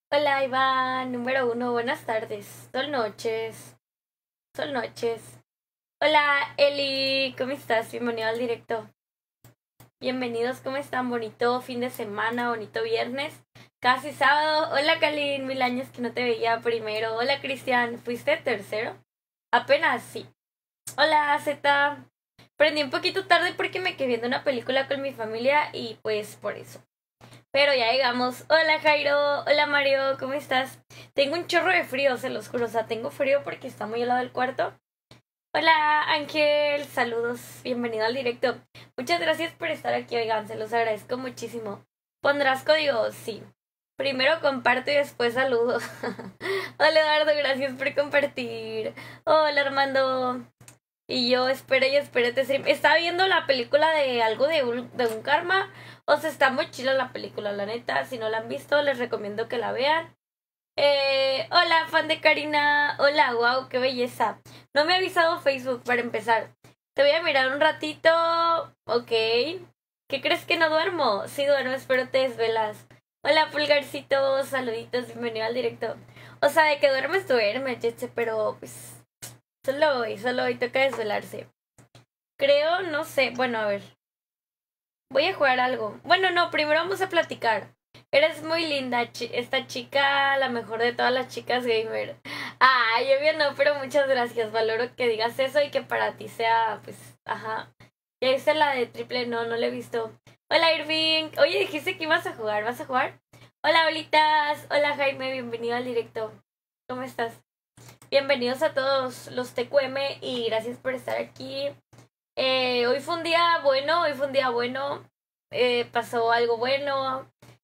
Hola Iván, número uno, buenas tardes. Son noches, son noches. Hola Eli, ¿cómo estás? Bienvenido al directo. Bienvenidos, ¿cómo están? Bonito fin de semana, bonito viernes. Casi sábado. Hola Kalin, 1000 años que no te veía primero. Hola Cristian, ¿fuiste tercero? Apenas sí. Hola Z. Prendí un poquito tarde porque me quedé viendo una película con mi familia y pues por eso. Pero ya llegamos. Hola Jairo, hola Mario, ¿cómo estás? Tengo un chorro de frío, se los juro. O sea, tengo frío porque está muy helado el cuarto. Hola Ángel, saludos, bienvenido al directo. Muchas gracias por estar aquí, oigan, se los agradezco muchísimo. ¿Pondrás código? Sí. Primero comparto y después saludo. Hola Eduardo, gracias por compartir. Hola Armando. Y yo espero y espérate stream. Estaba viendo la película de algo de un karma. O sea, está muy chila la película, la neta. Si no la han visto, les recomiendo que la vean. Hola, fan de Karina. Hola, wow, qué belleza. No me ha avisado Facebook para empezar. Te voy a mirar un ratito. Ok. ¿Qué crees que no duermo? Sí duermo, espero te desvelas. Hola, pulgarcito. Saluditos, bienvenido al directo. O sea, de que duermes, duermes, Jetce, pero pues solo hoy toca desvelarse. Creo, no sé, bueno, a ver. Voy a jugar algo. Bueno, no, primero vamos a platicar. Eres muy linda, esta chica, la mejor de todas las chicas gamer. Ah, yo bien no, pero muchas gracias. Valoro que digas eso y que para ti sea, pues, ajá. Ya hice la de triple, no, no la he visto. Hola Irving. Oye, dijiste que ibas a jugar, ¿vas a jugar? Hola, bolitas. Hola Jaime, bienvenido al directo. ¿Cómo estás? Bienvenidos a todos los TQM y gracias por estar aquí. Hoy fue un día bueno, hoy fue un día bueno. Pasó algo bueno.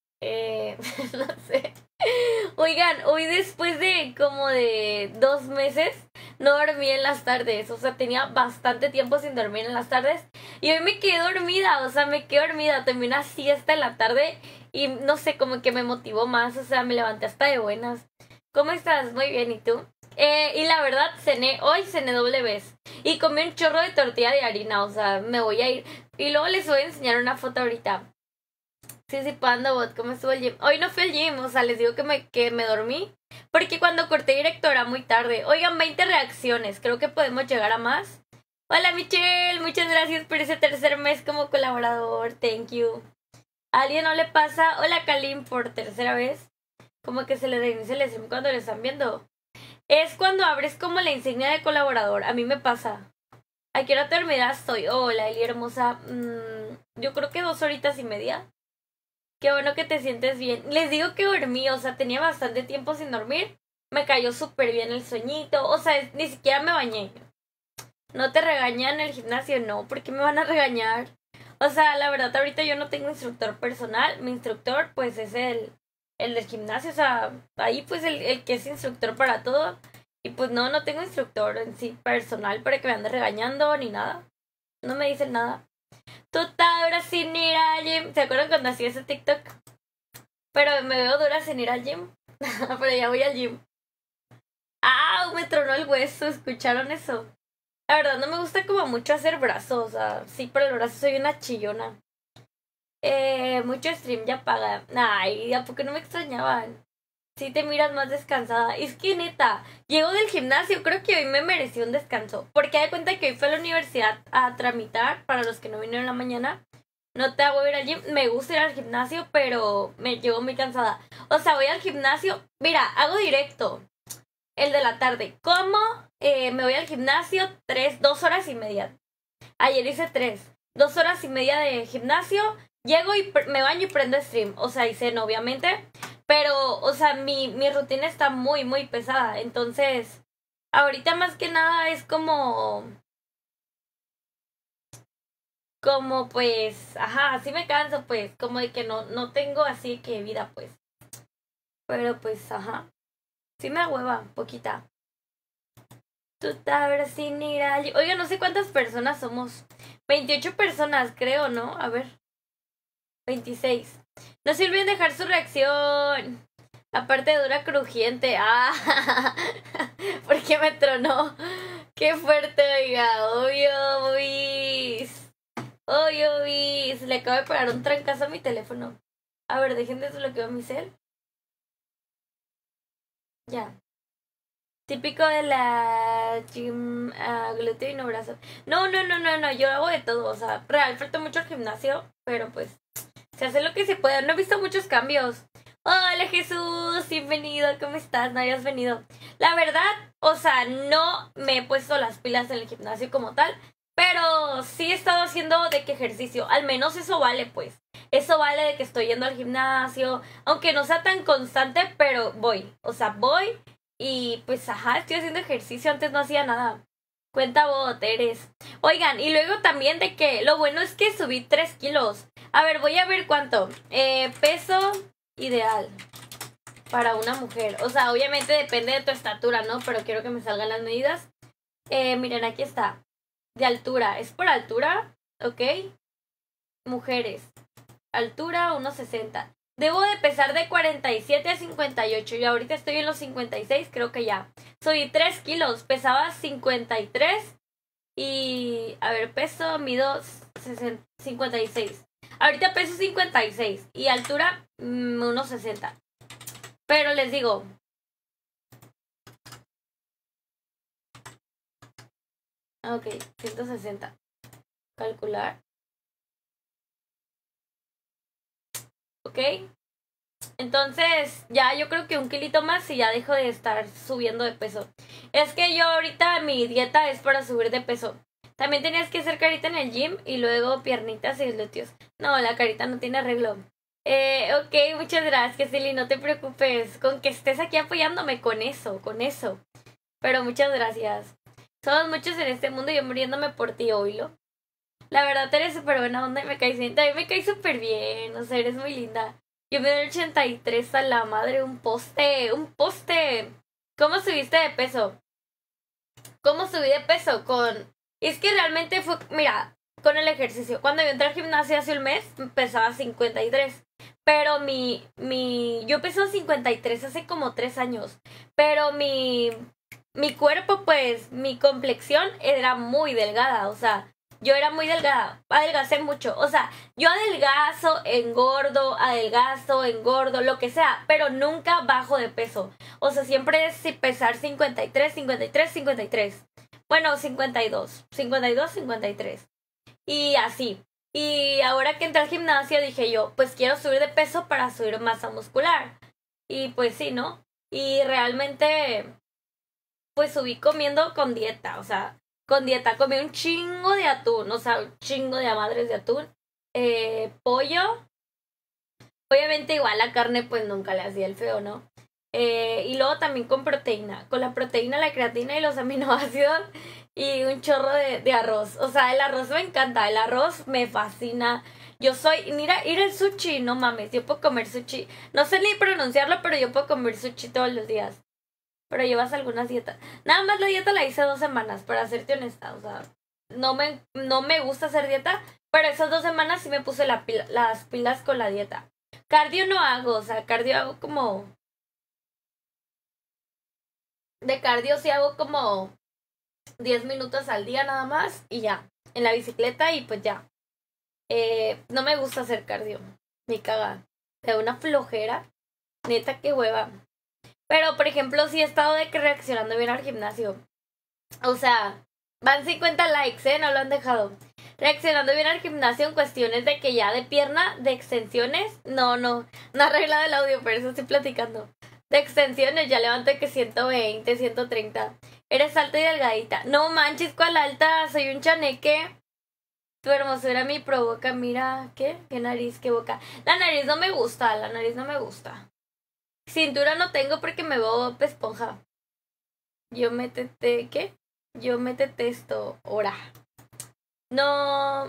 No sé. Oigan, hoy después de como de 2 meses no dormí en las tardes. O sea, tenía bastante tiempo sin dormir en las tardes. Y hoy me quedé dormida, o sea, me quedé dormida. Tomé una siesta en la tarde y no sé, como que me motivó más. O sea, me levanté hasta de buenas. ¿Cómo estás? Muy bien, ¿y tú? Y la verdad, hoy cené doble vez. Y comí un chorro de tortilla de harina, o sea, me voy a ir. Y luego les voy a enseñar una foto ahorita. Sí, sí, Panda Bot, ¿cómo estuvo el gym? Hoy no fui al gym, o sea, les digo que me dormí. Porque cuando corté directo era muy tarde. Oigan, 20 reacciones, creo que podemos llegar a más. Hola Michelle, muchas gracias por ese tercer mes como colaborador, thank you. ¿A alguien no le pasa? Hola Kalim por tercera vez. Como que se le reinicia el stream cuando lo están viendo. Es cuando abres como la insignia de colaborador. A mí me pasa. ¿A qué hora terminas? Soy. Hola, Eli hermosa. Yo creo que 2 horitas y media. Qué bueno que te sientes bien. Les digo que dormí, o sea, tenía bastante tiempo sin dormir. Me cayó súper bien el sueñito. O sea, ni siquiera me bañé. ¿No te regañan en el gimnasio? No, ¿por qué me van a regañar? O sea, la verdad, ahorita yo no tengo instructor personal. Mi instructor, pues, es el del gimnasio. O sea, ahí, pues, el que es instructor para todo. Y pues, no, no tengo instructor en sí personal para que me ande regañando ni nada. No me dicen nada. Total, ahora sin ir al gym. ¿Se acuerdan cuando hacía ese TikTok? Pero me veo dura sin ir al gym. Pero ya voy al gym. ¡Ah! Me tronó el hueso. ¿Escucharon eso? La verdad no me gusta como mucho hacer brazos. O sea, sí, pero el brazo soy una chillona. Mucho stream ya paga. Ay, ¿a poco no me extrañaban? Sí te miras más descansada. Es que neta, llego del gimnasio, creo que hoy me merecí un descanso. Porque de cuenta que hoy fui a la universidad a tramitar, para los que no vinieron en la mañana. No te hago ir al gym, me gusta ir al gimnasio, pero me llevo muy cansada. O sea, voy al gimnasio, mira, hago directo el de la tarde. ¿Cómo? Me voy al gimnasio 2 horas y media. Ayer hice 2 horas y media de gimnasio. Llego y me baño y prendo stream. O sea, y ceno, obviamente. Pero, o sea, mi rutina está muy, muy pesada. Entonces, ahorita más que nada es como pues, ajá, así me canso, pues, como de que no tengo así que vida, pues. Pero pues, ajá, sí me hueva, poquita. Tú sabes sin ir al... Oiga, no sé cuántas personas somos. 28 personas, creo, ¿no? A ver, 26. No se olviden dejar su reacción. La parte dura crujiente. Ah, porque me tronó. Qué fuerte, oiga. Obvio, bis. Obvio, bis. Le acabo de pegar un trancazo a mi teléfono. A ver, dejen de desbloquear mi cel. Ya. Típico de la gym, glúteo y no brazo. No, yo hago de todo, o sea, real, falta mucho el gimnasio, pero pues se hace lo que se puede. No he visto muchos cambios. Hola Jesús, bienvenido, ¿cómo estás? No hayas venido. La verdad, o sea, no me he puesto las pilas en el gimnasio como tal, pero sí he estado haciendo de que ejercicio, al menos eso vale pues. Eso vale de que estoy yendo al gimnasio, aunque no sea tan constante, pero voy. O sea, voy y pues ajá, estoy haciendo ejercicio, antes no hacía nada. Cuenta vos, eres. Oigan, y luego también de que lo bueno es que subí 3 kilos. A ver, voy a ver cuánto. Peso ideal para una mujer. O sea, obviamente depende de tu estatura, ¿no? Pero quiero que me salgan las medidas. Miren, aquí está. De altura. ¿Es por altura? ¿Ok? Mujeres. Altura 1.60. Debo de pesar de 47 a 58. Y ahorita estoy en los 56, creo que ya. Soy 3 kilos. Pesaba 53. Y, a ver, peso, mido 56. Ahorita peso 56. Y altura, 1.60. Pero les digo. Ok, 160. Calcular. Ok. Entonces, ya yo creo que un kilito más y ya dejo de estar subiendo de peso. Es que yo ahorita mi dieta es para subir de peso. También tenías que hacer carita en el gym y luego piernitas y glúteos. No, la carita no tiene arreglo. Ok, muchas gracias, Silly, no te preocupes. Con que estés aquí apoyándome con eso, con eso. Pero muchas gracias. Somos muchos en este mundo y yo muriéndome por ti, oílo. La verdad, eres súper buena onda y me caes bien. También me caes súper bien, o sea, eres muy linda. Yo me doy 83 a la madre, un poste, un poste. ¿Cómo subiste de peso? ¿Cómo subí de peso? Es que realmente fue, mira, con el ejercicio. Cuando yo entré al gimnasio hace un mes, pesaba 53. Pero yo pesaba 53 hace como 3 años. Pero mi cuerpo, pues, mi complexión era muy delgada, o sea, yo era muy delgada, adelgacé mucho, o sea, yo adelgazo, engordo, lo que sea, pero nunca bajo de peso, o sea, siempre es pesar 53. Bueno, 52, 53. Y así. Y ahora que entré al gimnasio dije yo, pues quiero subir de peso para subir masa muscular. Y pues sí, ¿no? Y realmente pues subí comiendo con dieta, o sea, con dieta comí un chingo de atún, o sea, un chingo de madres de atún, pollo, obviamente igual la carne pues nunca le hacía el feo, ¿no? Y luego también con proteína, con la proteína, la creatina y los aminoácidos y un chorro de arroz, o sea, el arroz me encanta, el arroz me fascina. Yo soy, mira, ir al sushi, no mames, yo puedo comer sushi, no sé ni pronunciarlo, pero yo puedo comer sushi todos los días. Pero llevas algunas dietas. Nada más la dieta la hice 2 semanas, para serte honesta. O sea, no me gusta hacer dieta, pero esas 2 semanas sí me puse las pilas con la dieta. Cardio no hago, o sea, cardio hago como... De cardio sí hago como 10 minutos al día nada más y ya. En la bicicleta y pues ya. No me gusta hacer cardio. Me caga. Me da una flojera. Neta, qué hueva. Pero, por ejemplo, sí he estado de que reaccionando bien al gimnasio. O sea, van 50 likes, ¿eh? No lo han dejado. Reaccionando bien al gimnasio en cuestiones de que ya de pierna, de extensiones. No he arreglado el audio, por eso estoy platicando. De extensiones, ya levanto que 120, 130. Eres alta y delgadita. No manches, ¿cuál alta? Soy un chaneque. Tu hermosura me provoca, mira, ¿qué? ¿Qué nariz, qué boca? La nariz no me gusta, la nariz no me gusta. Cintura no tengo porque me veo esponja. ¿Qué? Yo me detesto, ora. No.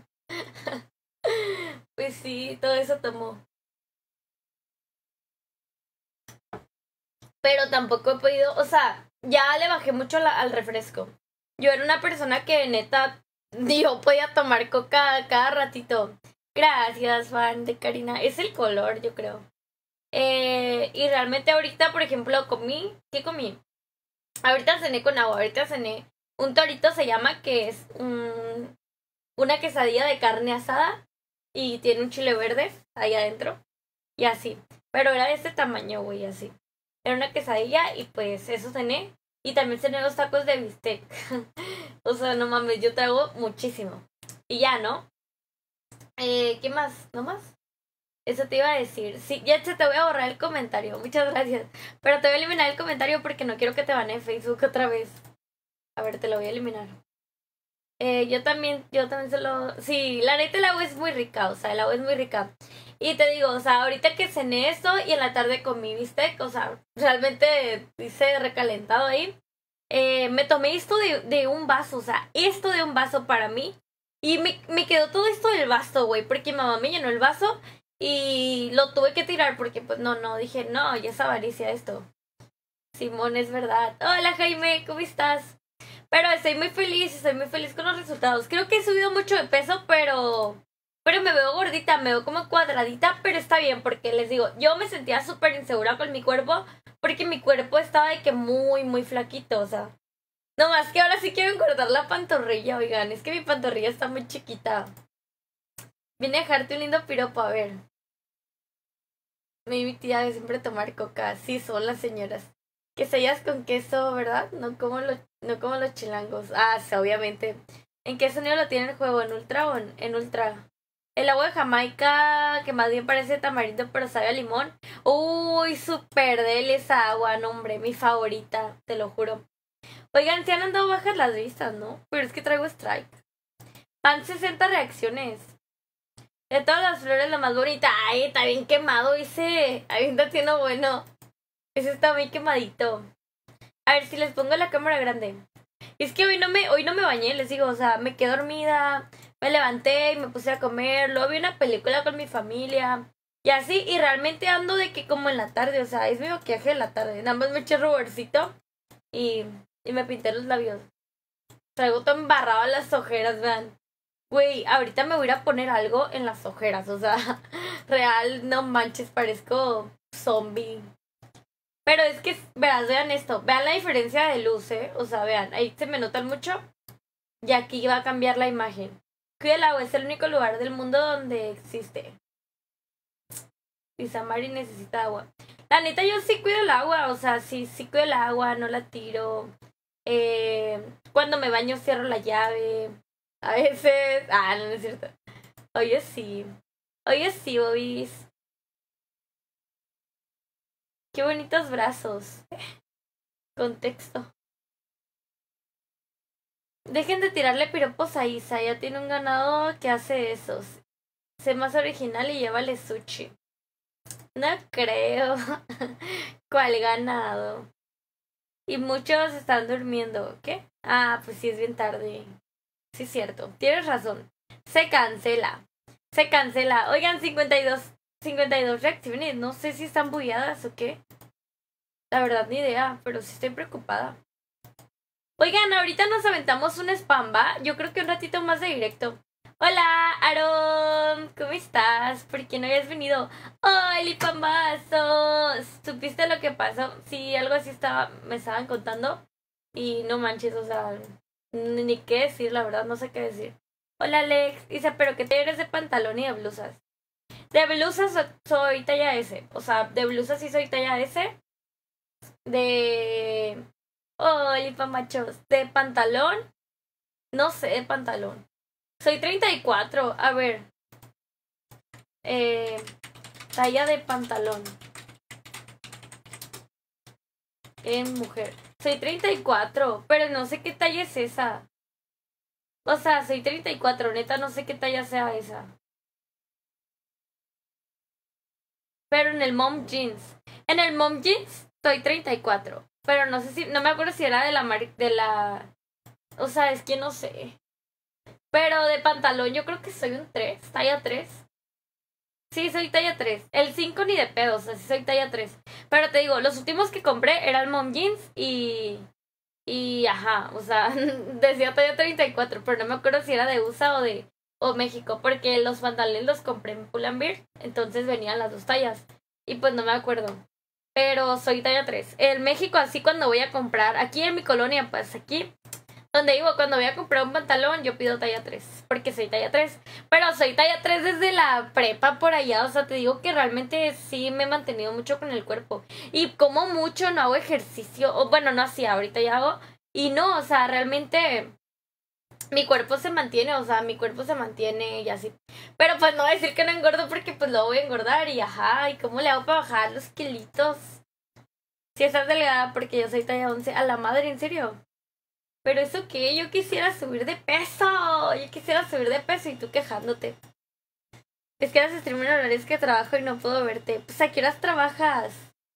Pues sí, todo eso tomó. Pero tampoco he podido, o sea, ya le bajé mucho al refresco. Yo era una persona que neta, yo podía tomar coca cada ratito. Gracias, fan de Karina. Es el color, yo creo. Y realmente ahorita, por ejemplo, ¿qué comí? Ahorita cené con agua, ahorita cené un torito se llama, que es una quesadilla de carne asada y tiene un chile verde ahí adentro y así. Pero era de este tamaño, güey, así. era una quesadilla y pues eso cené. Y también cené los tacos de bistec. O sea, no mames, yo trago muchísimo. Y ya, ¿no? ¿Qué más? ¿No más? Eso te iba a decir. Sí, ya te voy a borrar el comentario. Muchas gracias. Pero te voy a eliminar el comentario porque no quiero que te banee Facebook otra vez. A ver, te lo voy a eliminar. Yo también Sí, la neta el agua es muy rica, o sea, el agua es muy rica. Y te digo, o sea, ahorita que cené esto y en la tarde comí bistec, o sea, realmente hice recalentado ahí. Me tomé esto de un vaso, o sea, esto de un vaso para mí. Y me quedó todo esto del vaso, güey, porque mi mamá me llenó el vaso y lo tuve que tirar porque pues no, dije, no, ya es avaricia esto. Simón, es verdad. Hola Jaime, ¿cómo estás? Pero estoy muy feliz con los resultados. Creo que he subido mucho de peso, pero me veo gordita, me veo como cuadradita, pero está bien, porque les digo, yo me sentía súper insegura con mi cuerpo, porque mi cuerpo estaba de que muy, muy flaquito, o sea. No más que ahora sí quiero engordar la pantorrilla, oigan, es que mi pantorrilla está muy chiquita. Vine a dejarte un lindo piropo, a ver. Mi tía de siempre tomar coca, sí son las señoras. Quesadillas con queso, ¿verdad? No como los chilangos. Ah, sí, obviamente. ¿En qué sonido lo tiene el juego? ¿En ultra o en ultra? El agua de Jamaica, que más bien parece tamarindo, pero sabe a limón. Uy, súper deli esa agua, no hombre, mi favorita, te lo juro. Oigan, se han andado bajas las vistas, ¿no? Pero es que traigo strike. Van 60 reacciones. De todas las flores, la más bonita. Ay, está bien quemado ese. Ahí está siendo bueno. Ese está muy quemadito. A ver si les pongo la cámara grande. Es que hoy no me bañé, les digo, o sea, me quedé dormida, me levanté y me puse a comer, luego vi una película con mi familia y así, y realmente ando de que como en la tarde, o sea, es mi maquillaje de la tarde, nada más me eché ruborcito y me pinté los labios. Traigo todo embarrado las ojeras, vean. Güey, ahorita me voy a ir a poner algo en las ojeras, o sea, real, no manches, parezco zombie. Pero es que, vean esto, vean la diferencia de luz, o sea, vean, ahí se me notan mucho y aquí va a cambiar la imagen. Cuida el agua, es el único lugar del mundo donde existe. Y Samari necesita agua. La neta, yo sí cuido el agua, o sea, sí cuido el agua, no la tiro. Cuando me baño cierro la llave. A veces, no es cierto. Oye, sí, Bobis. Qué bonitos brazos. Contexto. Dejen de tirarle piropos a Isa, ya tiene un ganado que hace esos. Sé más original y llévale sushi. No creo. ¿Cuál ganado? Y muchos están durmiendo. ¿Qué? Ah, pues sí, es bien tarde. Sí, es cierto. Tienes razón. Se cancela. Se cancela. Oigan, 52 reacciones. No sé si están bugueadas o qué. La verdad, ni idea, pero sí estoy preocupada. Oigan, ahorita nos aventamos un spam, ¿va? Yo creo que un ratito más de directo. Hola, Aaron, ¿cómo estás? ¿Por qué no habías venido? ¡Hola, pambazos! ¿Supiste lo que pasó? Sí, algo así me estaban contando. Y no manches, o sea, ni qué decir, la verdad, no sé qué decir. Hola, Alex. Dice, ¿pero qué te eres de pantalón y de blusas? De blusas soy talla S. O sea, de blusas sí soy talla S. De... Hola, pamachos. De pantalón. No sé, de pantalón. Soy 34. A ver. Talla de pantalón. En mujer. Soy 34. Pero no sé qué talla es esa. O sea, soy 34. Neta, no sé qué talla sea esa. Pero en el mom jeans. En el mom jeans soy 34. Pero no sé si. No me acuerdo si era de la. O sea, es que no sé. Pero de pantalón yo creo que soy un 3. Talla 3. Sí, soy talla 3. El 5 ni de pedo, o sea, sí soy talla 3. Pero te digo, los últimos que compré eran mom jeans y ajá, o sea, decía talla 34, pero no me acuerdo si era de USA o México, porque los pantalones los compré en Pull&Bear, entonces venían las dos tallas. Y pues no me acuerdo. Pero soy talla 3. En México, así cuando voy a comprar, aquí en mi colonia, pues aquí Donde digo, cuando voy a comprar un pantalón, yo pido talla 3 porque soy talla 3. Pero soy talla 3 desde la prepa por allá. O sea, te digo que realmente sí me he mantenido mucho con el cuerpo. Y como mucho no hago ejercicio. O bueno, no hacía, ahorita ya hago. Y no, o sea, realmente mi cuerpo se mantiene. O sea, mi cuerpo se mantiene y así. Pero pues no voy a decir que no engordo porque pues luego voy a engordar. Y ajá, ¿y cómo le hago para bajar los kilitos? Si estás delgada porque yo soy talla 11. A la madre, ¿en serio? Pero eso que yo quisiera subir de peso. Yo quisiera subir de peso y tú quejándote. Es que las stream en horarios que trabajo y no puedo verte. Pues a qué horas trabajas.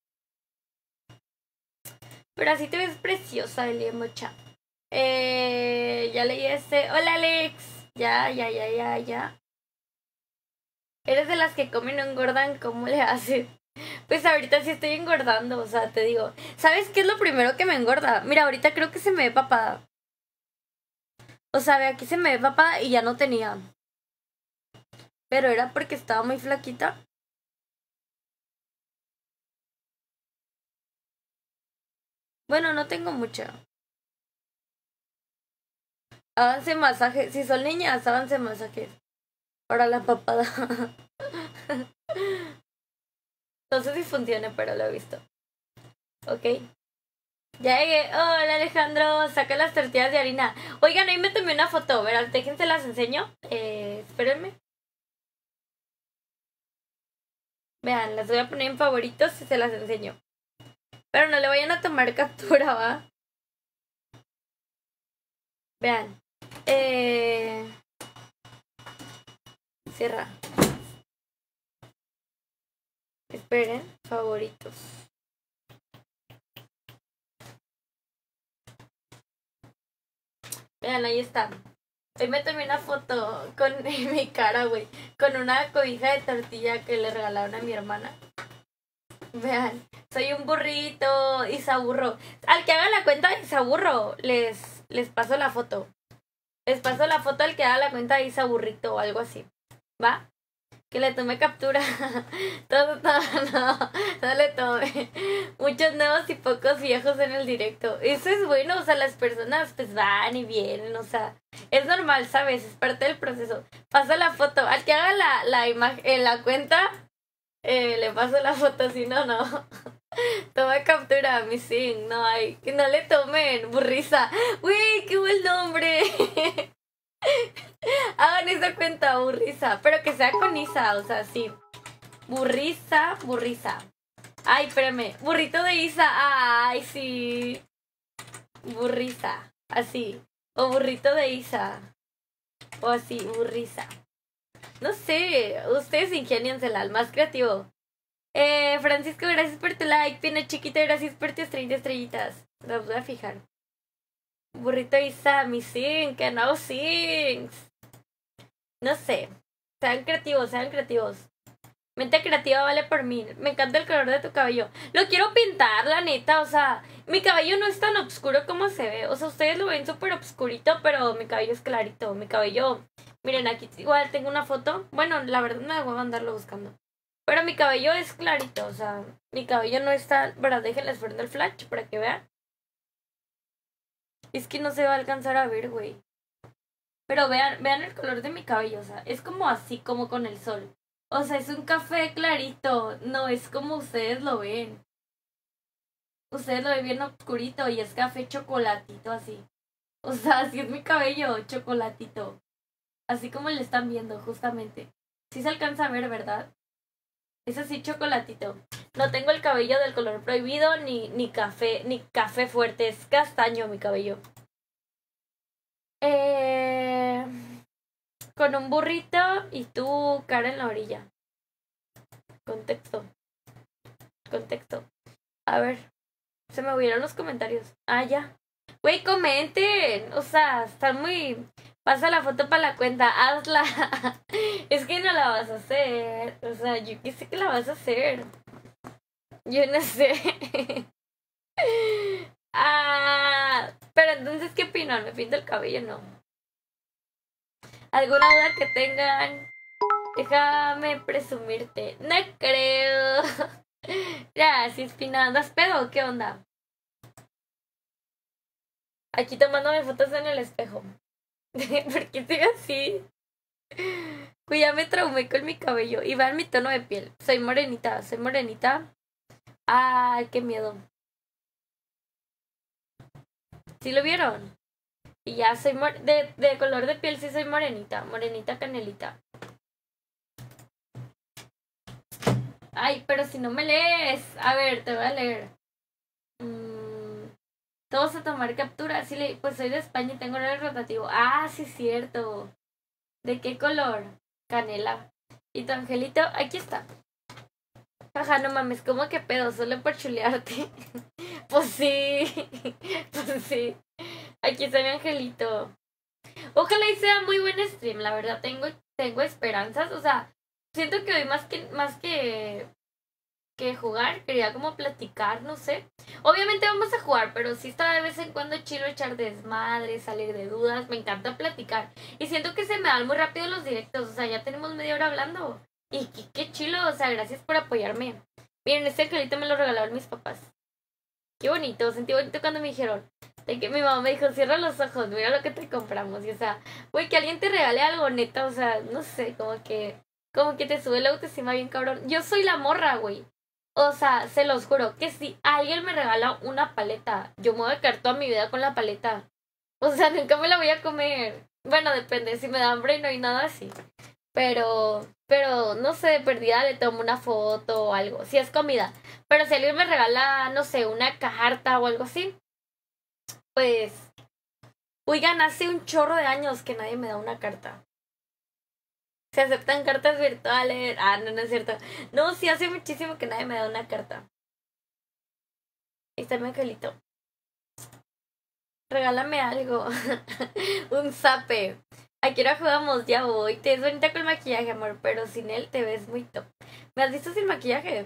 Pero así te ves preciosa, Elie Mocha. Ya leí ese. Hola Alex. Ya. Eres de las que comen y no engordan, ¿cómo le haces? Pues ahorita sí estoy engordando, o sea, te digo. ¿Sabes qué es lo primero que me engorda? Mira, ahorita creo que se me ve papada. O sea, ve, aquí se me ve papada y ya no tenía. Pero era porque estaba muy flaquita. Bueno, no tengo mucha. Háganse masaje. Si son niñas, háganse masaje. Para la papada. No sé si funciona, pero lo he visto. Ok. Ya llegué. Hola Alejandro, saca las tortillas de harina. Oigan, ahí me tomé una foto. Verán, déjense las enseño. Espérenme. Vean, las voy a poner en favoritos y se las enseño. Pero no le vayan a tomar captura, ¿va? Vean. Cierra. Esperen, favoritos. Vean, ahí está. Hoy me tomé una foto con mi cara, güey. Con una cobija de tortilla que le regalaron a mi hermana. Vean, soy un burrito y se aburro. Al que haga la cuenta de Isaburro, les paso la foto. Les paso la foto al que haga la cuenta de Isaburrito o algo así. ¿Va? Que le tomé captura. No le tomé. Muchos nuevos y pocos viejos en el directo. Eso es bueno, o sea, las personas pues van y vienen, o sea, es normal, ¿sabes? Es parte del proceso. Pasa la foto. Al que haga la imagen en la cuenta, le paso la foto, si no, no. Toma captura, mi sin, no hay. Que no le tomen, burriza. Uy, qué buen nombre. Hagan esa cuenta, burriza. Pero que sea con Isa, o sea, sí. Burriza. Ay, espérame. Burrito de Isa. Ay, sí. Burriza. Así. O burrito de Isa. O así, burriza. No sé. Ustedes ingeniensela, el más creativo. Francisco, gracias por tu like. Pino chiquito, gracias por tus 30 estrellitas. Los voy a fijar. Burrito Isa, mi sing, que no sings. No sé. Sean creativos, sean creativos. Mente creativa vale por mí. Me encanta el color de tu cabello. Lo quiero pintar, la neta. O sea, mi cabello no es tan oscuro como se ve. O sea, ustedes lo ven súper oscurito, pero mi cabello es clarito. Mi cabello... Miren, aquí igual tengo una foto. Bueno, la verdad me voy a andarlo buscando. Pero mi cabello es clarito. O sea, mi cabello no está... Verdad, déjenles prender el flash para que vean. Es que no se va a alcanzar a ver, güey. Pero vean el color de mi cabello. O sea, es como así, como con el sol. O sea, es un café clarito. No es como ustedes lo ven. Ustedes lo ven bien oscurito y es café chocolatito así. O sea, así es mi cabello, chocolatito. Así como le están viendo, justamente. Sí se alcanza a ver, ¿verdad? Es así chocolatito. No tengo el cabello del color prohibido ni café fuerte. Es castaño mi cabello. Con un burrito y tú cara en la orilla. Contexto. A ver. Se me olvidaron los comentarios. Ah, ya. Güey, comenten. O sea, están muy... Pasa la foto para la cuenta. Hazla. Es que no la vas a hacer. O sea, yo qué sé que la vas a hacer. Yo no sé. Pero entonces, ¿qué opinan? ¿Me pinto el cabello? No. ¿Alguna duda que tengan? Déjame presumirte. No creo. Gracias, Pina. ¿Andas pedo? ¿Qué onda? Aquí tomándome fotos en el espejo. ¿Por qué estoy así? Cuya me traumé con mi cabello. Y vean mi tono de piel. Soy morenita, soy morenita. Ay, qué miedo. ¿Sí lo vieron? Y ya soy de color de piel, sí soy morenita. Morenita canelita. Ay, pero si no me lees. A ver, te voy a leer. Todos a tomar captura. Sí, pues soy de España y tengo horario rotativo. Ah, sí, cierto. ¿De qué color? Canela. ¿Y tu angelito? Aquí está. Jaja, no mames, ¿cómo que pedo? Solo por chulearte. Pues sí. Pues sí. Aquí está mi angelito. Ojalá y sea muy buen stream, la verdad. Tengo esperanzas. O sea, siento que hoy más que jugar, quería como platicar, no sé. Obviamente vamos a jugar, pero sí está de vez en cuando chido echar desmadre, salir de dudas, me encanta platicar. Y siento que se me dan muy rápido los directos, o sea, ya tenemos media hora hablando. Y qué chilo, o sea, gracias por apoyarme. Miren, este angelito me lo regalaron mis papás. Qué bonito, sentí bonito cuando me dijeron, de que mi mamá me dijo, cierra los ojos, mira lo que te compramos. Y o sea, güey, que alguien te regale algo, neta, o sea, no sé, como que te sube la autoestima bien cabrón. Yo soy la morra, güey. O sea, se los juro que si alguien me regala una paleta, yo me voy a quedar toda mi vida con la paleta. O sea, nunca me la voy a comer. Bueno, depende, si me da hambre y no hay nada así. Pero, no sé, de perdida le tomo una foto o algo. Si es comida. Pero si alguien me regala, no sé, una carta o algo así, pues, oigan, hace un chorro de años que nadie me da una carta. Se aceptan cartas virtuales. Ah, no, no es cierto. No, sí, hace muchísimo que nadie me da una carta. Ahí está mi angelito. Regálame algo. Un zape. ¿A qué hora jugamos? Ya voy. Te ves bonita con el maquillaje, amor, pero sin él te ves muy top. ¿Me has visto sin maquillaje?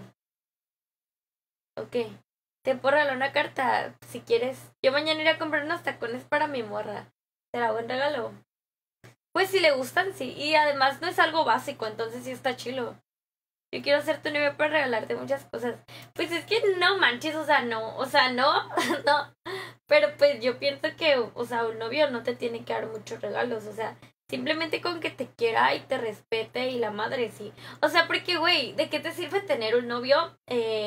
Ok. Te puedo regalar una carta, si quieres. Yo mañana iré a comprar unos tacones para mi morra. ¿Será buen regalo? Pues si le gustan, sí. Y además no es algo básico, entonces sí está chilo. Yo quiero ser tu novio para regalarte muchas cosas. Pues es que no manches, o sea, no. O sea, no, no. Pero pues yo pienso que, o sea, un novio no te tiene que dar muchos regalos, o sea, simplemente con que te quiera y te respete y la madre sí. O sea, porque, güey, ¿de qué te sirve tener un novio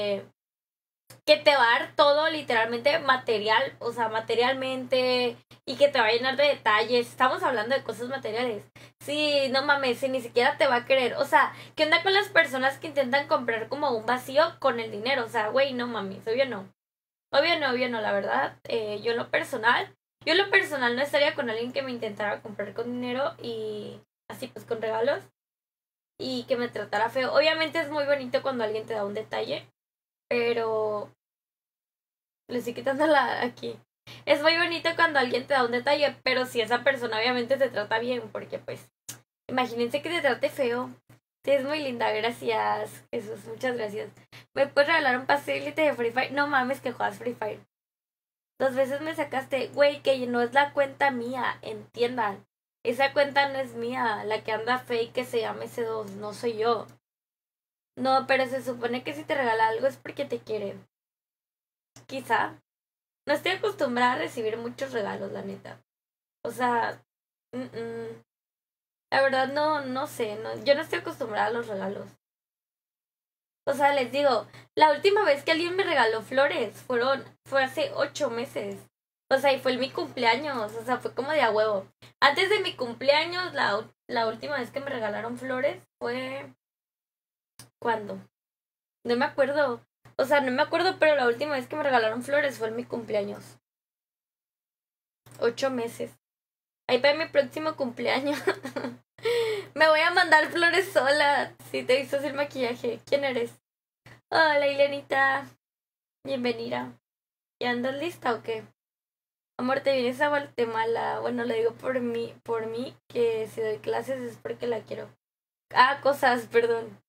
que te va a dar todo literalmente material, o sea, materialmente y que te va a llenar de detalles? Estamos hablando de cosas materiales. Sí, no mames, si ni siquiera te va a querer. O sea, ¿qué onda con las personas que intentan comprar como un vacío con el dinero? O sea, güey, no mames, obvio no. Obvio no, la verdad. Yo en lo personal no estaría con alguien que me intentara comprar con dinero y así pues con regalos y que me tratara feo. Obviamente es muy bonito cuando alguien te da un detalle, pero le estoy quitando la aquí. Es muy bonito cuando alguien te da un detalle, pero si esa persona obviamente te trata bien, porque pues imagínense que te trate feo. Sí, es muy linda, gracias. Jesús, muchas gracias. ¿Me puedes regalar un pastelito de Free Fire? No mames que juegas Free Fire. 2 veces me sacaste, güey, que no es la cuenta mía, entiendan. Esa cuenta no es mía, la que anda fake que se llama S2, no soy yo. No, pero se supone que si te regala algo es porque te quiere. Quizá. No estoy acostumbrada a recibir muchos regalos, la neta. O sea, mm, mm, la verdad no sé, no, yo no estoy acostumbrada a los regalos. O sea, les digo, la última vez que alguien me regaló flores fue hace 8 meses. O sea, y fue mi cumpleaños, o sea, fue como de a huevo. Antes de mi cumpleaños, la última vez que me regalaron flores fue... ¿Cuándo? No me acuerdo. O sea, no me acuerdo, pero la última vez que me regalaron flores fue en mi cumpleaños. 8 meses. Ahí para mi próximo cumpleaños. Me voy a mandar flores sola. Si te hizo el maquillaje. ¿Quién eres? Hola, Ilenita. Bienvenida. ¿Ya andas lista o qué? Amor, te vienes a Guatemala. Bueno, le digo por mí, que si doy clases es porque la quiero. Ah, cosas, perdón.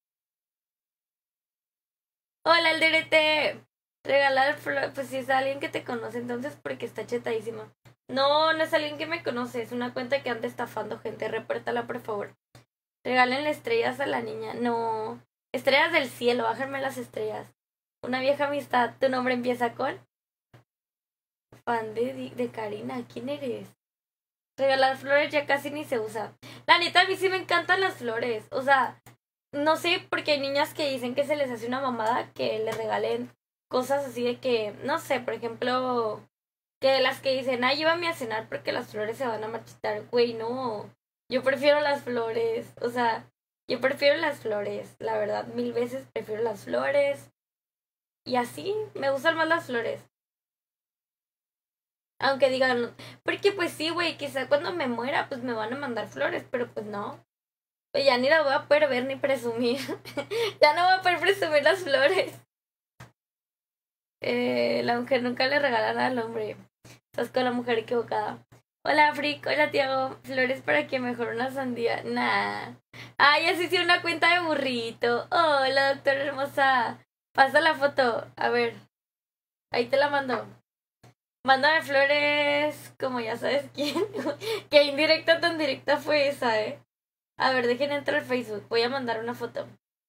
Hola, Alderete. Regalar flores. Pues si es alguien que te conoce, entonces porque está chetadísima. No, no es alguien que me conoce. Es una cuenta que anda estafando gente. Repórtala, por favor. Regálenle estrellas a la niña. No. Estrellas del cielo. Bájenme las estrellas. Una vieja amistad. ¿Tu nombre empieza con? fan de Karina. ¿Quién eres? Regalar flores ya casi ni se usa. La neta, a mí sí me encantan las flores. O sea, no sé, porque hay niñas que dicen que se les hace una mamada que le regalen cosas así de que, no sé, por ejemplo, que las que dicen, ay, llévame a cenar porque las flores se van a marchitar. Güey, no. Yo prefiero las flores. O sea, yo prefiero las flores. La verdad, 1000 veces prefiero las flores. Y así, me gustan más las flores. Aunque digan, porque pues sí, güey, quizá cuando me muera, pues me van a mandar flores, pero pues no. Pues ya ni la voy a poder ver ni presumir. Ya no voy a poder presumir las flores. La mujer nunca le regala nada al hombre. Estás con la mujer equivocada. Hola, Frick. Hola, Tiago. Flores para que mejore una sandía. Nah. Ay, así hice una cuenta de burrito. Hola, doctora hermosa. Pasa la foto. A ver. Ahí te la mando. Mándame flores como ya sabes quién. Qué indirecta tan directa fue esa, A ver, dejen entrar al Facebook. Voy a mandar una foto.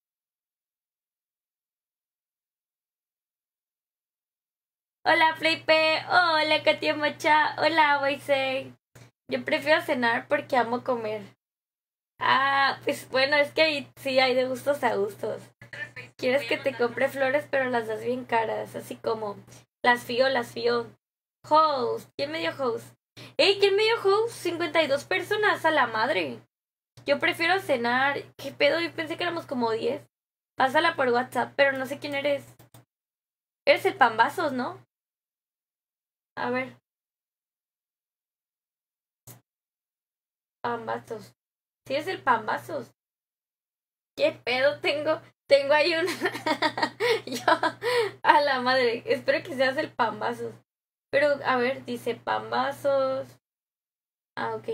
Hola, Felipe. Hola, Katia Mocha. Hola, Boise. Yo prefiero cenar porque amo comer. Ah, pues bueno, es que ahí sí hay de gustos a gustos. Quieres que te compre flores, pero las das bien caras. Así como las fío, las fío. Host. ¿Quién me dio host? ¡Ey! ¿Quién me dio host? 52 personas a la madre. Yo prefiero cenar. ¿Qué pedo? Yo pensé que éramos como 10. Pásala por WhatsApp, pero no sé quién eres. Eres el Pambazos, ¿no? A ver. Pambazos. Sí, es el Pambazos. ¿Qué pedo tengo ahí un... Yo, a la madre. Espero que seas el Pambazos. Pero, a ver, dice Pambazos. Ah, ok.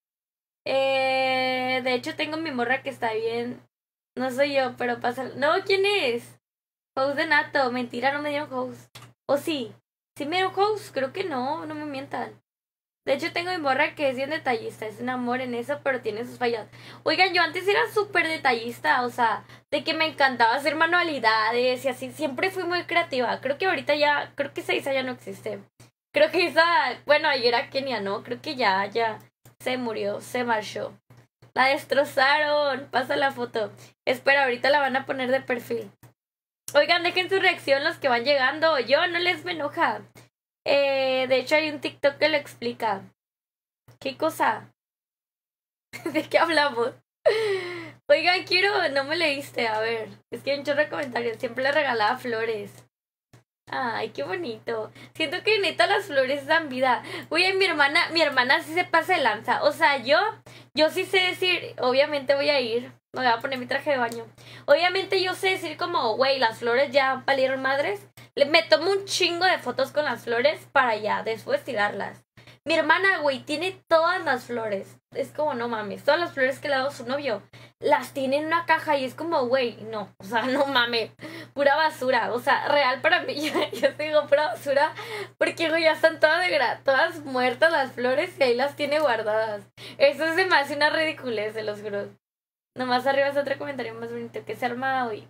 De hecho, tengo mi morra que está bien. No soy yo, pero pasa. No, ¿quién es? Host de Nato. Mentira, no me dieron host. ¿O sí? ¿Sí me dieron host? Creo que no, no me mientan. De hecho, tengo mi morra que es bien detallista. Es un amor en eso, pero tiene sus fallas. Oigan, yo antes era súper detallista. O sea, de que me encantaba hacer manualidades y así. Siempre fui muy creativa. Creo que ahorita ya. Creo que esa ya no existe. Creo que esa. Bueno, ayer era Kenia, ¿no? Creo que ya se murió, se marchó. La destrozaron. Pasa la foto. Espera, ahorita la van a poner de perfil. Oigan, dejen su reacción los que van llegando. Yo no les me enoja. De hecho hay un TikTok que lo explica. ¿Qué cosa? ¿De qué hablamos? Oigan, no me leíste, a ver. Es que hay un chorro de comentarios. Siempre le regalaba flores. Ay, qué bonito. Siento que neta las flores dan vida. Oye, mi hermana sí se pasa de lanza. O sea, yo sí sé decir, obviamente voy a ir. Me voy a poner mi traje de baño. Obviamente yo sé decir como, güey, las flores ya valieron madres. Me tomo un chingo de fotos con las flores para ya después tirarlas. Mi hermana, güey, tiene todas las flores. Es como, no mames, todas las flores que le ha dado su novio las tiene en una caja y es como, güey, no, o sea, no mames, pura basura. O sea, real para mí, yo digo pura basura porque, güey, ya están todas muertas las flores y ahí las tiene guardadas. Eso se me hace una ridiculez, se los juro. Nomás arriba es otro comentario más bonito que se arma hoy.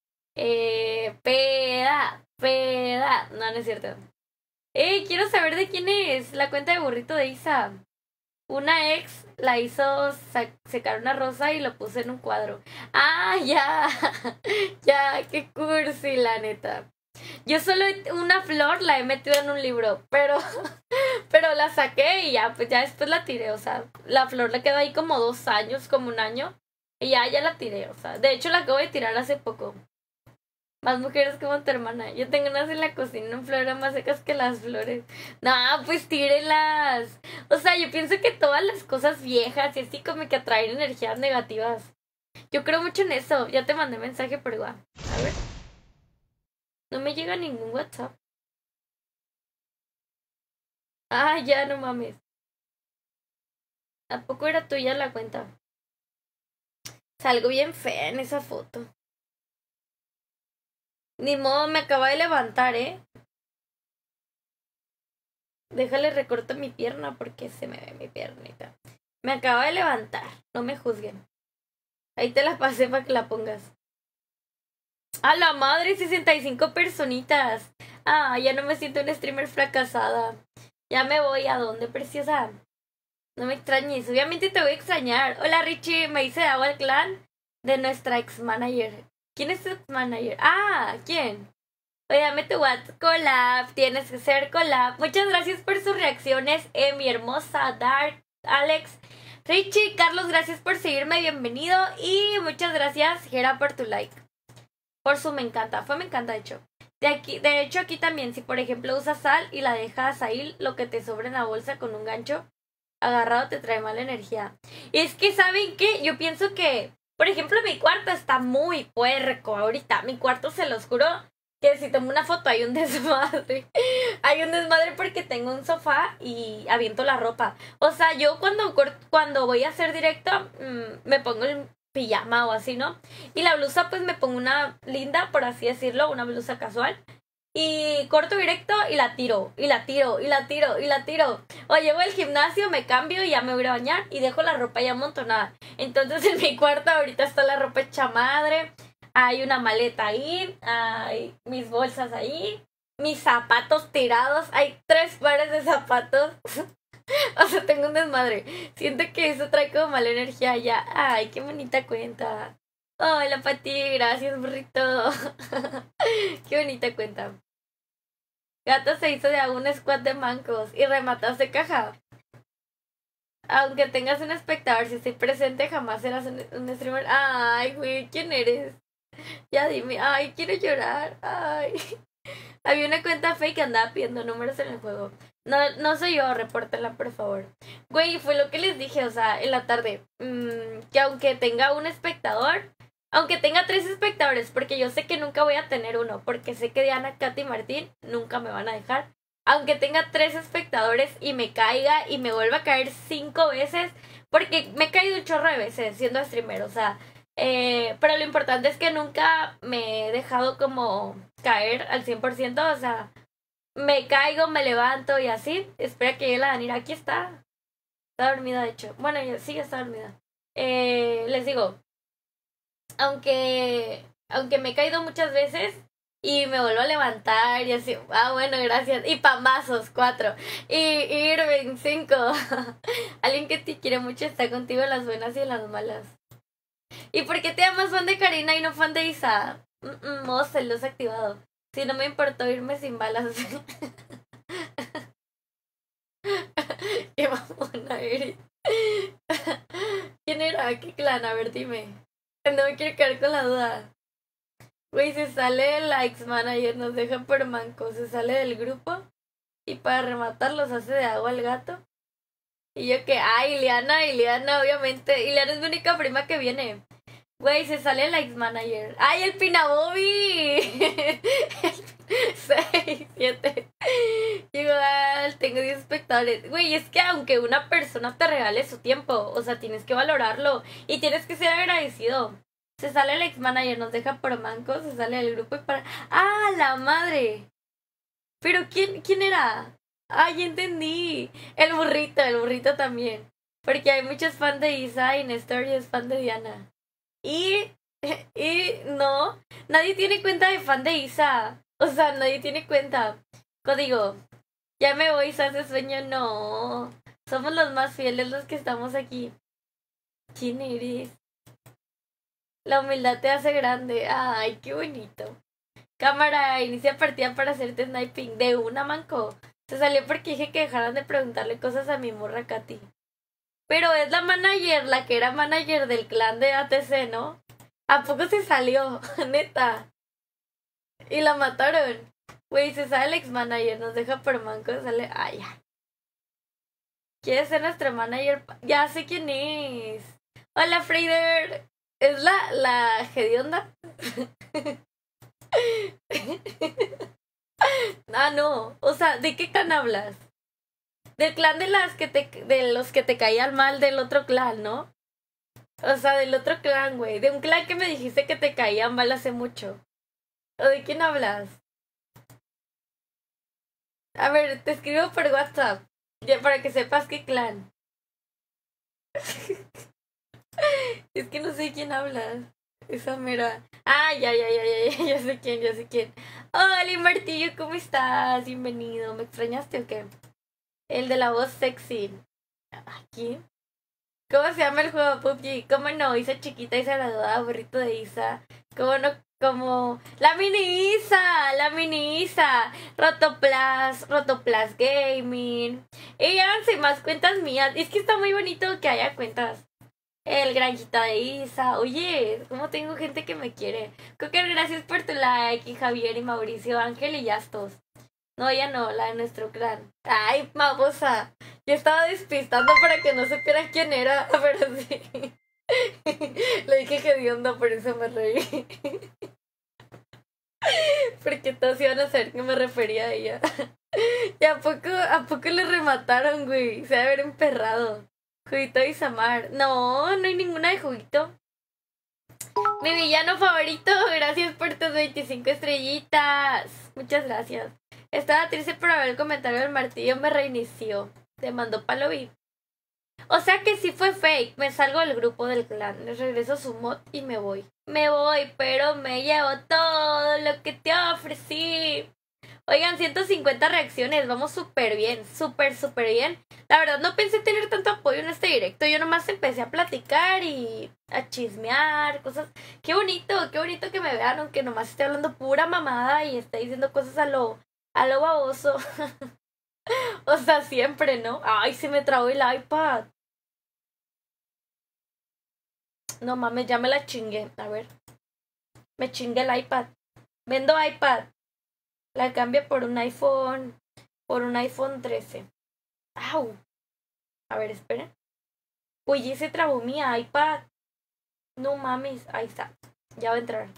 Peda. No, no es cierto. Quiero saber de quién es la cuenta de burrito de Isa. Una ex la hizo secar una rosa y lo puso en un cuadro. Ah, ya. Ya, qué cursi, la neta. Yo solo una flor la he metido en un libro, pero la saqué y ya, pues ya después la tiré. O sea, la flor le quedó ahí como 2 años, como un año. Y ya la tiré, o sea, de hecho la acabo de tirar hace poco. Más mujeres como tu hermana. Yo tengo unas en la cocina en flores más secas que las flores. No, pues tírenlas. O sea, yo pienso que todas las cosas viejas y así como que atraen energías negativas. Yo creo mucho en eso. Ya te mandé mensaje por igual. A ver. No me llega ningún WhatsApp. Ah, ya, no mames. ¿A poco era tuya la cuenta? Salgo bien fea en esa foto. Ni modo, me acaba de levantar, Déjale recorto mi pierna porque se me ve mi piernita. Me acaba de levantar, no me juzguen. Ahí te la pasé para que la pongas. ¡A la madre! 65 personitas. Ah, ya no me siento una streamer fracasada. Ya me voy. ¿A dónde, preciosa? No me extrañes. Obviamente te voy a extrañar. Hola, Richie. Me hice de agua al clan de nuestra ex-manager. ¿Quién es tu ex-manager? Ah, ¿quién? Oye, dame tu WhatsApp collab. Tienes que ser collab. Muchas gracias por sus reacciones. Mi hermosa Dark, Alex, Richie, Carlos, gracias por seguirme. Bienvenido. Y muchas gracias, Gera, por tu like. Por su me encanta. Me encanta, de hecho. De hecho, aquí también, si por ejemplo usas sal y la dejas ahí, lo que te sobra en la bolsa con un gancho agarrado te trae mala energía. Y es que, ¿saben qué? Yo pienso que, por ejemplo, mi cuarto está muy puerco ahorita. Mi cuarto, se los juro, que si tomo una foto hay un desmadre. Hay un desmadre porque tengo un sofá y aviento la ropa. O sea, yo cuando voy a hacer directo, me pongo el pijama o así, ¿no? Y la blusa, pues me pongo una linda, por así decirlo, una blusa casual. Y corto directo y la tiro, y la tiro, y la tiro, y la tiro. O llego al gimnasio, me cambio y ya me voy a bañar y dejo la ropa ya amontonada. Entonces en mi cuarto ahorita está la ropa hecha madre. Hay una maleta ahí, hay mis bolsas ahí, mis zapatos tirados. Hay 3 pares de zapatos. O sea, tengo un desmadre. Siento que eso trae como mala energía ya. Ay, qué bonita cuenta. Hola, Pati, gracias, burrito. Qué bonita cuenta. Gato se hizo de un squad de mancos y remataste caja. Aunque tengas un espectador, si estoy presente, jamás serás un streamer. Ay, güey, ¿quién eres? Ya dime. Ay, quiero llorar. Ay. Había una cuenta fake que andaba pidiendo números en el juego. No soy yo, repórtala, por favor. Güey, fue lo que les dije, o sea, en la tarde. Que aunque tenga un espectador, aunque tenga 3 espectadores, porque yo sé que nunca voy a tener uno, porque sé que Diana, Katy y Martín nunca me van a dejar. Aunque tenga 3 espectadores y me caiga y me vuelva a caer 5 veces, porque me he caído un chorro de veces siendo streamer, o sea, pero lo importante es que nunca me he dejado como caer al 100%, o sea, me caigo, me levanto y así. Espera que llegue la Danira. Aquí está. Está dormida, de hecho. Bueno, sí, está dormida. Les digo, aunque me he caído muchas veces y me vuelvo a levantar y así, bueno, gracias. Y pambazos, 4. Y Irving, 5. Alguien que te quiere mucho está contigo en las buenas y en las malas. ¿Y por qué te llamas fan de Karina y no fan de Isa? Modo celoso activado. Si no me importó irme sin balas. Qué mamona eres. ¿Quién era? ¿Qué clan? A ver, dime. No me quiero quedar con la duda. Güey, se sale la ex-manager, nos deja por manco. Se sale del grupo y para rematar los hace de agua al gato. Y yo que, Ileana, obviamente. Ileana es mi única prima que viene. Güey, se sale la ex-manager. ¡Ay, el Pinabobi! 6, 7. Igual, tengo 10 espectadores. Güey, es que aunque una persona te regale su tiempo, o sea, tienes que valorarlo y tienes que ser agradecido. Se sale el ex-manager, nos deja por mancos, se sale del grupo y para... ¡Ah, la madre! ¿Pero quién era? ¡Ay, ya entendí! El burrito también. Porque hay muchos fans de Isa y Nestor y es fan de Diana. Y no, nadie tiene cuenta de fan de Isa. O sea, nadie tiene cuenta. Código, ya me voy, se hace sueño. No, somos los más fieles los que estamos aquí. ¿Quién eres? La humildad te hace grande. Ay, qué bonito. Cámara, inicia partida para hacerte sniping. De una, manco. Se salió porque dije que dejaran de preguntarle cosas a mi morra Katy. Pero es la manager, la que era manager del clan de ATC, ¿no? ¿A poco se salió? Neta. Y la mataron. Güey, se sale el ex-manager, nos deja por manco, sale... Ay, ya. ¿Quiere ser nuestra manager? Ya sé quién es. Hola, Freider. ¿Es la hedionda? Ah, no. O sea, ¿de qué clan hablas? Del clan de los que te caían mal del otro clan, ¿no? O sea, del otro clan, güey. De un clan que me dijiste que te caían mal hace mucho. ¿O de quién hablas? A ver, te escribo por WhatsApp. Ya para que sepas qué clan. Es que no sé quién hablas. Esa mera. Ah, ya sé quién. Hola, Martillo, ¿cómo estás? Bienvenido. ¿Me extrañaste o qué? El de la voz sexy. Aquí. ¿Cómo se llama el juego PUBG? ¿Cómo no? Isa chiquita y se graduada, burrito de Isa. ¿Cómo no? Como la mini Isa, Rotoplas Gaming. Y háganse más cuentas mías. Es que está muy bonito que haya cuentas. El granjita de Isa. Oye, ¿cómo tengo gente que me quiere? Cocker, gracias por tu like. Y Javier y Mauricio, Ángel y Yastos. No, ya no, la de nuestro clan. Ay, babosa. Yo estaba despistando para que no supieran quién era, pero sí. Le dije que de onda, por eso me reí. Porque todos iban a saber que me refería a ella. ¿Y a poco le remataron, güey? Se debe haber emperrado. Juguito y Samar. No, no hay ninguna de Juguito. Mi villano favorito, gracias por tus 25 estrellitas. Muchas gracias. Estaba triste por ver el comentario del martillo, me reinició. Te mandó palo VIP. O sea que sí fue fake. Me salgo del grupo del clan. Les regreso su mod y me voy. Me voy, pero me llevo todo lo que te ofrecí. Oigan, 150 reacciones. Vamos súper bien. Súper bien. La verdad no pensé tener tanto apoyo en este directo. Yo nomás empecé a platicar y a chismear. Cosas. Qué bonito que me vean. Aunque nomás esté hablando pura mamada y esté diciendo cosas a lo baboso. O sea, siempre, ¿no? Ay, se me trabó el iPad. No mames, ya me la chingué. A ver. Me chingué el iPad. Vendo iPad. La cambio por un iPhone. Por un iPhone 13. ¡Au! A ver, esperen. Uy, se trabó mi iPad. No mames. Ahí está. Ya va a entrar.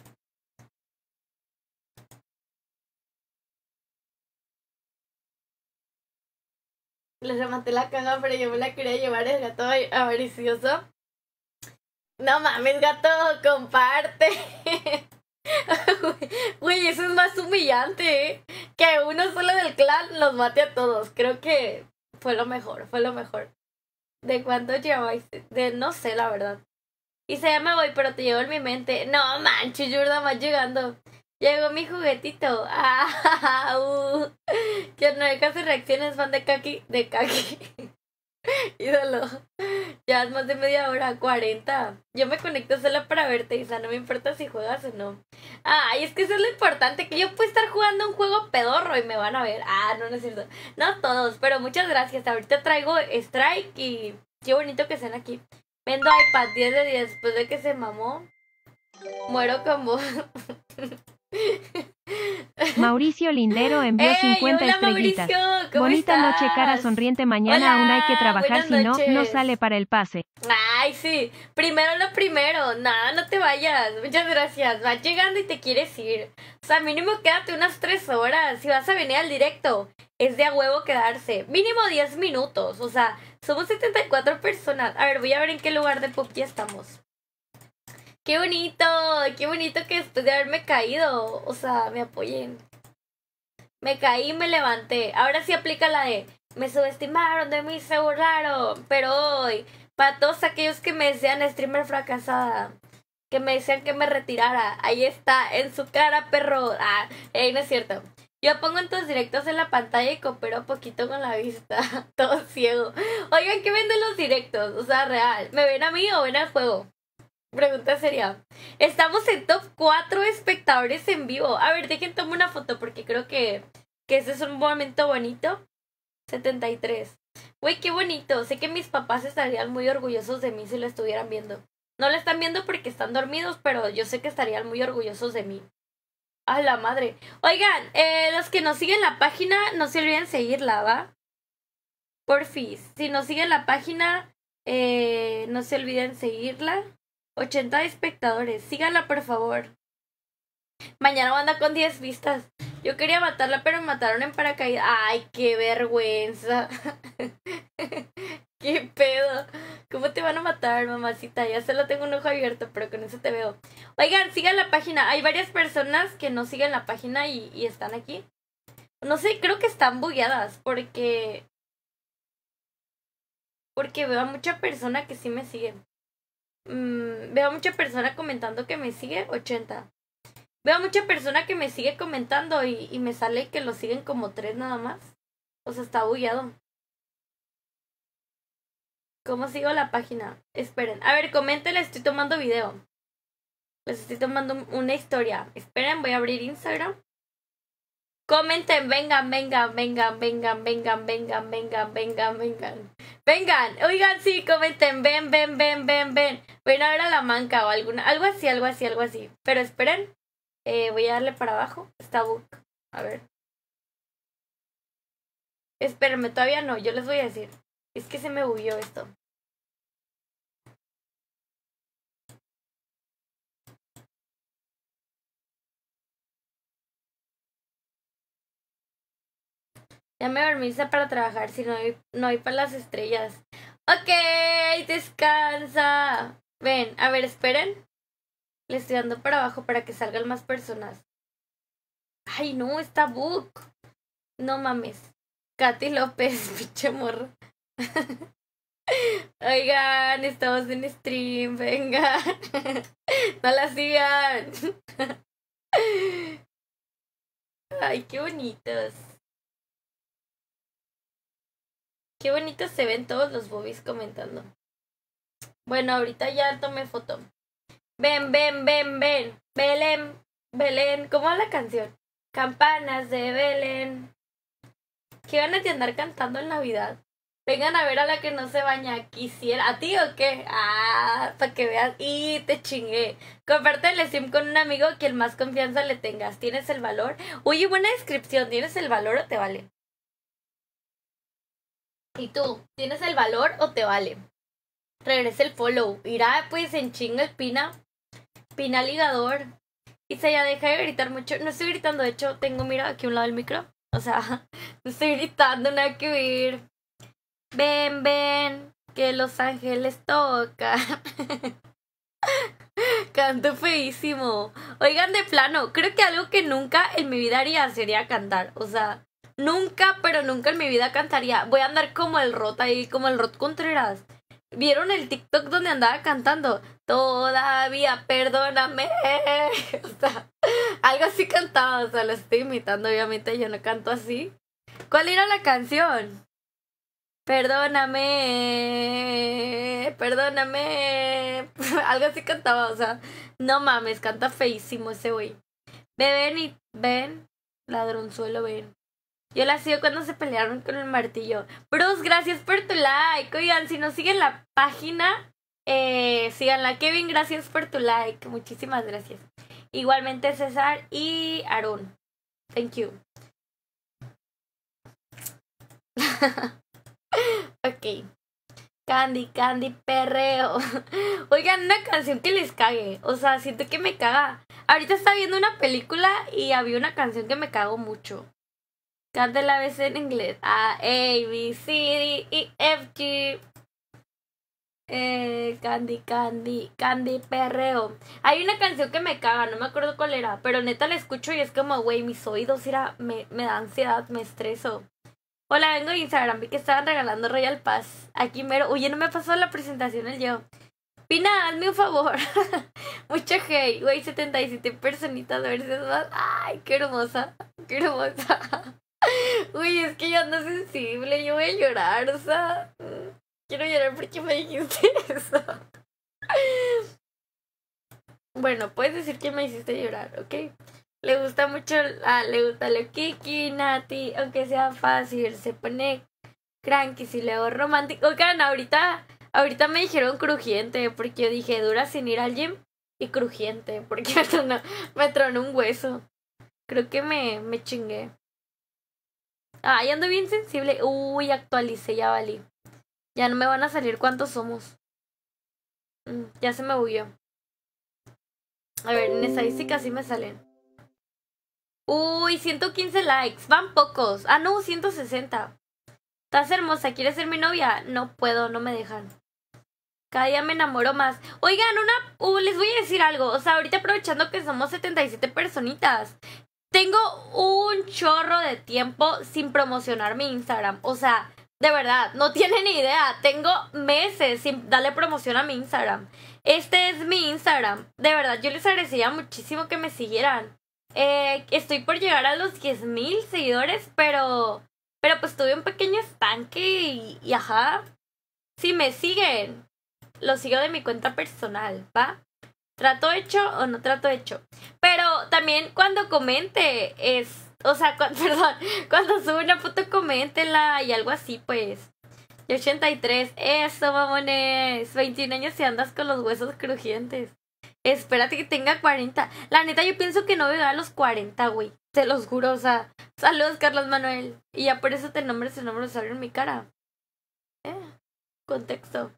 Les rematé la caja, pero yo me la quería llevar el gato avaricioso. No mames, gato, comparte. Güey, eso es más humillante, ¿eh? Que uno solo del clan los mate a todos. Creo que fue lo mejor. ¿De cuánto lleváis? No sé, la verdad. Y ya me voy, pero te llevo en mi mente. No manches, Jordan, va llegando. Llegó mi juguetito. Que no deja sus reacciones, fan de Kaki. Ídolo. Ya es más de media hora, 40. Yo me conecto solo para verte, Isa. No me importa si juegas o no. Ay, es que eso es lo importante. Que yo puedo estar jugando un juego pedorro y me van a ver. No es cierto. No todos, pero muchas gracias. Ahorita traigo Strike y qué bonito que estén aquí. Vendo iPad 10 de 10 después de que se mamó. Muero con vos. Mauricio Lindero envió 50 hola, estrellitas. Mauricio, ¿cómo Bonita estás? noche, cara sonriente. Mañana Hola, aún hay que trabajar, si no, buenas no noches. sale para el pase. Ay, sí. Primero lo primero. Nada, no te vayas. Muchas gracias. Vas llegando y te quieres ir. O sea, mínimo quédate unas 3 horas. Si vas a venir al directo, es de a huevo quedarse. Mínimo 10 minutos. O sea, somos 74 personas. A ver, voy a ver en qué lugar de PUBG estamos. Qué bonito que después de haberme caído, o sea, me apoyen. Me caí y me levanté. Ahora sí aplica la de me subestimaron, de mí se burlaron. Pero hoy, para todos aquellos que me decían streamer fracasada, que me decían que me retirara, ahí está, en su cara, perro. No es cierto. Yo pongo en tus directos en la pantalla y coopero poquito con la vista. Todo ciego. Oigan, ¿qué ven de los directos? O sea, real. ¿Me ven a mí o ven al juego? Pregunta sería, estamos en top 4 espectadores en vivo. A ver, dejen tomar una foto porque creo que ese es un momento bonito. 73. Güey, qué bonito. Sé que mis papás estarían muy orgullosos de mí si lo estuvieran viendo. No lo están viendo porque están dormidos, pero yo sé que estarían muy orgullosos de mí. ¡A la madre! Oigan, los que nos siguen la página, no se olviden seguirla, ¿va? Porfis. Si nos siguen la página, no se olviden seguirla. 80 espectadores. Síganla, por favor. Mañana anda con 10 vistas. Yo quería matarla, pero me mataron en paracaídas. ¡Ay, qué vergüenza! ¡Qué pedo! ¿Cómo te van a matar, mamacita? Ya solo tengo un ojo abierto, pero con eso te veo. Oigan, sigan la página. Hay varias personas que no siguen la página y están aquí. No sé, creo que están bugueadas porque veo a mucha persona que sí me sigue. Veo a mucha persona comentando que me sigue. 80. Veo a mucha persona que me sigue comentando y me sale que lo siguen como 3 nada más. O sea, está bugueado. ¿Cómo sigo la página? Esperen. A ver, comenten, les estoy tomando video. Les estoy tomando una historia. Esperen, voy a abrir Instagram. Comenten, vengan. Vengan, oigan, sí, comenten, ven. Ven a ver a la manca o alguna, algo así. Pero esperen, voy a darle para abajo. Está book. A ver. Espérenme, todavía no, yo les voy a decir. Es que se me bugueó esto. Ya me dormí para trabajar, si no hay para las estrellas. Ok, descansa. Ven, a ver, esperen. Le estoy dando para abajo para que salgan más personas. Ay, no, está book. No mames. Katy López, pinche morro. Oigan, estamos en stream, vengan. No la sigan. Ay, qué bonitos. Qué bonitos se ven todos los bobbies comentando. Bueno, ahorita ya tomé foto. Ven. Belén. ¿Cómo va la canción? Campanas de Belén. ¿Qué ganas de andar cantando en Navidad? Vengan a ver a la que no se baña. ¿Quisiera? ¿A ti o qué? Ah, para que veas. Y te chingué. Comparte el stream con un amigo que el más confianza le tengas. ¿Tienes el valor? Oye, buena descripción. ¿Tienes el valor o te vale? ¿Y tú? ¿Tienes el valor o te vale? Regresa el follow. Irá pues en chinga el Pina ligador. Y se ya deja de gritar mucho. No estoy gritando, de hecho, tengo, mira, aquí a un lado del micro. O sea, no estoy gritando, nada que ver. Ven, que Los Ángeles toca. Canto feísimo. Oigan, de plano, creo que algo que nunca en mi vida haría sería cantar. O sea, nunca, pero nunca en mi vida cantaría. Voy a andar como el Rot ahí, como el Rot Contreras. ¿Vieron el TikTok donde andaba cantando? Todavía, perdóname. O sea, algo así cantaba, o sea, lo estoy imitando, obviamente yo no canto así. ¿Cuál era la canción? Perdóname. Algo así cantaba, o sea, no mames, canta feísimo ese güey. Ven, ladronzuelo, ven. Yo la sigo cuando se pelearon con el martillo. Bruce, gracias por tu like. Oigan, si no siguen la página, síganla. Kevin, gracias por tu like. Muchísimas gracias. Igualmente César y Aaron. Thank you. Ok. Candy, perreo. Oigan, una canción que les cague. O sea, siento que me caga. Ahorita estaba viendo una película y había una canción que me cagó mucho. Cante la vez en inglés. A, B, C, D, E, F, G. Candy, perreo. Hay una canción que me caga, no me acuerdo cuál era, pero neta la escucho y es como, güey, mis oídos me da ansiedad, me estreso. Hola, vengo de Instagram, vi que estaban regalando Royal Pass. Aquí mero. Oye, no me pasó la presentación el yo. Pina, hazme un favor. Mucho hate, güey, 77 personitas versus más. Ay, qué hermosa. Uy, es que yo ando sensible, yo voy a llorar, o sea, quiero llorar porque me dijiste eso. Bueno, puedes decir que me hiciste llorar, ¿ok? Le gusta mucho, le gusta lo Kiki, Nati, aunque sea fácil, se pone cranky, si le hago romántico. Oigan, ahorita me dijeron crujiente, porque yo dije, dura sin ir al gym, y crujiente, porque me tronó un hueso. Creo que me chingué. Ay, ando bien sensible. Uy, actualicé, ya valí. Ya no me van a salir cuántos somos. Ya se me bugueó. A ver, en estadísticas sí me salen. Uy, 115 likes. Van pocos. Ah, no, 160. Estás hermosa, ¿quieres ser mi novia? No puedo, no me dejan. Cada día me enamoro más. Oigan, les voy a decir algo. O sea, ahorita aprovechando que somos 77 personitas. Tengo un chorro de tiempo sin promocionar mi Instagram. O sea, de verdad, no tienen ni idea. Tengo meses sin darle promoción a mi Instagram. Este es mi Instagram. De verdad, yo les agradecería muchísimo que me siguieran. Estoy por llegar a los 10,000 seguidores, pero pues tuve un pequeño estanque y ajá. si me siguen, lo sigo de mi cuenta personal, ¿va? ¿Trato hecho o no trato hecho? Pero también cuando comente o sea, perdón, cuando subo una foto coméntenla y algo así, pues. Y 83, eso, mamones. 21 años y andas con los huesos crujientes. Espérate que tenga 40. La neta, yo pienso que no voy a llegar a los 40, güey. Te los juro, o sea. Saludos, Carlos Manuel. Y ya por eso te nombres el nombre de en mi cara. Contexto.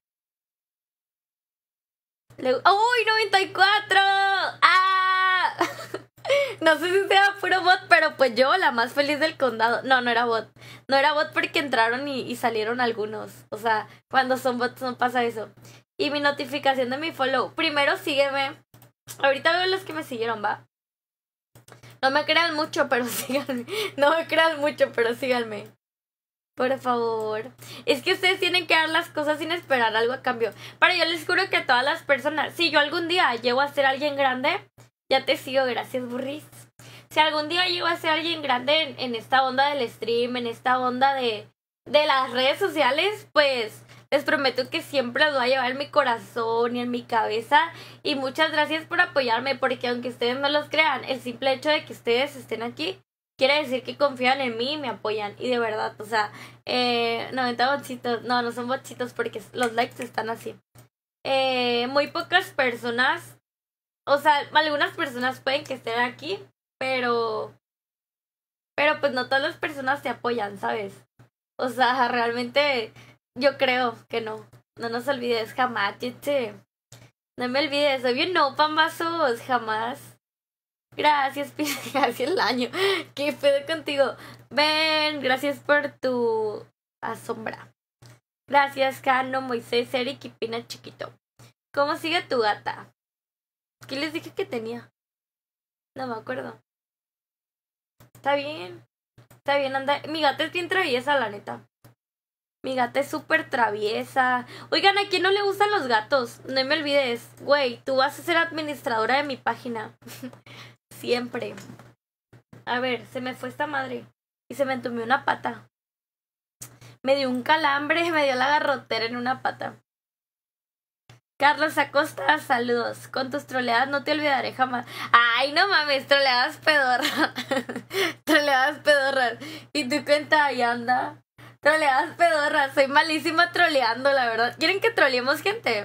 ¡Uy, 94! ¡Ah! No sé si sea puro bot, pero pues yo, la más feliz del condado. No era bot. No era bot porque entraron y salieron algunos. O sea, cuando son bots no pasa eso. Y mi notificación de mi follow. Primero sígueme. Ahorita veo los que me siguieron, ¿va? No me crean mucho, pero síganme. No me crean mucho, pero síganme. Por favor. Es que ustedes tienen que dar las cosas sin esperar algo a cambio. Pero yo les juro que a todas las personas, si yo algún día llego a ser alguien grande, ya te sigo, gracias, burris. Si algún día llego a ser alguien grande en esta onda del stream, en esta onda de las redes sociales, pues les prometo que siempre los voy a llevar en mi corazón y en mi cabeza. Y muchas gracias por apoyarme, porque aunque ustedes no los crean, el simple hecho de que ustedes estén aquí quiere decir que confían en mí y me apoyan. Y de verdad, o sea, 90 botsitos. No son botsitos porque los likes están así. Muy pocas personas. O sea, algunas personas pueden que estén aquí, pero pues no todas las personas te apoyan, ¿sabes? O sea, realmente yo creo que no. No nos olvides jamás, gente. No me olvides, soy bien no, pambazos, jamás. Gracias, gracias el año. ¿Qué pedo contigo? Ven, gracias por tu asombra. Gracias, Cano, Moisés, Eric y Pina Chiquito. ¿Cómo sigue tu gata? ¿Qué les dije que tenía? No me acuerdo. Está bien, anda. Mi gata es bien traviesa, la neta. Mi gata es súper traviesa. Oigan, ¿a quién no le gustan los gatos? No me olvides. Güey, tú vas a ser administradora de mi página. Siempre. A ver, se me fue esta madre. Y se me entumió una pata. Me dio un calambre, me dio la garrotera en una pata. Carlos Acosta, saludos. Con tus troleadas no te olvidaré jamás. Ay, no mames, troleadas pedorras. Troleadas pedorras. ¿Y tu cuenta ahí anda? Troleadas pedorras. Soy malísima troleando, la verdad. ¿Quieren que troleemos, gente?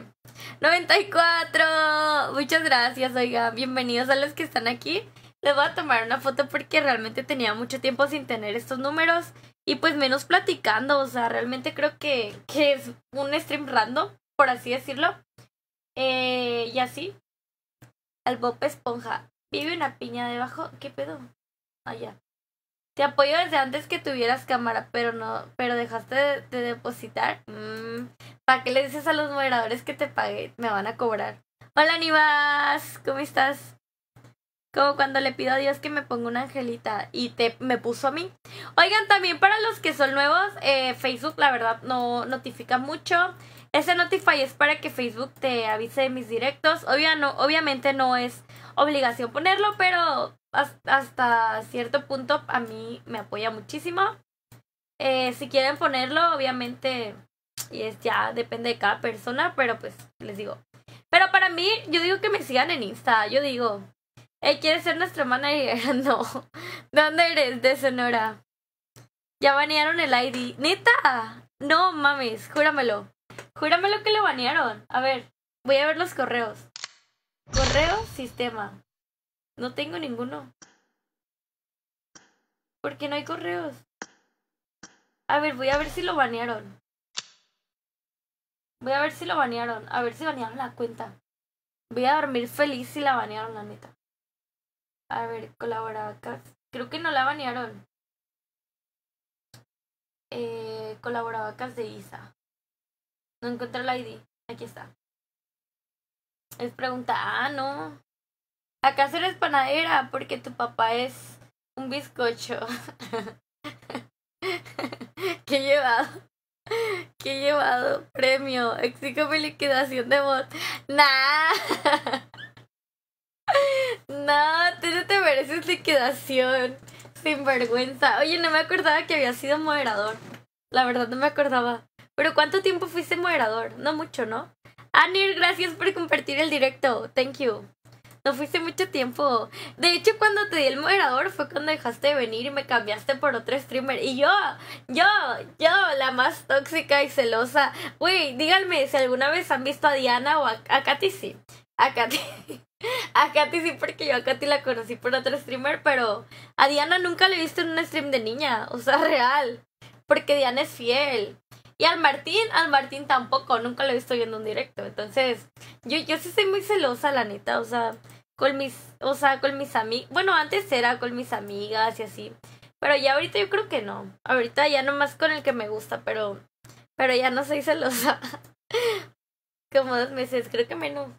94. Muchas gracias, oiga. Bienvenidos a los que están aquí. Les voy a tomar una foto porque realmente tenía mucho tiempo sin tener estos números. Y pues menos platicando. O sea, realmente creo que es un stream random, por así decirlo. Y así. Al Bob Esponja. Vive una piña debajo. ¿Qué pedo? Allá. Te apoyo desde antes que tuvieras cámara, pero dejaste de depositar. ¿Para qué le dices a los moderadores que te pague? Me van a cobrar. Hola, Nivas. ¿Cómo estás? Como cuando le pido a Dios que me ponga una angelita y me puso a mí. Oigan, también para los que son nuevos, Facebook la verdad no notifica mucho. Ese Notify es para que Facebook te avise de mis directos. Obviamente no es obligación ponerlo, pero hasta cierto punto a mí me apoya muchísimo. Si quieren ponerlo, obviamente, y ya depende de cada persona, pero pues les digo. Pero para mí, yo digo que me sigan en Insta. Yo digo, ¿quieres ser nuestra manager? No. ¿De dónde eres? De Sonora. Ya banearon el ID. ¿Neta? No mames, júramelo. Júramelo que lo banearon. A ver, voy a ver los correos. Correo, sistema. No tengo ninguno. ¿Por qué no hay correos? A ver, voy a ver si lo banearon. A ver si banearon la cuenta. Voy a dormir feliz si la banearon, la neta. A ver, colaboradores. Creo que no la banearon. Colaboradores de Isa. No encontré el ID. Aquí está. Es pregunta, no. ¿Acaso eres panadera? Porque tu papá es un bizcocho. ¿Qué he llevado? Premio. Exígame liquidación de bot. Nah. No, tú no te mereces liquidación. Sin vergüenza. Oye, no me acordaba que había sido moderador. La verdad no me acordaba. Pero ¿cuánto tiempo fuiste moderador? No mucho, ¿no? Anir, gracias por compartir el directo. Thank you. No fuiste mucho tiempo. De hecho, cuando te di el moderador fue cuando dejaste de venir y me cambiaste por otro streamer. Y yo, la más tóxica y celosa. Güey, díganme si alguna vez han visto a Diana o a Katy, sí. A Katy. A Katy sí, porque yo a Katy la conocí por otro streamer, pero a Diana nunca la he visto en un stream de niña. O sea, real. Porque Diana es fiel. Y al Martín tampoco, nunca lo he visto viendo un directo. Entonces, yo sí soy muy celosa, la neta, o sea, con mis amigas, bueno, antes era con mis amigas y así, pero ya ahorita yo creo que no. Ahorita ya nomás con el que me gusta, pero ya no soy celosa. Como 2 meses, creo que menos.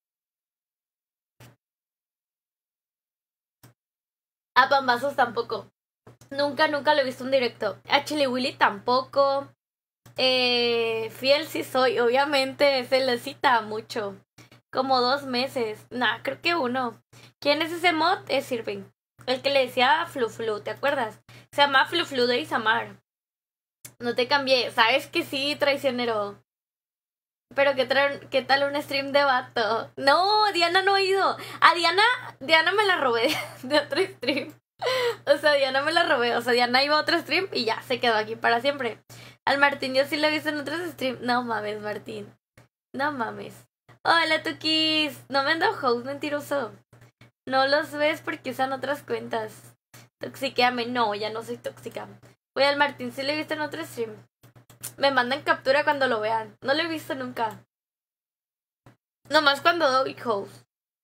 A Pambazos tampoco. Nunca lo he visto en directo. A Chili Willy tampoco. Fiel sí soy, obviamente se le cita mucho. Como 2 meses. Nah, creo que 1. ¿Quién es ese mod? Es Irving. El que le decía Flu, ¿te acuerdas? Se llama Flu de Isamar. No te cambié. Sabes que sí, traicionero. Pero ¿qué tal un stream de vato? No, Diana no ha ido. A Diana me la robé de otro stream. O sea, Diana me la robé. O sea, Diana iba a otro stream y ya se quedó aquí para siempre. Al Martín yo sí lo he visto en otros streams. No mames, Martín. No mames. Hola, Tukis. No me han dado host, mentiroso. No los ves porque usan otras cuentas. Toxiqueame. No, ya no soy tóxica. Voy al Martín, sí lo he visto en otro stream. Me mandan captura cuando lo vean. No lo he visto nunca. Nomás cuando doy host.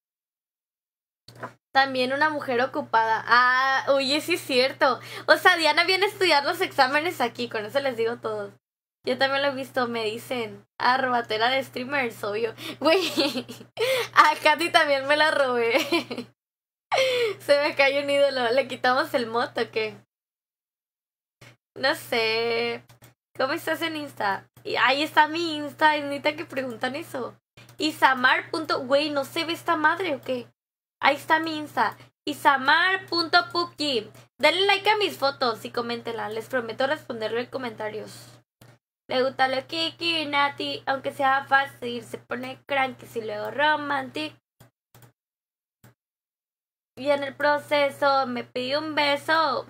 También una mujer ocupada. Ah, oye, sí es cierto. O sea, Diana viene a estudiar los exámenes aquí. Con eso les digo todo. Yo también lo he visto, me dicen. Ah, robatera de streamers, obvio. Güey, a Katy también me la robé. Se me cayó un ídolo. ¿Le quitamos el mod o qué? No sé. ¿Cómo estás en Insta? Y ahí está mi Insta. Es neta que preguntan eso. Isamar. Güey, ¿no se ve esta madre o qué? Ahí está mi Insta. Isamar.pubg. Denle like a mis fotos y coméntenla. Les prometo responderle en comentarios. Le gusta lo Kiki, Nati, aunque sea fácil, se pone cranky y luego romantic. Y en el proceso me pidió un beso.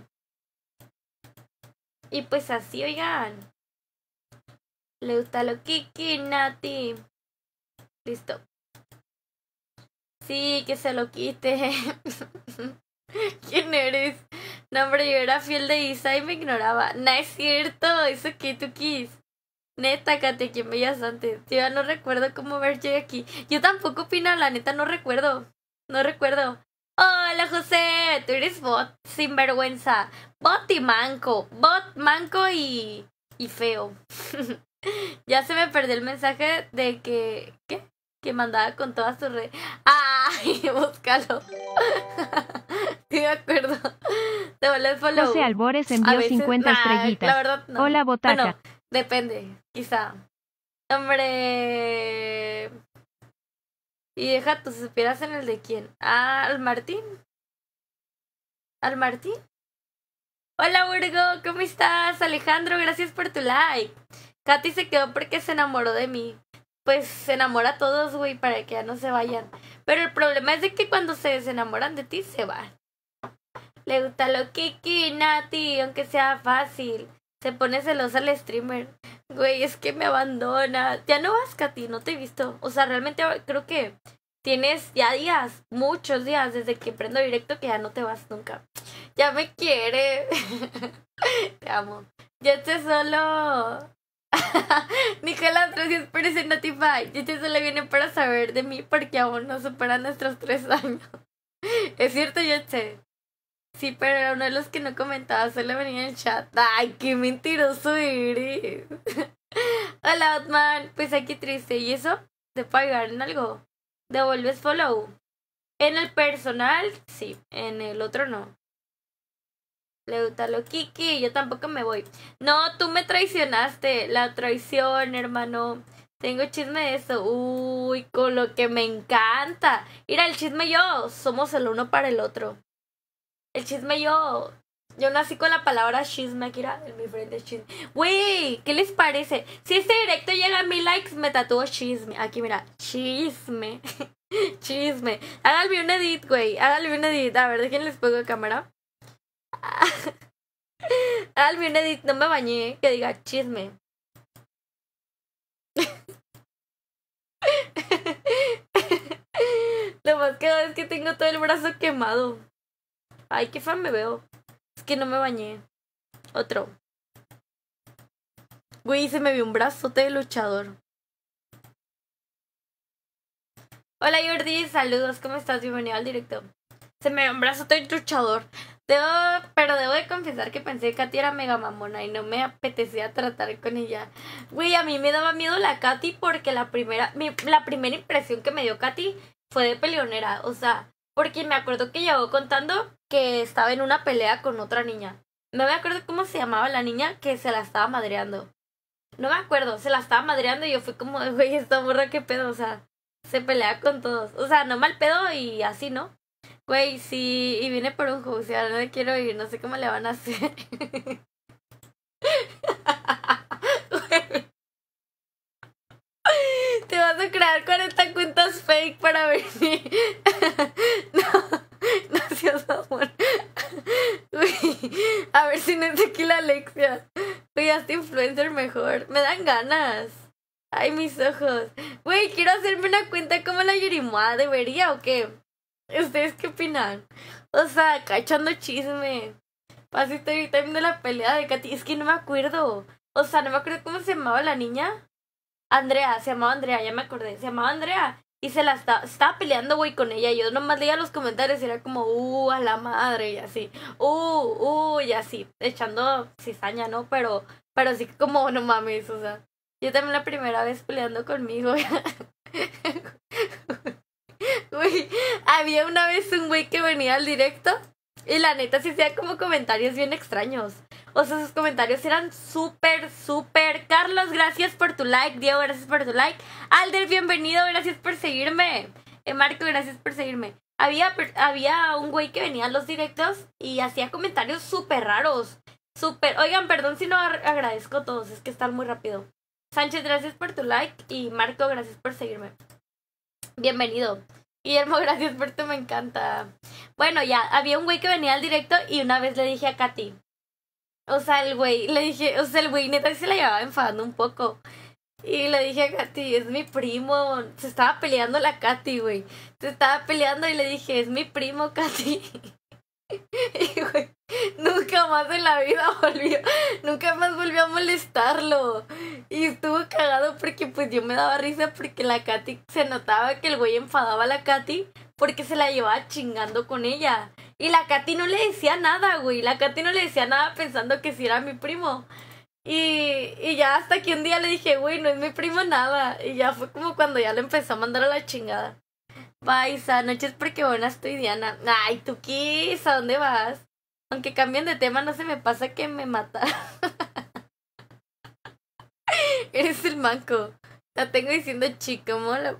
Y pues así, oigan. Le gusta lo Kiki, Nati. Listo. Sí, que se lo quite. ¿Quién eres? No, hombre, yo era fiel de Isa y me ignoraba. No es cierto, eso que tú quis. Neta, Katy, ¿quién veías antes? Yo ya no recuerdo cómo ver llegué aquí. Yo tampoco, Pina, la neta, no recuerdo. No recuerdo. Hola, José. Tú eres bot, sinvergüenza. Bot y manco. Bot, manco y feo. Ya se me perdió el mensaje de que... ¿Qué? Que mandaba con todas tus redes. ¡Ay! Búscalo. Sí, me acuerdo. Te vuelves follow. José Albores envió 50 estrellitas. La verdad, no. Hola, Botaca. Bueno, depende, quizá. Hombre. Y deja tus supieras en el de quién. Ah, ¿al Martín? ¿Al Martín? Hola, Urgo, ¿cómo estás? Alejandro, gracias por tu like. Katy se quedó porque se enamoró de mí. Pues se enamora a todos, güey, para que ya no se vayan. Pero el problema es de que cuando se desenamoran de ti, se van. Le gusta lo Kiki, Nati, aunque sea fácil. Se pone celosa el streamer. Güey, es que me abandona. Ya no vas, Katy, no te he visto. O sea, realmente creo que tienes ya días, muchos días, desde que prendo directo que ya no te vas nunca. Ya me quiere. Te amo. Ya estoy solo... Nicolás, gracias por ese notify. Ya solo viene para saber de mí porque aún no superan nuestros 3 años. Es cierto, yo sé. Sí, pero era uno de los que no comentaba, solo venía en el chat. Ay, qué mentiroso eres. Hola, Otman. Pues aquí triste. ¿Y eso? ¿Te puedo ayudar en algo? ¿Devuelves follow? En el personal, sí. En el otro no. Le gusta lo Kiki, yo tampoco me voy. No, tú me traicionaste. La traición, hermano. Tengo chisme de eso. Uy, con lo que me encanta. Mira, el chisme y yo somos el uno para el otro. El chisme y yo Yo nací con la palabra chisme, Akira, en mi frente es chisme. Güey, ¿qué les parece? Si este directo llega a 1000 likes, me tatúo chisme. Aquí, mira, chisme. Chisme. Háganme un edit, güey. Háganme un edit. A ver, déjenles pongo de cámara. Háganme un edit, no me bañé, que diga chisme. Lo más que es que tengo todo el brazo quemado. Ay, qué fan me veo. Es que no me bañé. Otro. Güey, se me vio un brazote de luchador. Hola Jordi, saludos, ¿cómo estás? Bienvenido al directo. Se me vio un brazote de luchador. Pero debo de confesar que pensé que Katy era mega mamona y no me apetecía tratar con ella. Güey, a mí me daba miedo la Katy porque la primera impresión que me dio Katy fue de peleonera. O sea, porque me acuerdo que llegó contando que estaba en una pelea con otra niña. No me acuerdo cómo se llamaba la niña que se la estaba madreando. No me acuerdo, se la estaba madreando y yo fui como, güey, esta morra, qué pedo, o sea, se pelea con todos. O sea, no mal pedo y así, ¿no? Güey, sí, y viene por un juicio, ahora no le quiero ir, no sé cómo le van a hacer. Te vas a crear 40 cuentas fake para venir. No seas amor. A ver si no es aquí la Alexia. Güey, hasta influencer mejor. Me dan ganas. Ay, mis ojos. Güey, quiero hacerme una cuenta como la Yurimoa. ¿Debería o qué? ¿Ustedes qué opinan? O sea, acá echando chisme. Así estoy ahorita viendo la pelea de Katy. Es que no me acuerdo. O sea, no me acuerdo cómo se llamaba la niña. Andrea, se llamaba Andrea, ya me acordé. Se llamaba Andrea. Y se la estaba peleando, güey, con ella. Yo nomás leía los comentarios y era como, a la madre, y así. Y así. Echando cizaña, ¿no? Pero sí como, no mames, o sea. Yo también la primera vez peleando conmigo. Güey, había una vez un güey que venía al directo y la neta sí hacía como comentarios bien extraños. O sea, sus comentarios eran súper. Carlos, gracias por tu like. Diego, gracias por tu like. Alder, bienvenido, gracias por seguirme. Marco, gracias por seguirme. Había un güey que venía a los directos y hacía comentarios súper raros. Oigan, perdón si no agradezco a todos, es que están muy rápido. Sánchez, gracias por tu like. Y Marco, gracias por seguirme. Bienvenido. Guillermo, gracias por tu me encanta. Bueno, ya, había un güey que venía al directo y una vez le dije a Katy. O sea, el güey neta se la llevaba enfadando un poco. Y le dije a Katy, es mi primo. Se estaba peleando la Katy, güey. Se estaba peleando y le dije, es mi primo, Katy. Y güey, nunca más en la vida volvió a molestarlo. Y estuvo cagado porque pues yo me daba risa porque la Katy, se notaba que el güey enfadaba a la Katy porque se la llevaba chingando con ella. Y la Katy no le decía nada, güey. La Katy no le decía nada pensando que sí era mi primo. Y ya hasta que un día le dije, güey, no es mi primo nada. Y ya fue como cuando ya le empezó a mandar a la chingada. Paisa, noches porque buena estoy Diana. Ay, tú Kiss, ¿a dónde vas? Aunque cambien de tema, no se me pasa que me mata. Eres el manco. La tengo diciendo chico,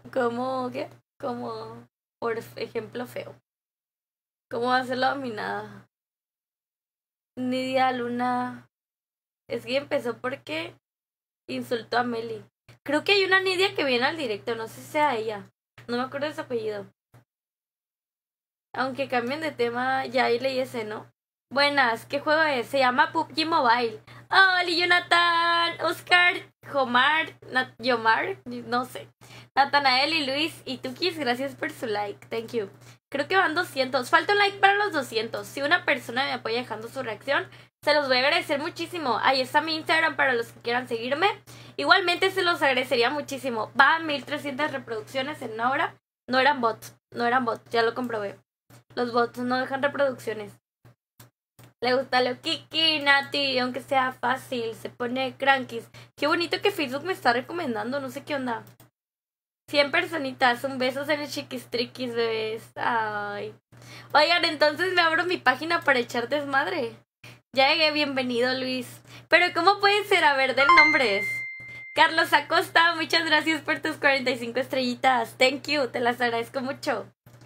como por ejemplo feo. ¿Cómo va a ser la dominada? Nidia Luna. Es que empezó porque insultó a Meli. Creo que hay una Nidia que viene al directo, no sé si sea ella. No me acuerdo de su apellido. Aunque cambien de tema, ya ahí leí ese, ¿no? Buenas, ¿qué juego es? Se llama PUBG Mobile. Hola, Jonathan, Oscar, Yomar, no sé. Natanael y Luis y Tukis, gracias por su like. Thank you. Creo que van 200. Falta un like para los 200. Si una persona me apoya dejando su reacción, se los voy a agradecer muchísimo. Ahí está mi Instagram para los que quieran seguirme. Igualmente se los agradecería muchísimo. Va a 1300 reproducciones en una hora. No eran bots, ya lo comprobé. Los bots no dejan reproducciones. Le gusta lo Kiki, Nati, aunque sea fácil, se pone crankies. Qué bonito que Facebook me está recomendando, no sé qué onda. 100 personitas, un besos en el chiquistriquis, bebés. Ay. Oigan, entonces me abro mi página para echar desmadre. Ya llegué, bienvenido, Luis. Pero ¿cómo puede ser? A ver, den nombres. Carlos Acosta, muchas gracias por tus 45 estrellitas. Thank you, te las agradezco mucho.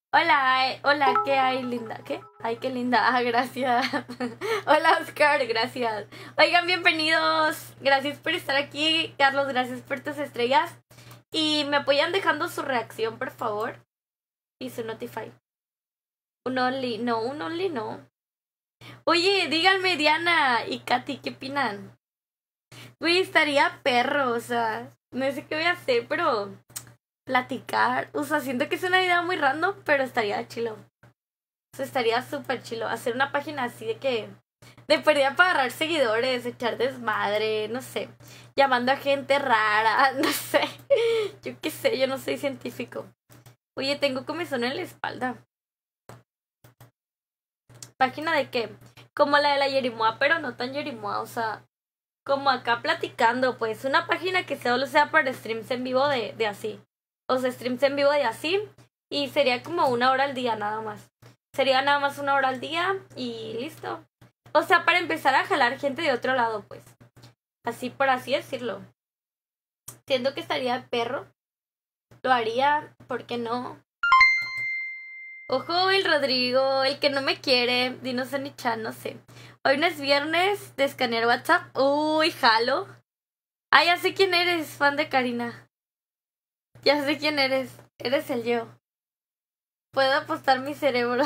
Hola, hola, ¿qué hay, linda? ¿Qué? Ay, qué linda. Ah, gracias. Hola, Oscar, gracias. Oigan, bienvenidos. Gracias por estar aquí. Carlos, gracias por tus estrellas. Y me apoyan dejando su reacción, por favor. Y su notify. Un only, no. Oye, díganme, Diana y Katy, ¿qué opinan? Güey, estaría perro, o sea, no sé qué voy a hacer, pero platicar. O sea, siento que es una idea muy random, pero estaría chilo. O sea, estaría súper chilo. Hacer una página así de que... De perdida para agarrar seguidores, echar desmadre, no sé. Llamando a gente rara, no sé. Yo qué sé, yo no soy científico. Oye, tengo comezón en la espalda. ¿Página de qué? Como la de la Yerimoa, pero no tan Yerimoa, o sea... Como acá platicando, pues. Una página que solo sea para streams en vivo de así. O sea, streams en vivo de así. Y sería como 1 hora al día nada más. Sería nada más 1 hora al día y listo. O sea, para empezar a jalar gente de otro lado, pues. Así por así decirlo. Siento que estaría de perro. Lo haría, ¿por qué no? Ojo, el Rodrigo, el que no me quiere. Dinos en mi chat, no sé. Hoy no es viernes de escanear WhatsApp. Uy, jalo. Ah, ya sé quién eres, fan de Karina. Ya sé quién eres. Eres el yo. Puedo apostar mi cerebro.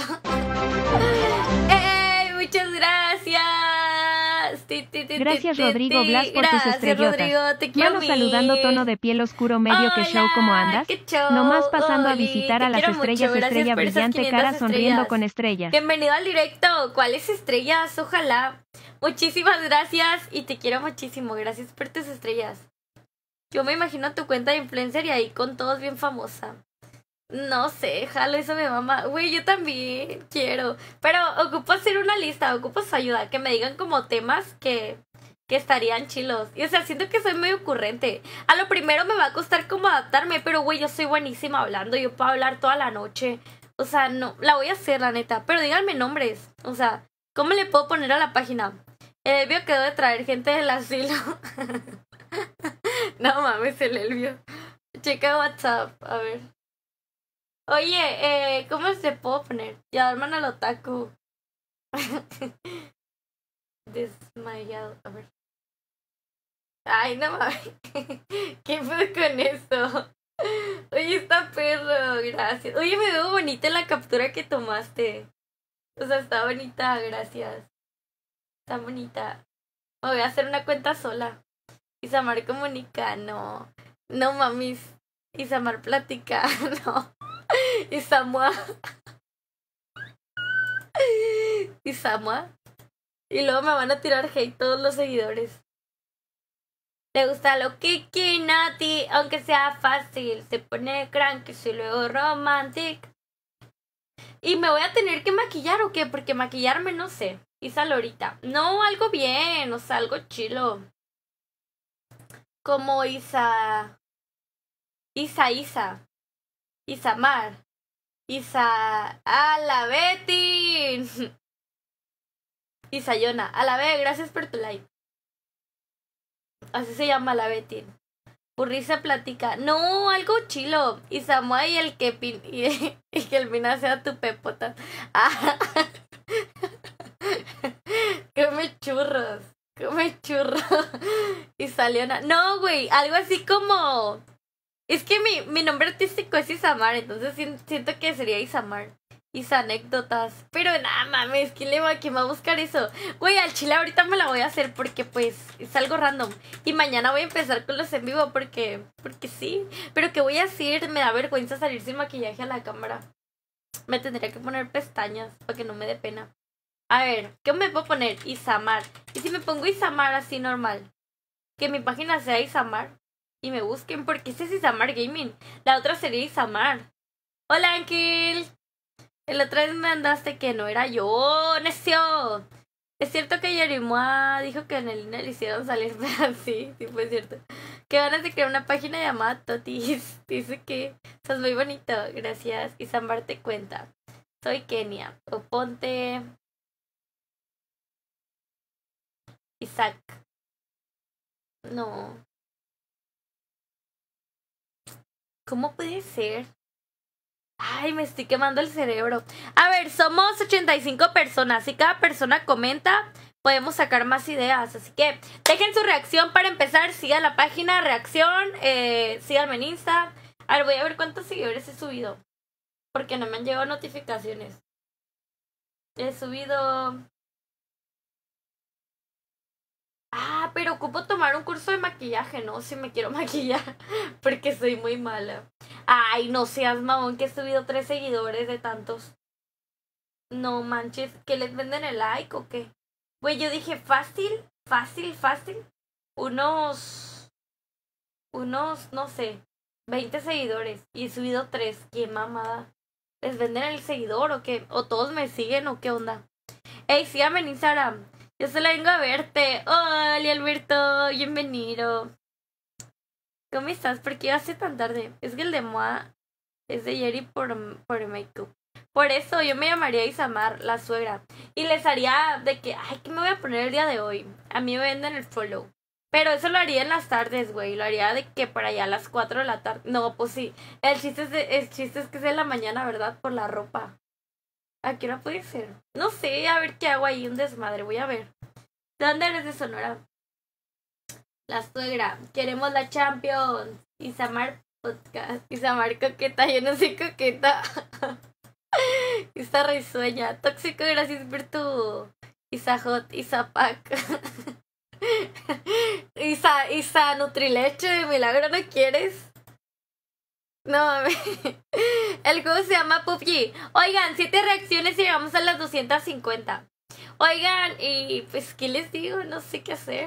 ¡Ey! Muchas gracias. Gracias, Rodrigo Blas, por tus estrellotas. Rodrigo, te quiero Mano saludando, tono de piel oscuro medio. Hola, que show, ¿cómo andas? ¿qué show? Nomás pasando a Oli, visitar te a las quiero estrellas, mucho. estrella Gracias por esas brillante, 500 cara sonriendo estrellas. con estrellas. Bienvenido al directo. ¿Cuáles estrellas? Ojalá. Muchísimas gracias y te quiero muchísimo. Gracias por tus estrellas. Yo me imagino tu cuenta de influencer y ahí con todos bien famosa. No sé, jalo, eso me mama. Güey, yo también quiero. Pero ocupo hacer una lista, ocupo su ayuda. Que me digan como temas que estarían chilos. Y o sea, siento que soy muy ocurrente. A lo primero me va a costar como adaptarme, pero güey, yo soy buenísima hablando. Yo puedo hablar toda la noche. O sea, no, la voy a hacer, la neta. Pero díganme nombres. O sea, ¿cómo le puedo poner a la página? El Elvio quedó de traer gente del asilo. No mames, el Elvio. Checa WhatsApp, a ver. Oye, ¿cómo se puedo poner? Ya, hermano al otaku. Desmayado, a ver. Ay, no mames. ¿Qué fue con eso? Oye, está perro, gracias. Oye, me veo bonita en la captura que tomaste. O sea, está bonita, gracias. Está bonita. Me voy a hacer una cuenta sola. Isamar comunica, no. No mamis. Isamar platica, no. Isamua. Isamua. Y luego me van a tirar hate todos los seguidores. Le gusta lo Kiki Nati, aunque sea fácil. Se pone cranky y luego romantic. ¿Y me voy a tener que maquillar o qué? Porque maquillarme no sé. Isa Lorita. No, algo bien, o sea, algo chilo. Como Isa. Isamar. A la Betty. Isayona. A la B, gracias por tu like. Así se llama la Betty. Burrisa platica. No, algo chilo. Y Samuel y el que y que el Mina sea tu pepota. Ah. Come churros. Come churros. Y salió una. No, güey. Algo así como. Es que mi nombre artístico es Isamar. Entonces siento que sería Isamar. Anécdotas. Pero nada mames, ¿quién va a buscar eso? Güey, al chile ahorita me la voy a hacer porque pues es algo random. Y mañana voy a empezar con los en vivo porque sí. Pero ¿qué voy a hacer? Me da vergüenza salir sin maquillaje a la cámara. Me tendría que poner pestañas para que no me dé pena. A ver, ¿qué me puedo poner? Isamar. ¿Y si me pongo Isamar así normal? Que mi página sea Isamar. Y me busquen porque ese es Isamar Gaming. La otra sería Isamar. Hola, Ángel. El otra vez me mandaste que no era yo, necio. Es cierto que Yerimoa dijo que en el INE le hicieron salir así, sí fue cierto. Que ganas de crear una página llamada Totis. Dice que sos muy bonito, gracias. Y Sambar te cuenta. Soy Kenia. O ponte Isaac. No. ¿Cómo puede ser? Ay, me estoy quemando el cerebro. A ver, somos 85 personas. Si cada persona comenta, podemos sacar más ideas. Así que dejen su reacción para empezar. Sigan la página, reacción. Síganme en Insta. A ver, voy a ver cuántos seguidores he subido. Porque no me han llegado notificaciones. He subido... Ah, pero ocupo tomar un curso de maquillaje, ¿no? Si me quiero maquillar. Porque soy muy mala. Ay, no seas mamón, que he subido 3 seguidores de tantos. No manches, ¿que les venden el like o qué? Güey, yo dije fácil. Unos, no sé, 20 seguidores. Y he subido 3. Qué mamada. ¿Les venden el seguidor o qué? ¿O todos me siguen o qué onda? Ey, síganme en Instagram. Yo solo vengo a verte. Hola, Alberto. Bienvenido. ¿Cómo estás? ¿Por qué hace tan tarde? Es que el de Moa es de Jerry por make-up. Por eso yo me llamaría Isamar, la suegra. Y les haría de que, ay, ¿qué me voy a poner el día de hoy? A mí me venden el follow. Pero eso lo haría en las tardes, güey. Lo haría de que para allá a las 4 de la tarde. No, pues sí. El chiste es que es de la mañana, ¿verdad? Por la ropa. ¿A qué hora puede ser? No sé, a ver qué hago ahí, un desmadre, voy a ver. ¿De dónde eres? De Sonora. La suegra. Queremos la Champions. Isamar Podcast. Isamar coqueta, yo no soy coqueta. Isa risueña. Tóxico, gracias por tu Isa Hot, Isa Pack. Isa Nutrileche de milagro, ¿no quieres? No mames. El juego se llama PUBG. Oigan, 7 reacciones y llegamos a las 250. Oigan, y pues, ¿qué les digo? No sé qué hacer.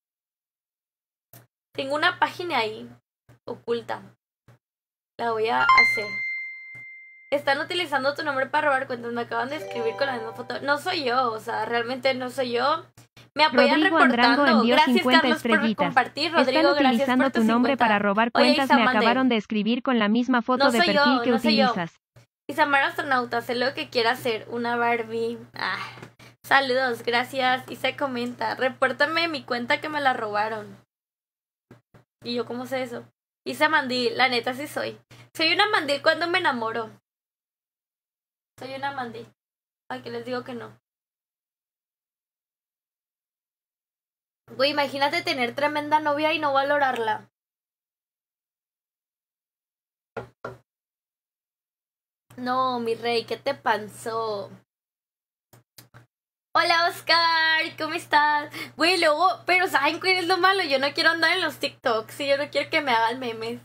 Tengo una página ahí, oculta. La voy a hacer. Están utilizando tu nombre para robar cuentas. Me acaban de escribir con la misma foto. No soy yo, o sea, realmente no soy yo. Me apoyan Rodrigo reportando. Andrango envió Gracias, 50 Carlos, por estrellitas. compartir. Rodrigo, Están gracias utilizando por tu nombre 50. para robar Oye, cuentas. Me Isamande, acabaron de escribir con la misma foto no de soy perfil yo, que no soy yo. utilizas. Isamar Astronauta, sé lo que quiera hacer. Una Barbie. Saludos, gracias. Y se comenta. Repórtame mi cuenta que me la robaron. ¿Y yo cómo sé eso? Isa Mandil, la neta sí soy. Soy una mandil cuando me enamoro. Soy una mandil. Ay, que les digo que no. Güey, imagínate tener tremenda novia y no valorarla. No, mi rey, ¿qué te pasó? Hola, Oscar, ¿cómo estás? Güey, luego, pero ¿saben cuál es lo malo? Yo no quiero andar en los TikToks y yo no quiero que me hagan memes.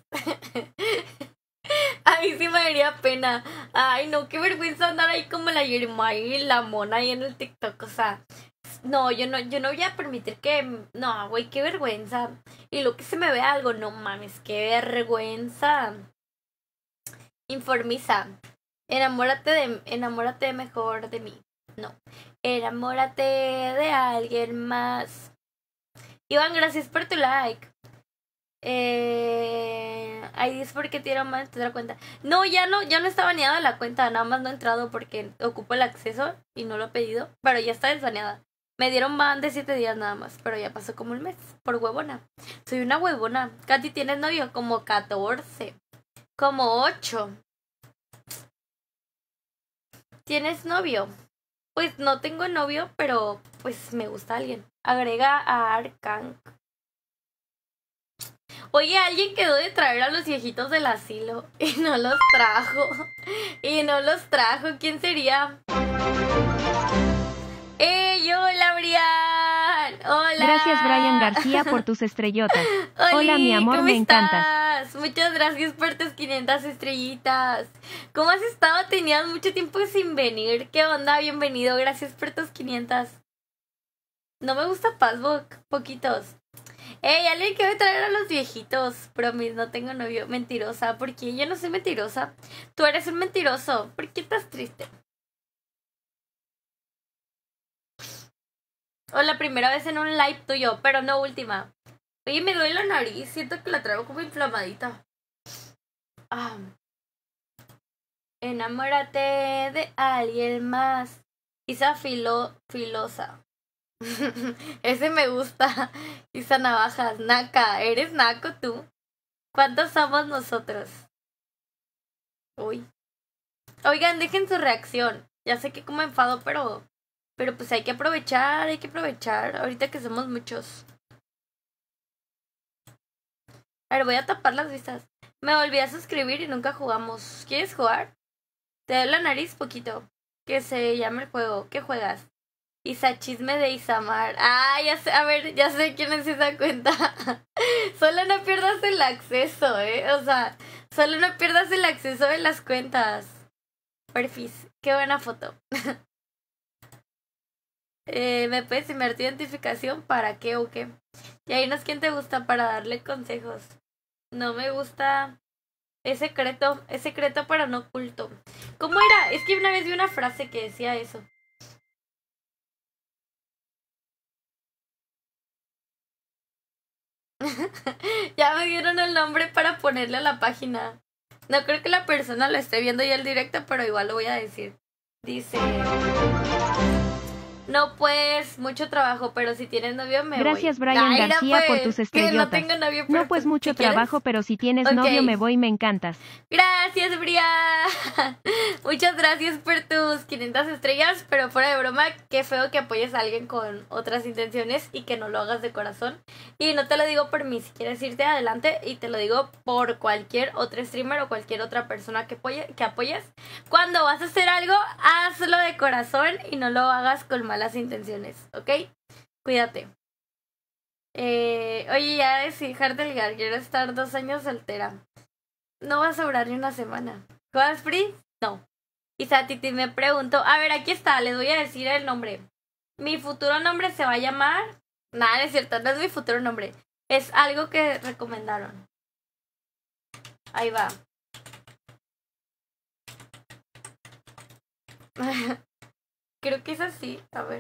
A mí sí me daría pena. Ay, no, qué vergüenza andar ahí como la Yermay y la mona ahí en el TikTok, o sea... No, yo no voy a permitir que... No, güey, qué vergüenza. Y lo que se me ve algo, no mames, qué vergüenza. Informiza. Enamórate mejor de mí. No. Enamórate de alguien más. Iván, gracias por tu like. Ahí es porque tiene más de otra cuenta. No, ya no está baneada la cuenta. Nada más no he entrado porque ocupo el acceso y no lo he pedido. Pero ya está desbaneada. Me dieron ban de 7 días nada más. Pero ya pasó como un mes. Por huevona. Soy una huevona. Katy, ¿tienes novio? Como 14. Como 8. ¿Tienes novio? Pues no tengo novio, pero pues me gusta alguien. Agrega a Arkan. Oye, alguien quedó de traer a los viejitos del asilo y no los trajo. ¿Quién sería? Hola, Brian. Hola. Gracias, Brian García, por tus estrellotas. Oli, Hola, mi amor, ¿cómo me encantas. estás? Muchas gracias por tus 500 estrellitas. ¿Cómo has estado? Tenías mucho tiempo sin venir. ¿Qué onda? Bienvenido. Gracias por tus 500. No me gusta Passbook. Poquitos. Alguien que voy a traer a los viejitos. Promis, no tengo novio. Mentirosa. ¿Por qué? Yo no soy mentirosa. Tú eres un mentiroso. ¿Por qué estás triste? O la primera vez en un live tuyo, pero no última. Oye, me duele la nariz. Siento que la traigo como inflamadita. Enamórate de alguien más. Isa filosa. Ese me gusta. Isa Navajas. Naca. ¿Eres naco tú? ¿Cuántos somos nosotros? Uy. Oigan, dejen su reacción. Ya sé que como enfado, pero pues hay que aprovechar. Ahorita que somos muchos. A ver, voy a tapar las vistas. Me volví a suscribir y nunca jugamos. ¿Quieres jugar? Te doy la nariz poquito. Que se llame el juego. ¿Qué juegas? Isachisme de Isamar. Ah, ya sé, a ver, ya sé quién es esa cuenta. Solo no pierdas el acceso, O sea, solo no pierdas el acceso de las cuentas. Perfis, qué buena foto. ¿Me puedes enviar tu identificación? ¿Para qué o qué? Y ahí no es quién te gusta para darle consejos. No me gusta. Es secreto pero no oculto. ¿Cómo era? Es que una vez vi una frase que decía eso. Ya me dieron el nombre para ponerle a la página. No creo que la persona lo esté viendo ya el directo, pero igual lo voy a decir. Dice... No, pues, mucho trabajo, pero si tienes novio me Gracias, voy. Brian Ay, no, García, por pues, tus que estrellotas. no tengo novio, No, pues mucho ¿sí quieres? trabajo, pero si tienes Ok. novio me voy, me encantas. Gracias, Bria. Muchas gracias por tus 500 estrellas, pero fuera de broma, qué feo que apoyes a alguien con otras intenciones y que no lo hagas de corazón. Y no te lo digo por mí, si quieres irte adelante, y te lo digo por cualquier otro streamer o cualquier otra persona que apoyes. Cuando vas a hacer algo, hazlo de corazón y no lo hagas con malas intenciones, ¿ok? Cuídate. Oye, ya decidí dejar de ligar, quiero estar 2 años soltera. No va a sobrar ni una semana. ¿Juegas free? No. Y Satiti me preguntó, a ver, aquí está, les voy a decir el nombre. Mi futuro nombre se va a llamar... Nada, es cierto, no es mi futuro nombre. Es algo que recomendaron. Ahí va. Creo que es así, a ver.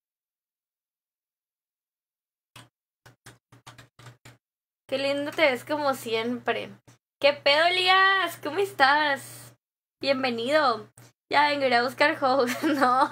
Qué lindo te ves como siempre. ¿Qué pedo, Elías? ¿Cómo estás? Bienvenido. Ya vengo a ir a buscar host. No.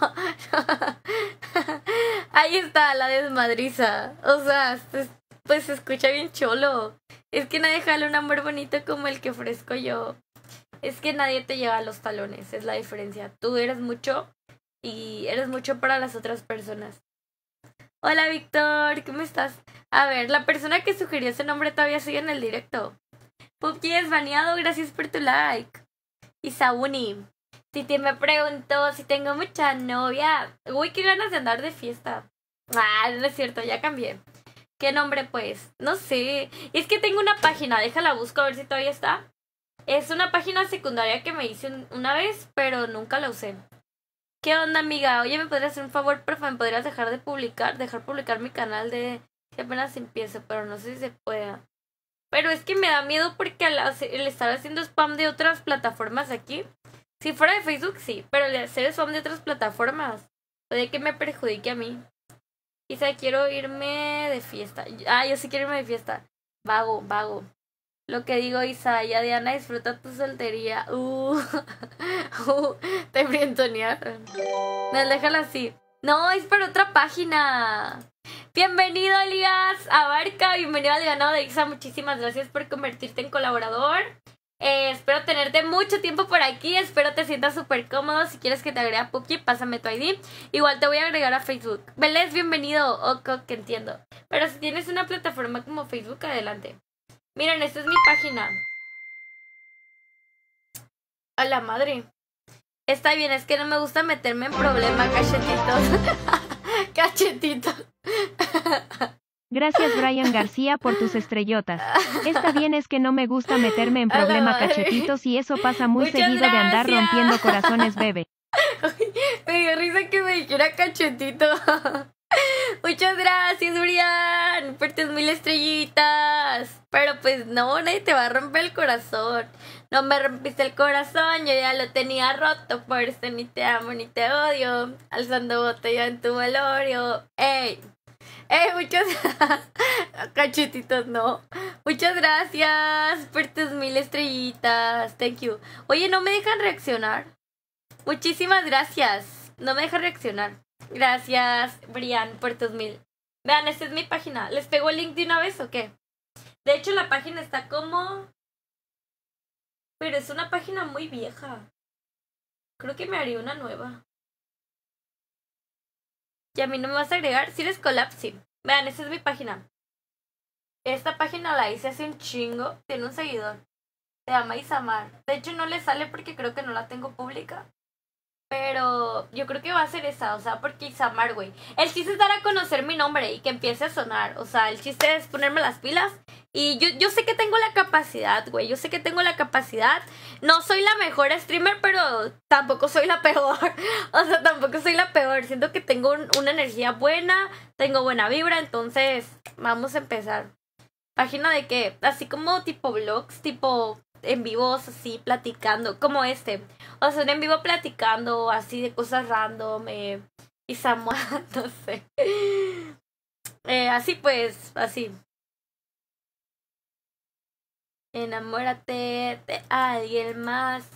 Ahí está la desmadriza. O sea, pues se escucha bien cholo. Es que nadie jala un amor bonito como el que ofrezco yo. Es que nadie te lleva a los talones, es la diferencia. Tú eres mucho y eres mucho para las otras personas. Hola, Víctor, ¿cómo estás? A ver, la persona que sugirió ese nombre todavía sigue en el directo. Pupi es baneado, gracias por tu like. Isauni. Titi me preguntó si tengo mucha novia. Uy, qué ganas de andar de fiesta. Ah, no es cierto, ya cambié. ¿Qué nombre, pues? No sé. Es que tengo una página, déjala busco a ver si todavía está. Es una página secundaria que me hice una vez, pero nunca la usé. ¿Qué onda, amiga? Oye, ¿me podrías hacer un favor, porfa? ¿Me podrías dejar publicar mi canal de que apenas empiezo? Pero no sé si se pueda. Pero es que me da miedo porque al estar haciendo spam de otras plataformas aquí, si fuera de Facebook, sí, pero al hacer spam de otras plataformas, puede que me perjudique a mí. Quizá quiero irme de fiesta. Ah, yo sí quiero irme de fiesta. Vago. Lo que digo, Isa, ya Diana, disfruta tu soltería. Te brientonearon. No, déjala así. No, es para otra página. Bienvenido, Elías Abarca. Bienvenido al ganado de Isa. Muchísimas gracias por convertirte en colaborador. Espero tenerte mucho tiempo por aquí. Espero te sientas súper cómodo. Si quieres que te agregue a Puki, pásame tu ID. Igual te voy a agregar a Facebook. Belés, bienvenido. Ok, que entiendo. Pero si tienes una plataforma como Facebook, adelante. Miren, esta es mi página. A la madre. Está bien, es que no me gusta meterme en problema, cachetitos. Cachetitos. Gracias, Brian García, por tus estrellotas. Está bien, es que no me gusta meterme en A la problema, madre. cachetitos, y eso pasa muy Muchas seguido de andar gracias. rompiendo corazones, bebé. Me dio risa que me dijera cachetito. Muchas gracias, Brian, por tus 1000 estrellitas. Pero pues no, nadie te va a romper el corazón. No me rompiste el corazón, yo ya lo tenía roto. Por eso ni te amo ni te odio. Alzando botella en tu velorio. ¡Ey! Muchas cachetitos, no. Muchas gracias por tus 1000 estrellitas. Thank you. Oye, no me dejan reaccionar. Muchísimas gracias. No me dejan reaccionar. Gracias, Brian, por tus 1000. Vean, esta es mi página. ¿Les pego el link de una vez o qué? De hecho, la página está como... Pero es una página muy vieja. Creo que me haría una nueva. ¿Y a mí no me vas a agregar? Si eres collab, sí. Vean, esa es mi página. Esta página la hice hace un chingo. Tiene un seguidor. Se llama Isamar. De hecho no le sale porque creo que no la tengo pública. Pero yo creo que va a ser esa, o sea, porque Isamar, güey. El chiste es dar a conocer mi nombre y que empiece a sonar. O sea, el chiste es ponerme las pilas. Y yo sé que tengo la capacidad, güey. Yo sé que tengo la capacidad. No soy la mejor streamer, pero tampoco soy la peor. O sea, tampoco soy la peor. Siento que tengo una energía buena, tengo buena vibra, entonces vamos a empezar. Página de que, así como tipo vlogs, tipo en vivos, así platicando, como este. O sea, un en vivo platicando, así de cosas random, y Samuel, no sé. Así pues, así. Enamórate de alguien más.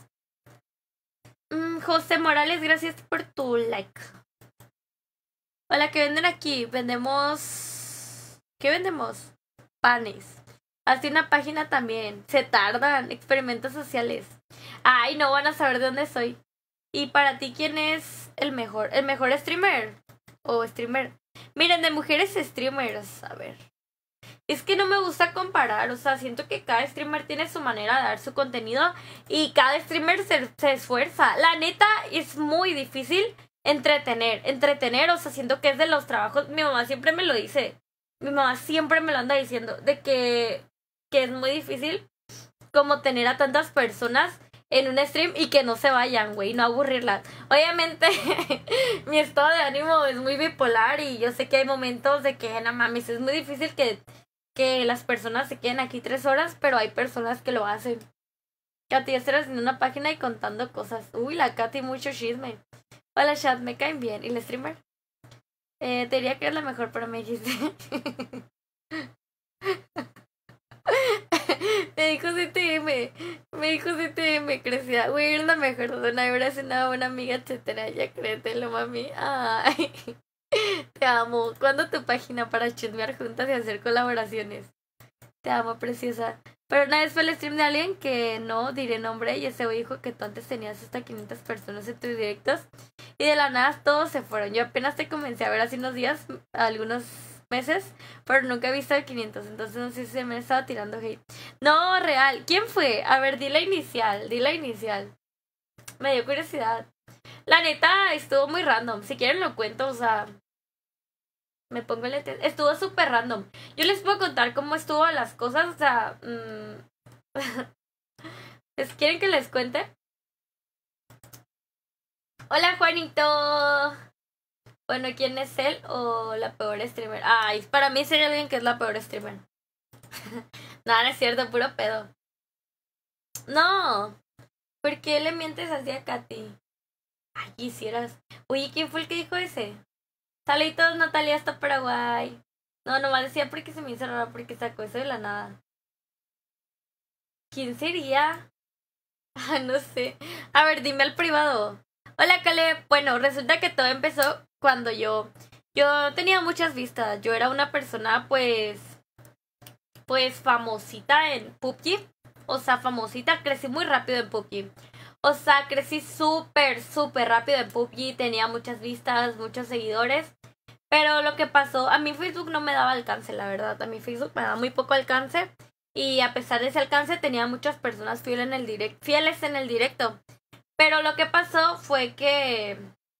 José Morales, gracias por tu like. Hola, ¿qué venden aquí? Vendemos... ¿Qué vendemos? Panes. Hace una página también. Se tardan. Experimentos sociales. Ay, no van a saber de dónde soy. ¿Y para ti quién es el mejor? ¿El mejor streamer? ¿O streamer? Miren, de mujeres streamers. A ver. Es que no me gusta comparar, o sea, siento que cada streamer tiene su manera de dar su contenido y cada streamer se esfuerza. La neta es muy difícil entretener, o sea, siento que es de los trabajos, mi mamá siempre me lo dice, mi mamá siempre me lo anda diciendo, de que es muy difícil como tener a tantas personas en un stream y que no se vayan, güey, no aburrirlas. Obviamente, mi estado de ánimo es muy bipolar y yo sé que hay momentos de que, no mames, es muy difícil que las personas se queden aquí 3 horas, pero hay personas que lo hacen. Katy, estar haciendo una página y contando cosas. Uy, la Katy, mucho chisme. Hola, chat, me caen bien. ¿Y el streamer? Te diría que es la mejor, pero me dijiste. Me dijo CTM. Me dijo CTM, crecía. Güey, eres la mejor dona. Eres una buena amiga, etcétera. Ya créetelo, mami. Ay. Te amo. ¿Cuándo tu página para chismear juntas y hacer colaboraciones? Te amo, preciosa. Pero una vez fue el stream de alguien que no diré nombre y ese güey dijo que tú antes tenías hasta 500 personas en tus directos y de la nada todos se fueron. Yo apenas te comencé a ver hace unos días, algunos meses, pero nunca he visto el 500, entonces no sé si se me estaba tirando hate. No, real. ¿Quién fue? A ver, di la inicial. Me dio curiosidad. La neta, estuvo muy random. Si quieren lo cuento, o sea... Me pongo el lente. Estuvo súper random. Yo les puedo contar cómo estuvo las cosas, o sea... ¿Quieren que les cuente? Hola, Juanito. Bueno, ¿quién es él o la peor streamer? Ay, para mí sería alguien que es la peor streamer. Nada, no es cierto, puro pedo. No. ¿Por qué le mientes así a Katy? Ay, quisieras. Oye, ¿quién fue el que dijo ese? Saluditos, Natalia, hasta Paraguay. No, nomás decía porque se me hizo raro, porque sacó eso de la nada. ¿Quién sería? Ah, no sé. A ver, dime al privado. Hola, Caleb. Bueno, resulta que todo empezó cuando yo tenía muchas vistas. Yo era una persona, pues famosita en PUBG. O sea, famosita. Crecí muy rápido en PUBG. O sea, crecí súper rápido en PUBG. Tenía muchas vistas, muchos seguidores. Pero lo que pasó, a mí Facebook no me daba alcance, la verdad. A mí Facebook me daba muy poco alcance. Y a pesar de ese alcance, tenía muchas personas fieles en el directo. Pero lo que pasó fue que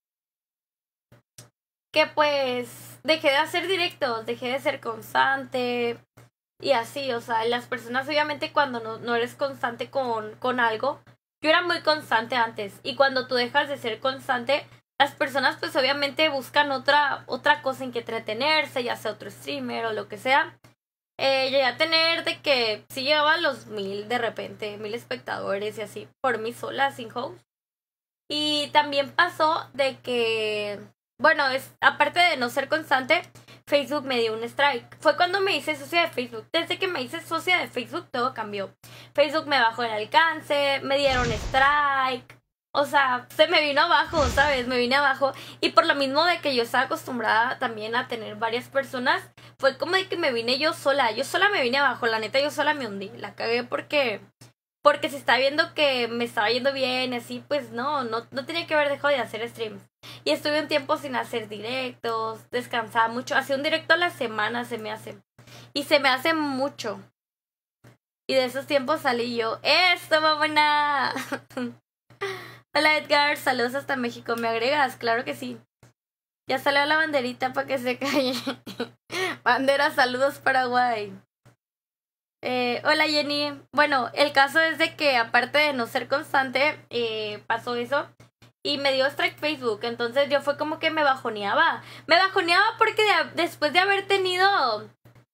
pues dejé de hacer directos, dejé de ser constante. Y así, o sea, las personas obviamente cuando no eres constante con algo. Yo era muy constante antes. Y cuando tú dejas de ser constante, las personas pues obviamente buscan otra cosa en que entretenerse, ya sea otro streamer o lo que sea. Llegué a tener de que sí llegaba a los 1000 de repente, 1000 espectadores y así, por mí sola, sin host. Y también pasó de que, bueno, aparte de no ser constante, Facebook me dio un strike. Fue cuando me hice socia de Facebook. Desde que me hice socia de Facebook todo cambió. Facebook me bajó el alcance, me dieron strike. O sea, se me vino abajo, ¿sabes? Me vine abajo. Y por lo mismo de que yo estaba acostumbrada también a tener varias personas, fue como de que me vine yo sola. Yo sola me vine abajo, la neta yo sola me hundí. La cagué porque porque se está viendo que me estaba yendo bien, así, pues no tenía que haber dejado de hacer streams. Y estuve un tiempo sin hacer directos, descansaba mucho, hacía un directo a la semana se me hace. Y se me hace mucho. Y de esos tiempos salí yo, ¡esto, mamona! Hola Edgar, saludos hasta México, ¿me agregas? Claro que sí. Ya salió la banderita para que se calle. Bandera, saludos Paraguay. Hola Jenny. Bueno, el caso es de que aparte de no ser constante, pasó eso y me dio strike Facebook. Entonces yo fue como que me bajoneaba. Me bajoneaba porque después de haber tenido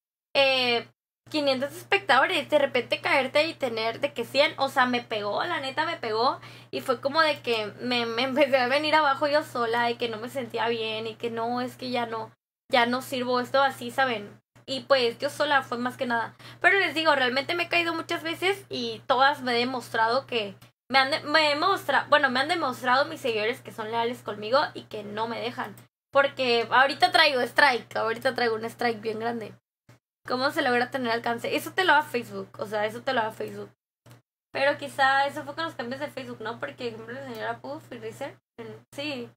500 espectadores, de repente caerte y tener de que 100, o sea, me pegó, la neta me pegó. Y fue como de que me empecé a venir abajo yo sola y que no me sentía bien y que no, es que ya no sirvo esto así, ¿saben? Y pues yo sola fue más que nada. Pero les digo, realmente me he caído muchas veces y todas me he demostrado que me han demostrado mis seguidores que son leales conmigo y que no me dejan. Porque ahorita traigo un strike bien grande. ¿Cómo se logra tener alcance? Eso te lo da Facebook, o sea, eso te lo da Facebook. Pero quizá eso fue con los cambios de Facebook, ¿no? Porque, por ejemplo, la señora Puff y Reeser. Sí.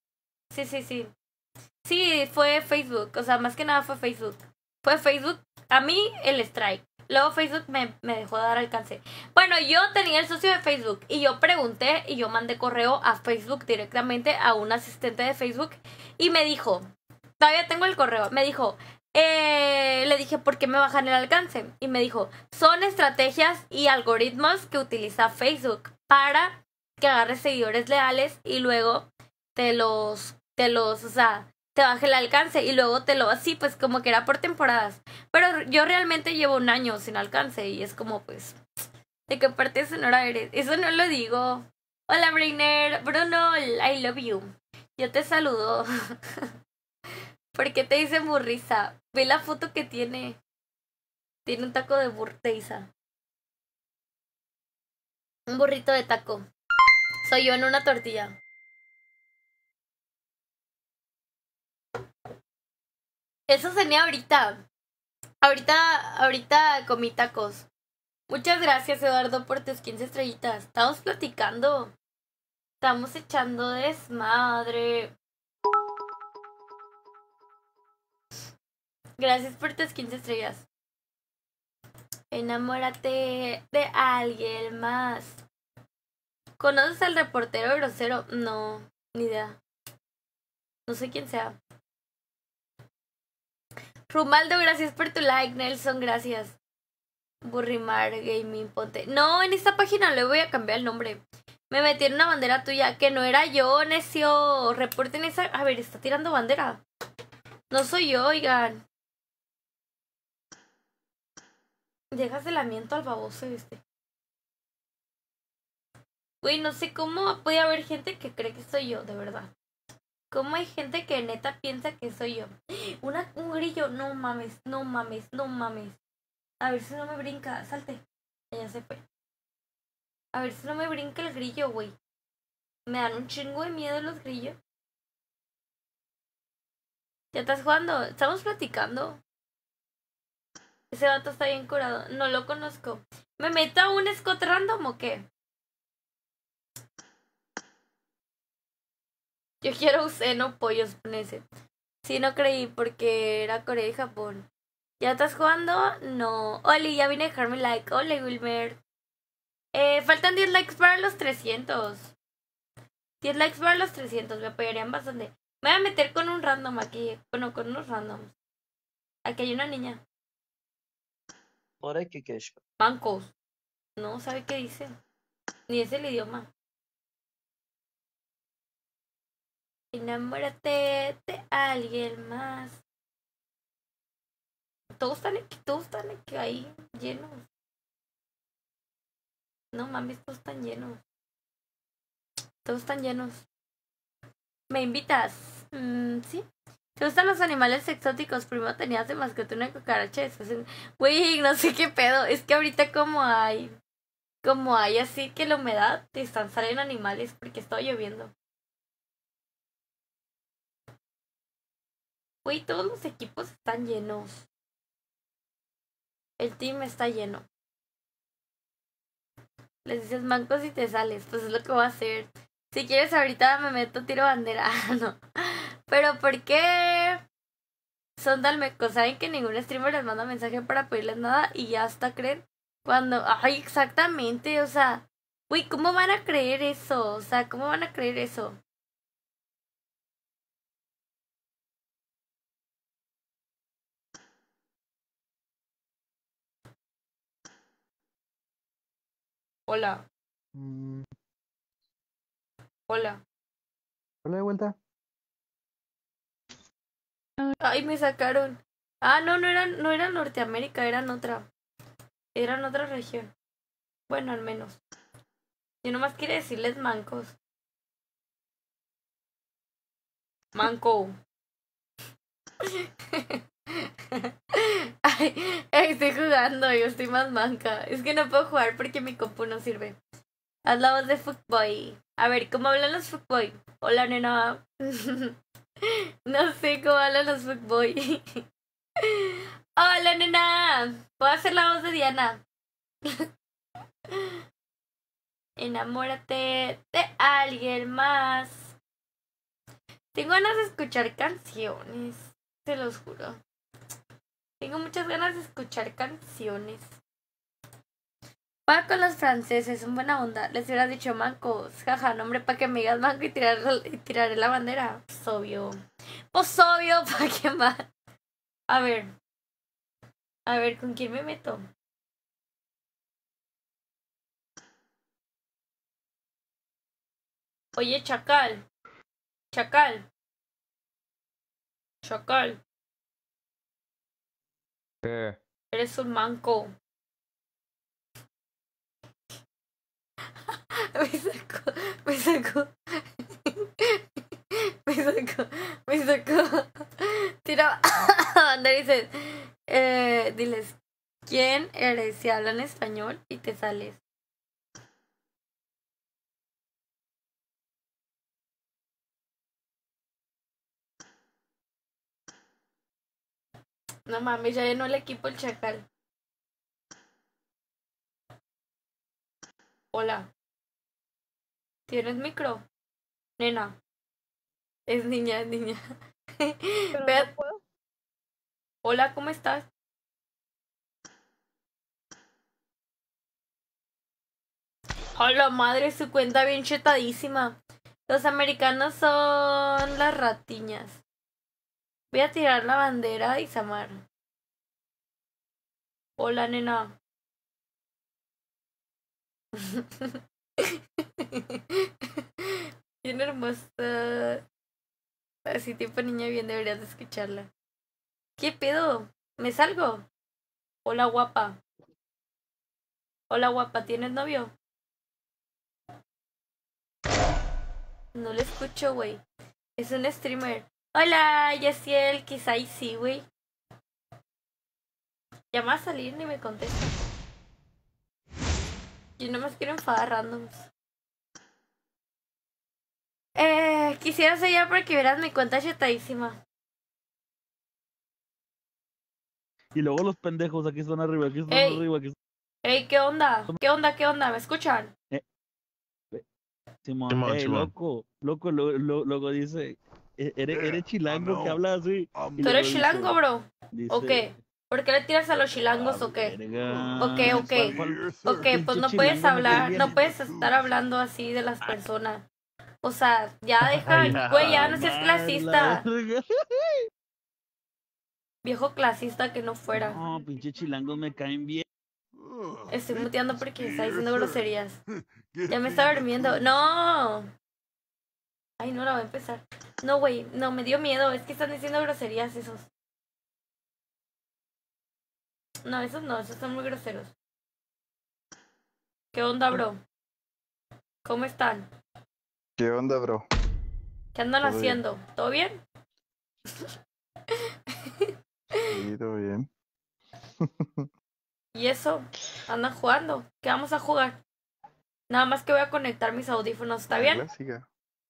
Sí, fue Facebook, o sea, más que nada fue Facebook. Fue Facebook, a mí el strike. Luego Facebook me dejó dar alcance. Bueno, yo tenía el socio de Facebook y yo pregunté y yo mandé correo a Facebook directamente a un asistente de Facebook y me dijo, todavía tengo el correo, me dijo, le dije, ¿por qué me bajan el alcance? Y me dijo, son estrategias y algoritmos que utiliza Facebook para que agarres seguidores leales y luego o sea, te baje el alcance y luego así, pues como que era por temporadas. Pero yo realmente llevo un año sin alcance y es como, pues, ¿de qué parte de Sonora eres? Eso no lo digo. Hola, Brainer. Bruno, I love you. Yo te saludo. ¿Por qué te dice burriza? Ve la foto que tiene. Tiene un taco de burriza. Un burrito de taco. Soy yo en una tortilla. Eso cené ahorita. Ahorita comí tacos. Muchas gracias, Eduardo, por tus 15 estrellitas. Estamos platicando. Estamos echando desmadre. Gracias por tus 15 estrellas. Enamórate de alguien más. ¿Conoces al reportero grosero? No, ni idea. No sé quién sea. Rumaldo, gracias por tu like. Nelson, gracias. Burrimar Gaming, ponte. No, en esta página le voy a cambiar el nombre. Me metí en una bandera tuya, que no era yo, necio. Reporten esa. A ver, está tirando bandera. No soy yo, oigan. Dejas el amiento al baboso este. Güey, no sé cómo puede haber gente que cree que soy yo, de verdad. ¿Cómo hay gente que neta piensa que soy yo? Un grillo, no mames, no mames, no mames. A ver si no me brinca, salte. Ya se fue. A ver si no me brinca el grillo, güey. Me dan un chingo de miedo los grillos. ¿Ya estás jugando? Estamos platicando. Ese vato está bien curado. No lo conozco. ¿Me meto a un Scott random o qué? Yo quiero no pollos con ese. Sí, no creí porque era Corea y Japón. ¿Ya estás jugando? No. Oli, ya vine a dejarme like. Hola, Wilmer. Faltan 10 likes para los 300. 10 likes para los 300. Me apoyarían bastante. Me voy a meter con un random aquí. Bueno, con unos randoms. Aquí hay una niña. Bancos. No sabe qué dice. Ni es el idioma. Enamórate de alguien más. Todos están ahí llenos. No mames, todos están llenos. Todos están llenos. ¿Me invitas? Sí. ¿Te gustan los animales exóticos? Primero tenías de mascota una cucaracha. Güey, no sé qué pedo. Es que ahorita como hay así que la humedad, te están saliendo animales porque está lloviendo. Güey, todos los equipos están llenos. El team está lleno. Les dices mancos y te sales. Pues es lo que voy a hacer. Si quieres ahorita me meto tiro bandera. No. Pero ¿por qué son tan mecos? Saben que ningún streamer les manda mensaje para pedirles nada y ya hasta creen cuando... Ay, exactamente. O sea, uy, ¿cómo van a creer eso? O sea, ¿cómo van a creer eso? Hola. Hola. Hola de vuelta. Ay, me sacaron. Ah, no era Norteamérica, eran otra región. Bueno, al menos. Yo nomás quiero decirles mancos. Manco. Ay, estoy jugando, yo estoy más manca. Es que no puedo jugar porque mi compu no sirve. Haz la voz de Fuckboy. A ver, ¿cómo hablan los Fuckboy? Hola, nena. No sé cómo hablan los Fuckboy. Hola, nena. Puedo hacer la voz de Diana. Enamórate de alguien más. Tengo ganas de escuchar canciones. Te los juro. Tengo muchas ganas de escuchar canciones. Va con los franceses, son buena onda. Les hubiera dicho mancos. Jaja, nombre para que me digas manco y tiraré la bandera. Pues obvio. Pues obvio, ¿para qué más? A ver. A ver, ¿con quién me meto? Oye, Chacal. Chacal. Chacal. Eres un manco. Me sacó. Tira bandera y dices, diles, ¿quién eres? Si hablan español y te sales. No mames, ya llenó el equipo el Chacal. Hola. ¿Tienes micro? Nena. Es niña. Pero no puedo. Hola, ¿cómo estás? Hola, madre, su cuenta bien chetadísima. Los americanos son las ratiñas. Voy a tirar la bandera y Samar. Hola, nena. Bien hermosa. Así tipo niña bien, deberías de escucharla. ¿Qué pedo? ¿Me salgo? Hola, guapa. Hola, guapa, ¿tienes novio? No le escucho, güey. Es un streamer. Hola, Yaciel, quizá y sí, güey. Llama a salir ni me contesta. Yo nomás quiero enfadar randoms. Quisiera ser ya para que vieras mi cuenta chetadísima. Y luego los pendejos, aquí están arriba, aquí están Ey. arriba. Aquí... Ey, ¿qué onda? ¿Qué onda? ¿Me escuchan? Simón, hey, loco, luego dice, eres chilango que habla así. ¿Tú eres chilango, bro? ¿O qué? ¿Por qué le tiras a los chilangos o qué? Ok, pues no puedes hablar, no puedes estar hablando así de las personas. O sea, ya deja, güey, ya no seas clasista. Viejo clasista que no fuera. No, pinche chilangos me caen bien. Estoy muteando porque está diciendo groserías. Ya me está durmiendo. ¡No! Ay, no la voy a empezar. No, güey, no, me dio miedo. Es que están diciendo groserías esos. No, esos son muy groseros. ¿Qué onda, bro? ¿Cómo están? ¿Qué onda, bro? ¿Qué andan ¿Todo bien? haciendo? ¿Todo bien? Sí, todo bien. ¿Y eso? ¿Andan jugando? ¿Qué vamos a jugar? Nada más que voy a conectar mis audífonos, ¿está La bien? clásica.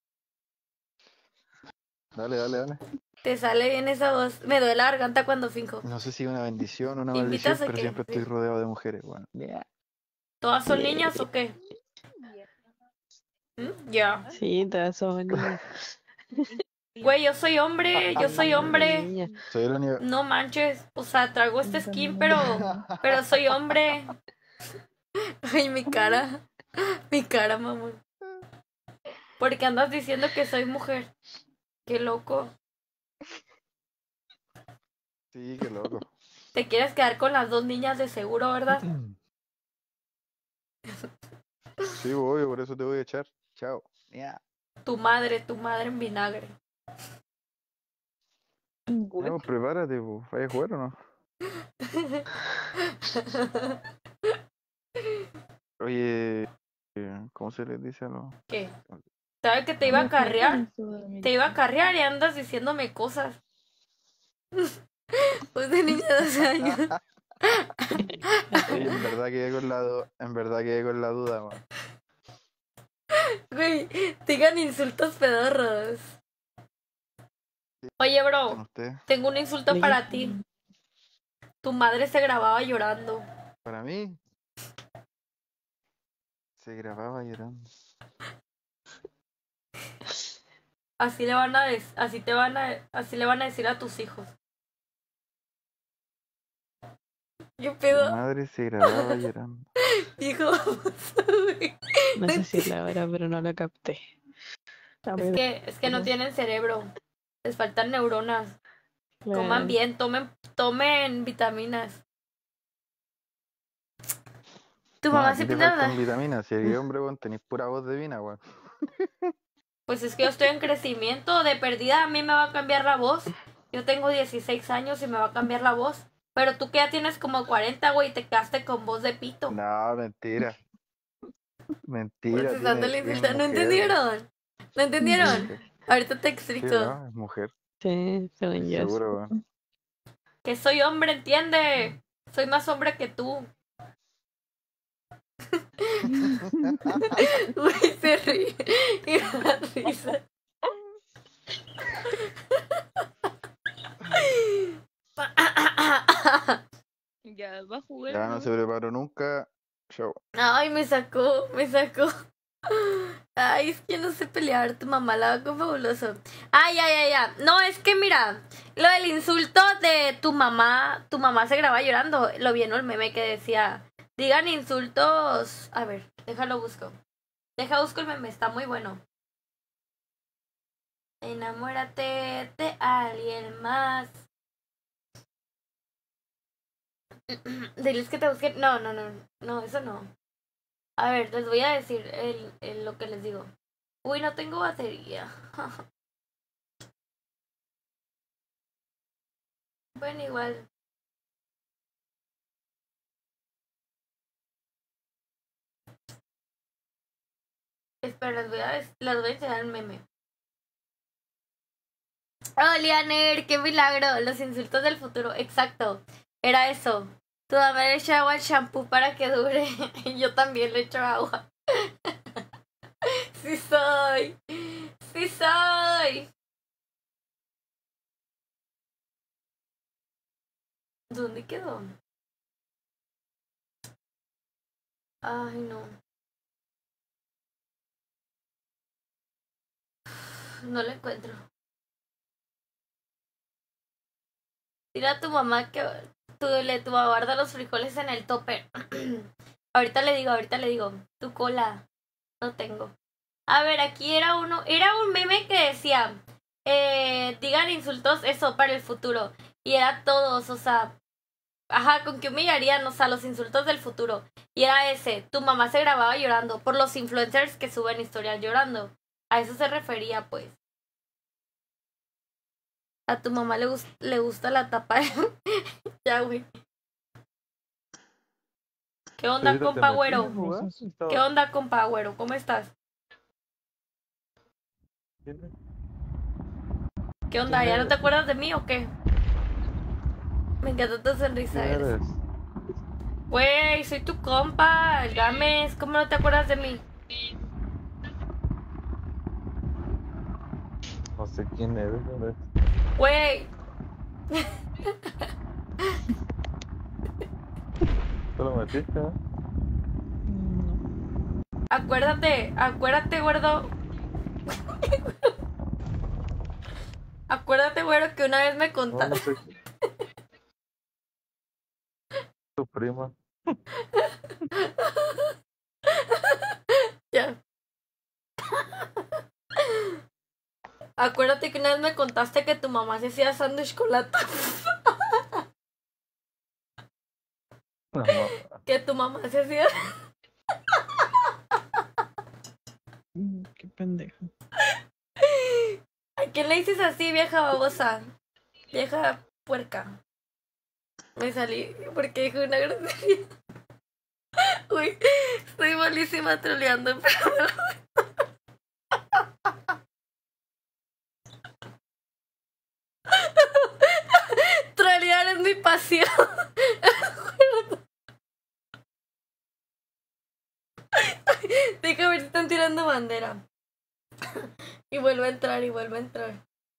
Dale. Te sale bien esa voz. Me duele la garganta cuando finjo. No sé si una bendición o una ¿Invitas maldición, o pero qué? siempre estoy rodeado de mujeres. Bueno, ¿Todas son niñas o qué? Ya. Sí, todas son niñas. Güey, yo soy hombre. Niña. Soy el único. No manches. O sea, traigo este skin, pero soy hombre. Ay, mi cara. Mi cara, mamón. Porque andas diciendo que soy mujer. Qué loco. Sí, qué loco. Te quieres quedar con las dos niñas de seguro, ¿verdad? Sí, voy, por eso te voy a echar. Chao. Ya. Tu madre en vinagre. No, prepárate, pues. ¿Vaya a jugar o no? Oye, ¿cómo se les dice a los? ¿Qué? ¿Sabes que te iba a carrear? Te iba a carrear y andas diciéndome cosas. Pues de niña de 12 años. Oye, en verdad quedé con la duda, man. Güey, digan insultos pedorros. Oye, Con bro, usted. tengo un insulto para ti. Tu madre se grababa llorando. Para mí. Se grababa llorando. Así le van a así le van a decir a tus hijos. ¿Qué Mi pedo? madre se grababa llorando. Hijo. No sé si es la hora, pero no la capté. Es que no tienen cerebro. Les faltan neuronas. Claro. Coman bien, tomen vitaminas. Tu No, mamá aquí se te pinta. faltan vitaminas. Si eres hombre, weón, tenés pura voz divina, weón. Pues es que yo estoy en crecimiento. De perdida a mí me va a cambiar la voz. Yo tengo 16 años y me va a cambiar la voz. Pero tú que ya tienes como 40, güey, te quedaste con voz de pito. No, mentira. Mentira. Procesando el es insulto. ¿No mujer. entendieron? ¿No entendieron? Sí, Ahorita te sí, explico. ¿no? Es mujer. Sí, según yo. Seguro, weón. Que soy hombre, entiende. Soy más hombre que tú. Güey, se ríe. Y me da risa. Ya va a jugar. Ya no se preparó nunca. Chau. Ay, me sacó. Ay, es que no sé pelear, tu mamá la va con fabuloso. Ay, ya. No, es que mira, lo del insulto de tu mamá se graba llorando. Lo vi en el meme que decía, digan insultos. A ver, busco el meme, está muy bueno. Enamórate de alguien más. Diles que te busquen. No, eso no. A ver, les voy a decir lo que les digo. Uy, no tengo batería. Bueno, igual. Espera, les voy a enseñar el meme. Oh, Lianer, qué milagro. Los insultos del futuro. Exacto. Era eso. Tu mamá le echa agua al shampoo para que dure. Y yo también le echo agua. Sí soy. ¿Dónde quedó? Ay, no. No lo encuentro. Dile a tu mamá que tu mamá guarda los frijoles en el topper. Ahorita le digo. Tu cola. No tengo. A ver, aquí era un meme que decía, digan insultos, eso, para el futuro. Y era todos, o sea, ajá, con que humillarían, o sea, los insultos del futuro. Y era ese, tu mamá se grababa llorando, por los influencers que suben historias llorando. A eso se refería, pues. A tu mamá le gusta la tapa. Ya, güey. ¿Qué onda, compa güero? ¿Qué onda, compa güero? ¿Cómo estás? ¿Qué onda? ¿Ya no te acuerdas de mí o qué? Me encanta tu sonrisa. Güey, soy tu compa, el Games. ¿Cómo no te acuerdas de mí? No sé quién eres, ¿no? Güey. ¿Te lo metiste? Acuérdate, gordo. Acuérdate, güero, que una vez me No, no contaste. sé. Tu prima. Ya. Acuérdate que una vez me contaste que tu mamá se hacía sándwich con la tapa. No, Que tu mamá se hacía. Qué pendejo. ¿A quién le dices así, vieja babosa? Vieja puerca. Me salí porque dijo una grosería. Uy, estoy malísima troleando, pero... Trolear es mi pasión. Deja ver si están tirando bandera. Y vuelve a entrar, y vuelve a entrar.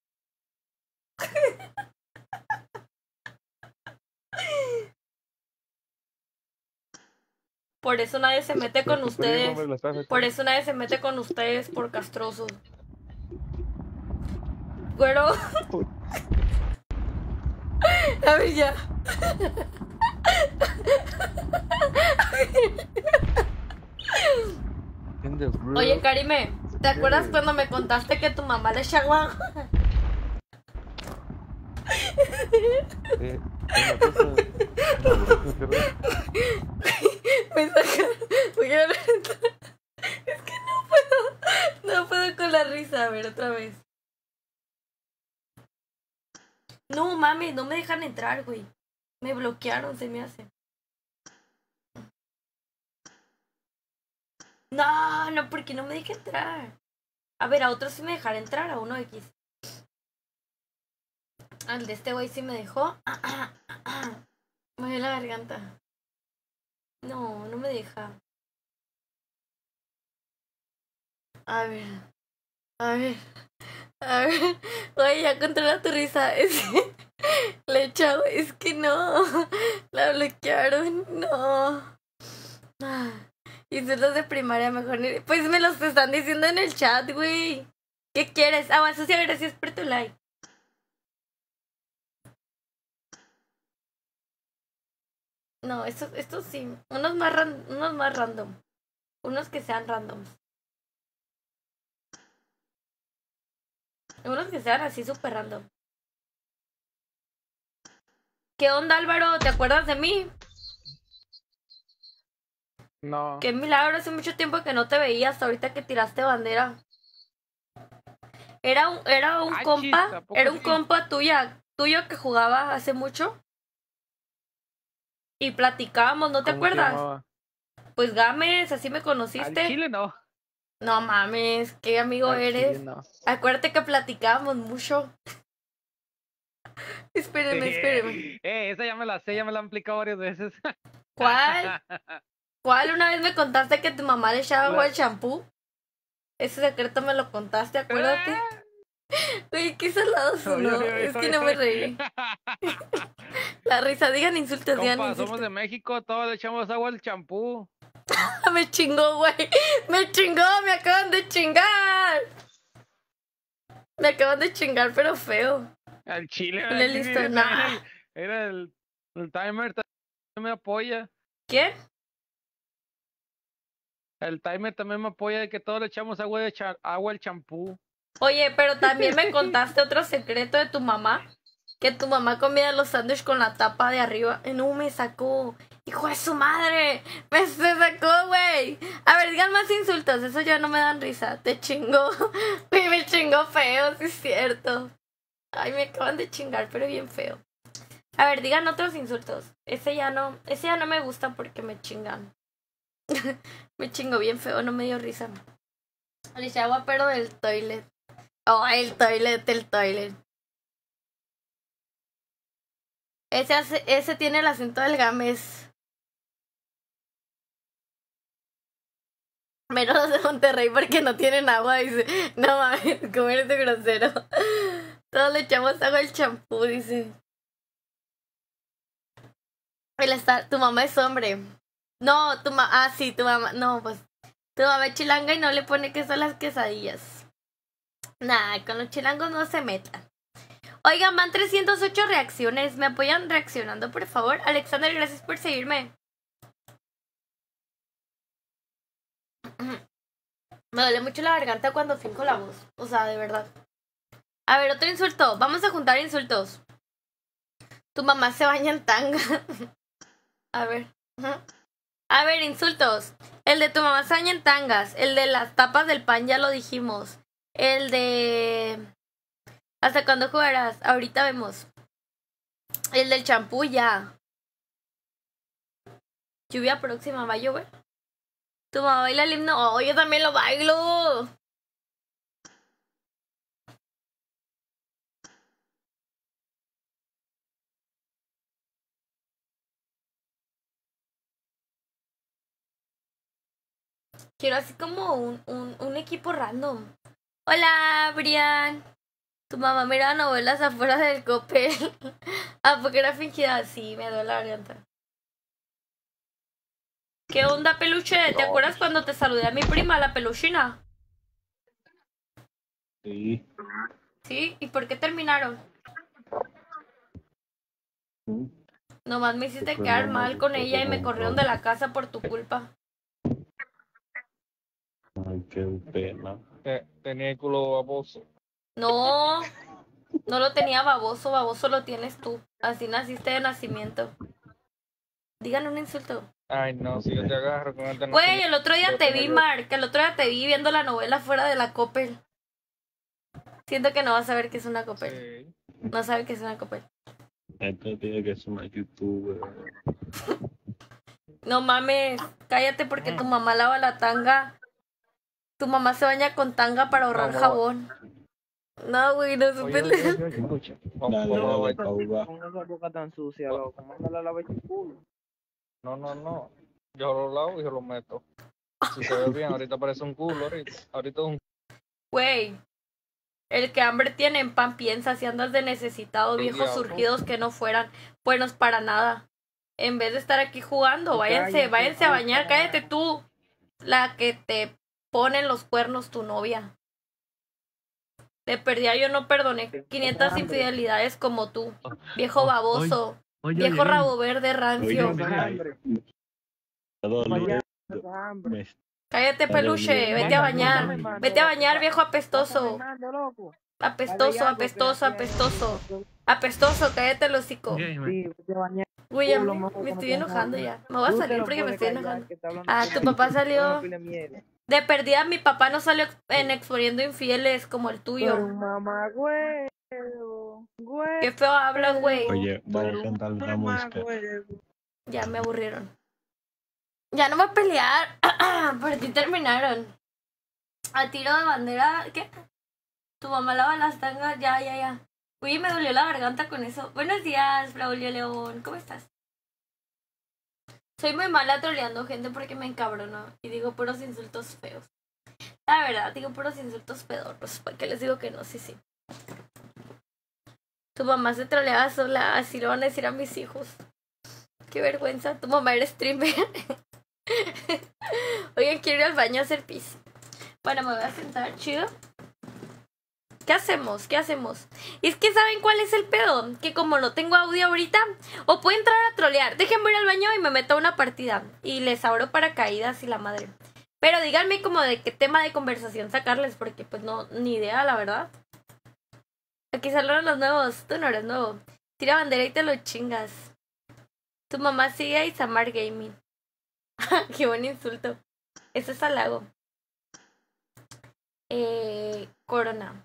Por eso nadie se mete con tu ustedes. prima me la estás Por eso nadie se mete con ustedes, por castrosos. Güero. A ver, ya. Oye, Karime, ¿te acuerdas cuando me contaste que tu mamá le echaba agua? Me saca. Voy a ver. Es que no puedo. No puedo con la risa. A ver, otra vez. No, mami, no me dejan entrar, güey. Me bloquearon, se me hace. No, no, porque no me deja entrar. A ver, a otros sí me dejará entrar, a uno X. Al de este güey sí me dejó. Me duele la garganta. No, no me deja. A ver. A ver. A ver. Oye, ya controla tu risa. Es que le echaba. Es que no. La bloquearon. No. Insultos de primaria, mejor ni... Pues me los están diciendo en el chat, güey. ¿Qué quieres? Ah, bueno, sí, gracias por tu like. No, estos sí. Unos más random. Unos que sean randoms. Unos que sean así súper random. ¿Qué onda, Álvaro? ¿Te acuerdas de mí? No. Qué milagro, hace mucho tiempo que no te veía, hasta ahorita que tiraste bandera. Era un compa, era un compa tuyo que jugaba hace mucho. Y platicábamos, ¿no te acuerdas? Pues Gámez, así me conociste. Al chile no. No mames, qué amigo Al eres. chile no. Acuérdate que platicábamos mucho. Espéreme. Esa ya me la sé, ya me la han aplicado varias veces. ¿Cuál? ¿Cuál? Una vez me contaste que tu mamá le echaba agua al champú. Ese secreto me lo contaste, acuérdate. Uy, qué salado sonó. Es que no me reí. La risa, digan insultos, digan Compa, insultos. somos de México, todos le echamos agua al champú. Me chingó, güey. Me chingó, me acaban de chingar. Me acaban de chingar, pero feo. Al chile. Le listo, nah. Era el timer también me apoya. ¿Quién? El timer también me apoya de que todos le echamos agua al champú. Oye, pero también me contaste otro secreto de tu mamá. Que tu mamá comía los sándwiches con la tapa de arriba. No, me sacó. ¡Hijo de su madre! ¡Me sacó, güey! A ver, digan más insultos. Eso ya no me dan risa. Te chingó. Güey, me chingó feo, sí es cierto. Ay, me acaban de chingar, pero bien feo. A ver, digan otros insultos. Ese ya no me gusta porque me chingan. Me chingó bien feo, no me dio risa. Le eché agua, pero del toilet. Oh, el toilet. Ese tiene el acento del Gámez. Menos los de Monterrey porque no tienen agua, dice. No mames, ¿cómo eres de grosero? Todos le echamos agua al champú, dice. Tu mamá es hombre. No, sí, tu mamá. No, pues Tu mamá es chilanga y no le pone queso a las quesadillas. Nah, con los chilangos no se metan. Oigan, van 308 reacciones. ¿Me apoyan reaccionando, por favor? Alexander, gracias por seguirme. Me duele mucho la garganta cuando finco la voz. O sea, de verdad. A ver, otro insulto. Vamos a juntar insultos. Tu mamá se baña en tanga. A ver. A ver, insultos. El de tu mamá se baña en tangas. El de las tapas del pan ya lo dijimos. El de... ¿Hasta cuándo jugarás? Ahorita vemos. El del champú ya. Lluvia próxima, ¿va a llover? Tu mamá baila el himno. Oh, yo también lo bailo. Quiero así como un equipo random. Hola, Brian. Tu mamá mira novelas afuera del Coppel. ¿A poco era fingida? Sí, me duele la garganta. ¿Qué onda, peluche? ¿Te acuerdas cuando te saludé a mi prima, la peluchina? Sí. ¿Sí? ¿Y por qué terminaron? Nomás me hiciste quedar mal con ella y me corrieron de la casa por tu culpa. Ay, qué pena. Tenía el culo baboso. No, no lo tenía baboso, baboso lo tienes tú. Así naciste de nacimiento. Digan un insulto. Ay, no, si yo te agarro con este... Güey, el otro día te vi, Mark. El otro día te vi viendo la novela fuera de la Coppel. Siento que no vas a ver qué es una Coppel. Sí. No sabes qué es una Coppel. Esto tiene que ser una youtuber. No mames, cállate porque tu mamá lava la tanga. Tu mamá se baña con tanga para ahorrar jabón. No, güey, no supe leer. Escucha. Dale, Pauva. Con esa boca tan sucia, loco. Mándala a lavar el culo. No. Yo lo lavo y yo lo meto. Si se ve bien, ahorita parece un culo, ahorita es un... Güey, el que hambre tiene en pan piensa si andas de necesitado, viejos surgidos que no fueran buenos para nada. En vez de estar aquí jugando, váyanse a bañar, cállate tú. La que te pone en los cuernos tu novia. De perdida yo no perdoné 500 infidelidades como tú. Viejo baboso. Viejo rabo verde rancio. Cállate, peluche, vete a bañar. Vete a bañar, viejo apestoso. Apestoso. Apestoso, cállate el hocico. Uy, ya me estoy enojando ya. Me voy a salir porque me estoy enojando. Ah, tu papá salió. De perdida, mi papá no salió en exponiendo infieles como el tuyo. Mamá, güey. Qué feo hablas, güey. Oye, vamos a cantar una música. Ya me aburrieron. Ya no voy a pelear. Por ti terminaron. A tiro de bandera. ¿Qué? Tu mamá lava las tangas. Ya. Uy, me dolió la garganta con eso. Buenos días, Braulio León. ¿Cómo estás? Soy muy mala troleando gente porque me encabrono. Y digo puros insultos feos. La verdad, digo puros insultos pedorros. ¿Para qué les digo que no? Sí. Tu mamá se troleaba sola. Así lo van a decir a mis hijos. Qué vergüenza. Tu mamá era streamer. Oigan, quiero ir al baño a hacer pis. Bueno, me voy a sentar, chido. ¿Qué hacemos? Y es que ¿saben cuál es el pedo? Que como no tengo audio ahorita, o puedo entrar a trolear. Déjenme ir al baño y me meto a una partida. Y les abro paracaídas y la madre. Pero díganme como de qué tema de conversación sacarles, porque pues no, ni idea, la verdad. Aquí salieron los nuevos. Tú no eres nuevo. Tira bandera y te lo chingas. Tu mamá sigue a Isamar Gaming. Qué buen insulto. Eso es halago. Corona.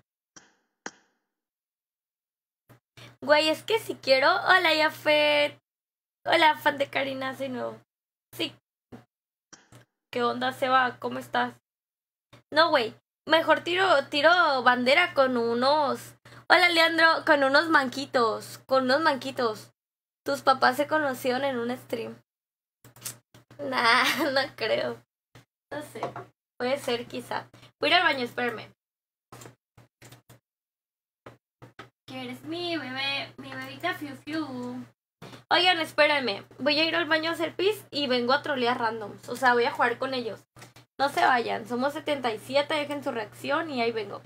Güey, es que si quiero... Hola, Yafet. Hola, fan de Karina, soy nuevo. Sí. ¿Qué onda, Seba? ¿Cómo estás? No, güey. Mejor tiro bandera con unos... Hola, Leandro. Con unos manquitos. Tus papás se conocieron en un stream. Nah, no creo. No sé. Puede ser, quizá. Voy a ir al baño, espérame. ¿Qué eres? Mi bebita fiu fiu. Oigan, espérenme. Voy a ir al baño a hacer pis y vengo a trolear randoms. O sea, voy a jugar con ellos. No se vayan, somos 77, dejen su reacción y ahí vengo.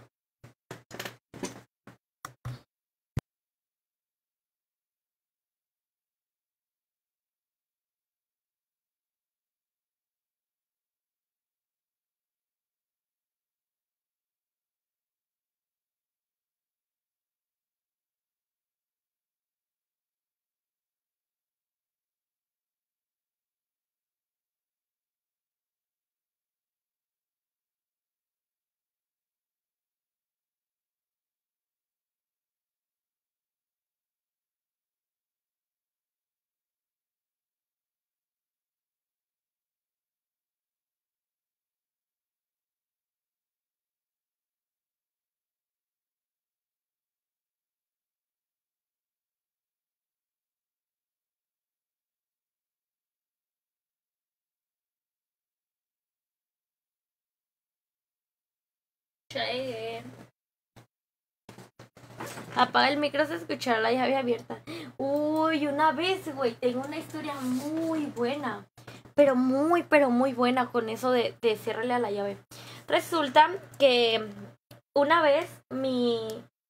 Apaga el micro, se escuchará la llave abierta. Uy, una vez, güey, tengo una historia muy buena. Pero muy buena con eso de cerrarle a la llave. Resulta que una vez mi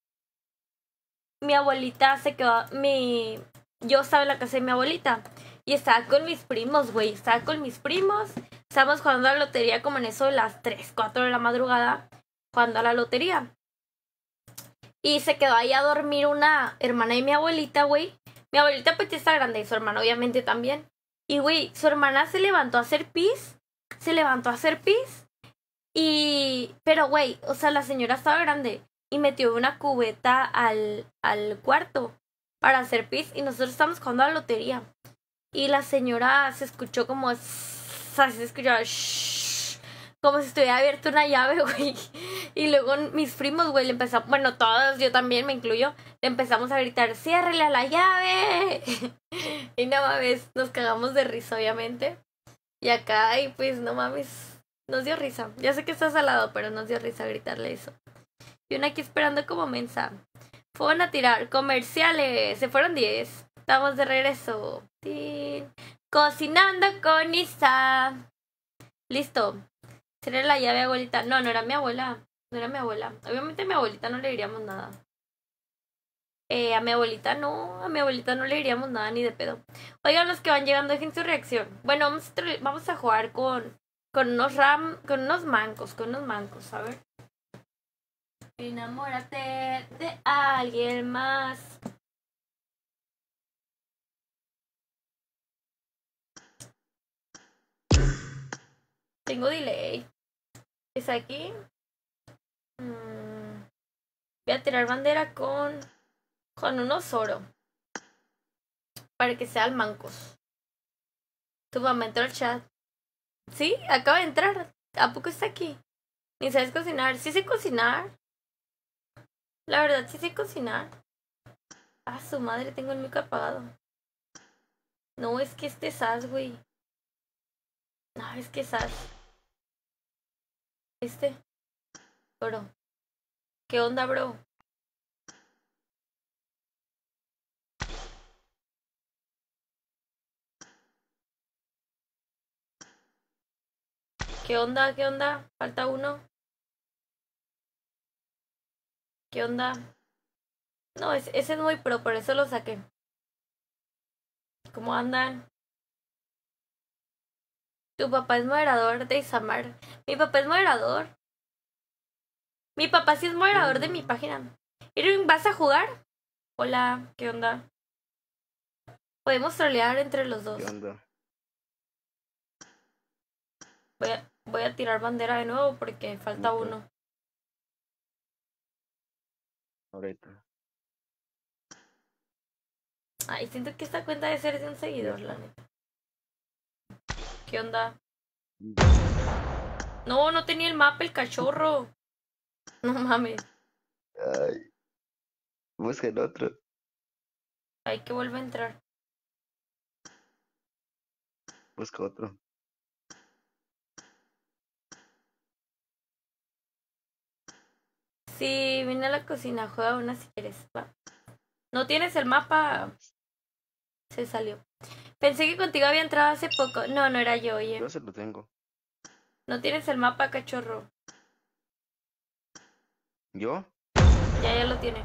abuelita se quedó. Yo estaba en la casa de mi abuelita. Y estaba con mis primos, güey. Estaba con mis primos. Estábamos jugando a la lotería como en eso de las 3, 4 de la madrugada. Jugando a la lotería. Y se quedó ahí a dormir una hermana de mi abuelita, güey. Mi abuelita pues ya está grande y su hermana obviamente también. Y, güey, su hermana se levantó a hacer pis. Pero, güey, o sea, la señora estaba grande. Y metió una cubeta al cuarto para hacer pis. Y nosotros estábamos jugando a la lotería. Y la señora se escuchó como... O sea, se escuchó... Como si estuviera abierta una llave, güey. Y luego mis primos, güey, le empezamos... Bueno, todos, yo también me incluyo. Le empezamos a gritar, ¡ciérrele a la llave! Y no mames, nos cagamos de risa, obviamente. Y acá, y pues, no mames, nos dio risa. Ya sé que estás al lado, pero nos dio risa gritarle eso. Y una aquí esperando como mensa. Fueron a tirar comerciales. Se fueron 10. Estamos de regreso. ¡Tin! Cocinando con Isa. Listo. ¿Será la llave, abuelita? No, no era mi abuela. No era mi abuela. Obviamente a mi abuelita no le diríamos nada. A mi abuelita no le diríamos nada ni de pedo. Oigan, los que van llegando, dejen su reacción. Bueno, vamos a jugar con unos mancos, a ver. Enamórate de alguien más. Tengo delay. ¿Es aquí? Voy a tirar bandera con unos oro. Para que sean mancos. Tu mamá entró al chat. Sí, acaba de entrar. ¿A poco está aquí? Ni sabes cocinar. Sí sé cocinar. La verdad, sí sé cocinar. Ah, su madre, tengo el micro apagado. No, es que este sas, güey. No, es que sas. Bro. ¿Qué onda, bro? ¿Qué onda? ¿Qué onda? Falta uno. ¿Qué onda? No, ese es muy pro, por eso lo saqué. ¿Cómo andan? Tu papá es moderador de Isamar. Mi papá es moderador. Mi papá sí es moderador de mi página. Irving, ¿vas a jugar? Hola, ¿qué onda? Podemos trolear entre los dos. ¿Qué onda? Voy a tirar bandera de nuevo porque falta uno. Ahorita. Ay, siento que esta cuenta debe ser de un seguidor, la neta. ¿Qué onda? No, no tenía el mapa, el cachorro. No mames. Ay. Busquen otro. Hay que volver a entrar. Busca otro. Sí, vine a la cocina, juega una si quieres. Va. ¿No tienes el mapa? Se salió. Pensé que contigo había entrado hace poco. No, no era yo, oye. Yo se lo tengo. No tienes el mapa, cachorro. ¿Yo? Ya lo tiene.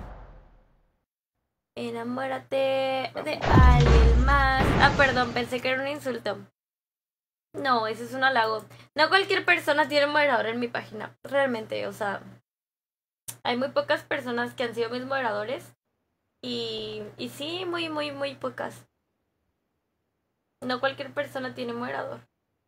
Enamórate de alguien más. Ah, perdón, pensé que era un insulto. No, ese es un halago. No cualquier persona tiene moderador en mi página. Realmente, o sea, hay muy pocas personas que han sido mis moderadores. Y sí, muy pocas. No cualquier persona tiene moderador.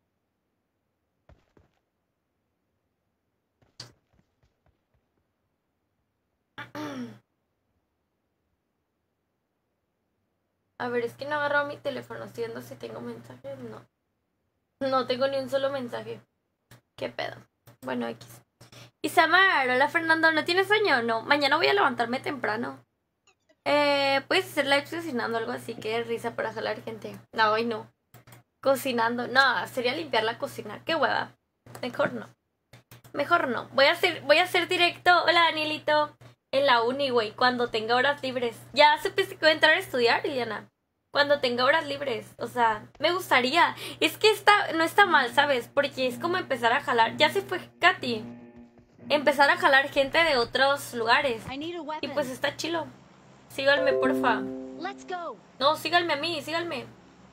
A ver, es que no he agarrado mi teléfono. Estoy viendo si tengo mensajes. No. No tengo ni un solo mensaje. ¿Qué pedo? Bueno, X. Isamar, hola Fernando, ¿no tienes sueño? No, mañana voy a levantarme temprano. Puedes hacer live cocinando, algo así, que risa para jalar gente. No, hoy no. Cocinando, no, sería limpiar la cocina. Qué hueva. Mejor no. Mejor no. Voy a hacer directo. Hola Danielito. En la uni, güey, cuando tenga horas libres. Ya supiste que voy a entrar a estudiar, Liliana. Cuando tenga horas libres. O sea, me gustaría. Es que no está mal, ¿sabes? Porque es como empezar a jalar. Ya se fue Katy. Empezar a jalar gente de otros lugares. Y pues está chilo. Síganme, porfa. No, síganme a mí, síganme.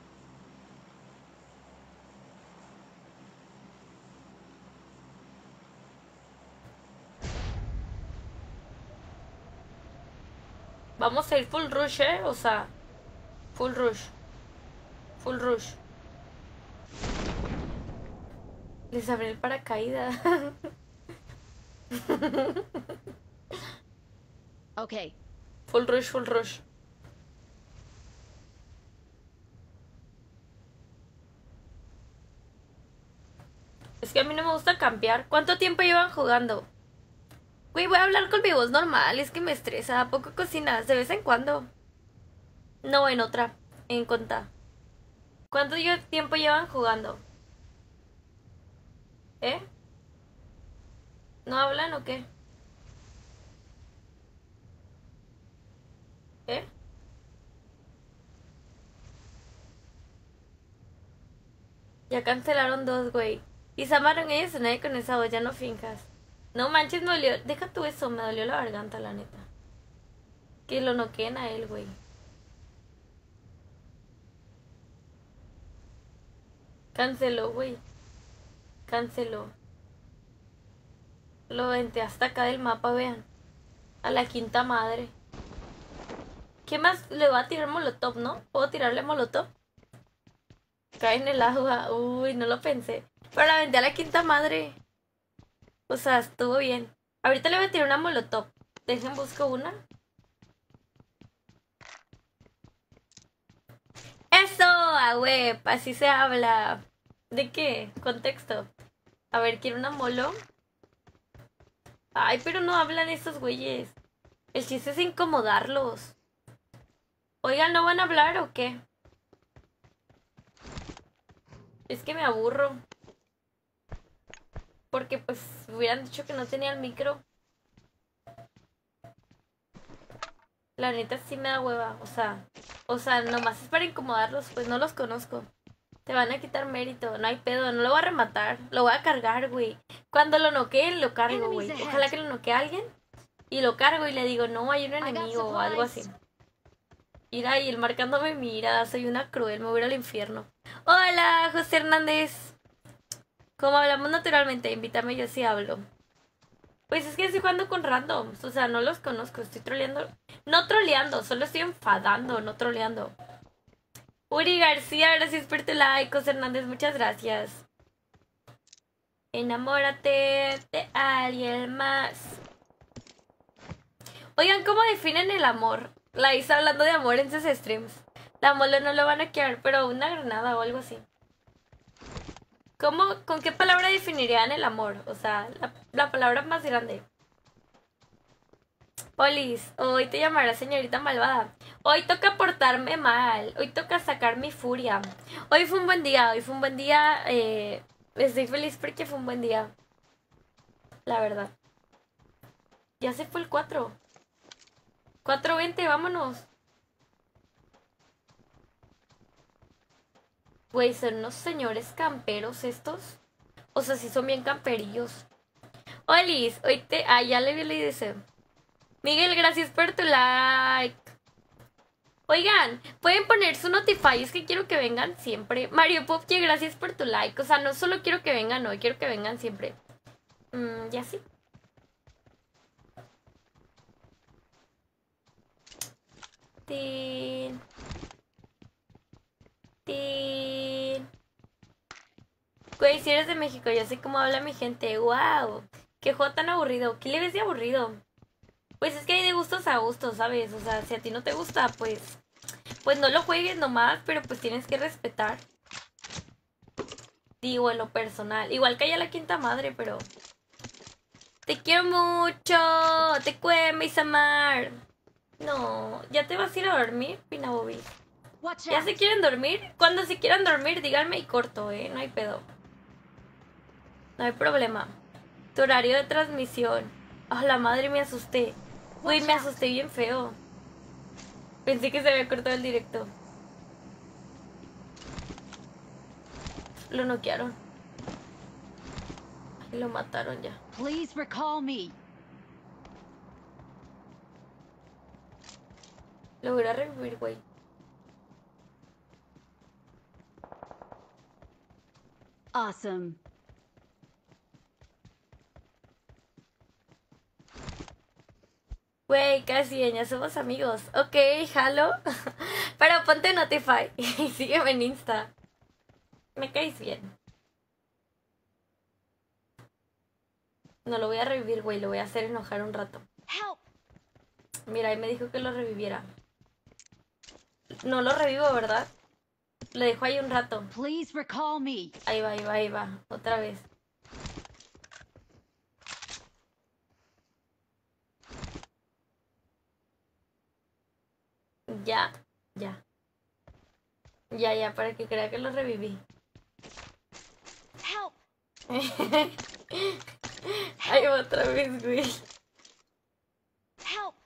Vamos a ir full rush, o sea, full rush. Full rush. Les abrí el paracaídas. Ok. Full rush, full rush. Es que a mí no me gusta campear. ¿Cuánto tiempo llevan jugando? Güey, voy a hablar con mi voz normal. Es que me estresa. ¿A poco cocinas? De vez en cuando. No, en otra. En conta. ¿Cuánto tiempo llevan jugando? ¿Eh? ¿No hablan o qué? ¿Eh? Ya cancelaron 2, güey. Y se amaron ellos a nadie con esa voz, ya no finjas. No manches, me dolió. Deja tú eso, me dolió la garganta, la neta. Que lo noqueen a él, güey. Canceló, güey. Canceló. Lo venté hasta acá del mapa, vean. A la quinta madre. ¿Qué más? Le voy a tirar molotov, ¿no? ¿Puedo tirarle molotov? Cae en el agua. Uy, no lo pensé. Pero la vendí a la quinta madre. O sea, estuvo bien. Ahorita le voy a tirar una molotov. Dejen, busco una. ¡Eso! ¡A web! Así se habla. ¿De qué? Contexto. A ver, quiero una molo. Ay, pero no hablan esos güeyes. El chiste es incomodarlos. Oigan, ¿no van a hablar o qué? Es que me aburro. Porque pues hubieran dicho que no tenía el micro. La neta sí me da hueva. O sea, nomás es para incomodarlos. Pues no los conozco. Te van a quitar mérito. No hay pedo. No lo voy a rematar. Lo voy a cargar, güey. Cuando lo noqueen, lo cargo, güey. Ojalá que lo noquee a alguien. Y lo cargo y le digo, no, hay un enemigo o algo así. Mira, y él marcándome, mira, soy una cruel, me voy a ir al infierno. Hola, José Hernández. Como hablamos naturalmente, invítame, yo sí hablo. Pues es que estoy jugando con randoms, o sea, no los conozco, estoy troleando. No troleando, solo estoy enfadando, no troleando. Uri García, gracias por tu like. José Hernández, muchas gracias. Enamórate de alguien más. Oigan, ¿cómo definen el amor? La Isa hablando de amor en sus streams. La mole no lo van a quedar, pero una granada o algo así. ¿Con qué palabra definirían el amor? O sea, la palabra más grande. Polis, hoy te llamará señorita malvada. Hoy toca portarme mal. Hoy toca sacar mi furia. Hoy fue un buen día, estoy feliz porque fue un buen día. La verdad. Ya se fue el 4. 4:20, vámonos. Güey, son unos señores camperos estos. O sea, sí son bien camperillos. Olis, hoy te... Ah, ya le vi el dice. Miguel, gracias por tu like. Oigan, pueden poner su notify, es que quiero que vengan siempre. Mario Popke, gracias por tu like. O sea, no solo quiero que vengan hoy, quiero que vengan siempre. Ya sí. Tin. Tin. Güey, si eres de México, yo sé cómo habla mi gente. Wow. Qué juego tan aburrido. ¿Qué le ves de aburrido? Pues es que hay de gustos a gustos, ¿sabes? O sea, si a ti no te gusta, pues no lo juegues nomás, pero pues tienes que respetar. Digo, en lo personal. Igual que haya la quinta madre, pero... Te quiero mucho. Te cueme, Isamar. No, ¿ya te vas a ir a dormir, Pina Bobby? ¿Ya se quieren dormir? Cuando se quieran dormir, díganme y corto, no hay pedo. No hay problema. Tu horario de transmisión. Ah, la madre, me asusté. Uy, me asusté bien feo. Pensé que se había cortado el directo. Lo noquearon. Ay, lo mataron ya. Please recall me. Lo voy a revivir, güey. Awesome. Güey, casi, ya somos amigos. Ok, jalo. Pero ponte Notify y sígueme en Insta. Me caes bien. No lo voy a revivir, güey. Lo voy a hacer enojar un rato. Help. Mira, ahí me dijo que lo reviviera. No lo revivo, ¿verdad? Lo dejo ahí un rato. Please recall me. Ahí va, ahí va, ahí va. Otra vez. Ya, ya. Ya, para que crea que lo reviví. Help. Ahí va otra vez, güey. Help.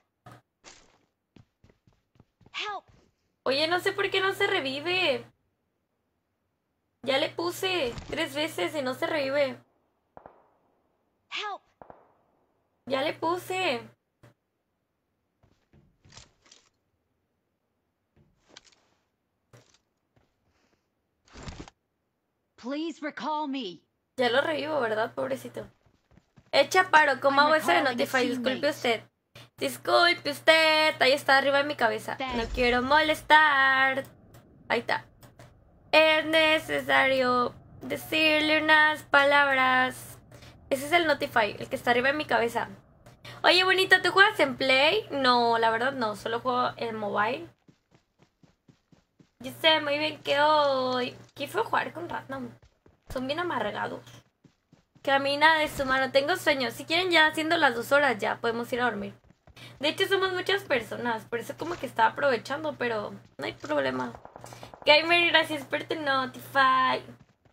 Help. Oye, no sé por qué no se revive. Ya le puse 3 veces y no se revive. Help. Ya le puse. Please recall me. Ya lo revivo, ¿verdad? Pobrecito. Chaparro, ¿cómo hago eso de Notify? Disculpe usted. Disculpe usted. Ahí está arriba de mi cabeza. No quiero molestar. Ahí está. Es necesario decirle unas palabras. Ese es el Notify, el que está arriba de mi cabeza. Oye, bonita, ¿tú juegas en Play? No, la verdad no. Solo juego en mobile. Yo sé muy bien que hoy... ¿Qué fue jugar con Random? Son bien amargados. Camina de su mano. Tengo sueño. Si quieren ya haciendo las 2 horas ya podemos ir a dormir. De hecho somos muchas personas. Por eso como que estaba aprovechando. Pero no hay problema. Gamer, gracias por tu Notify.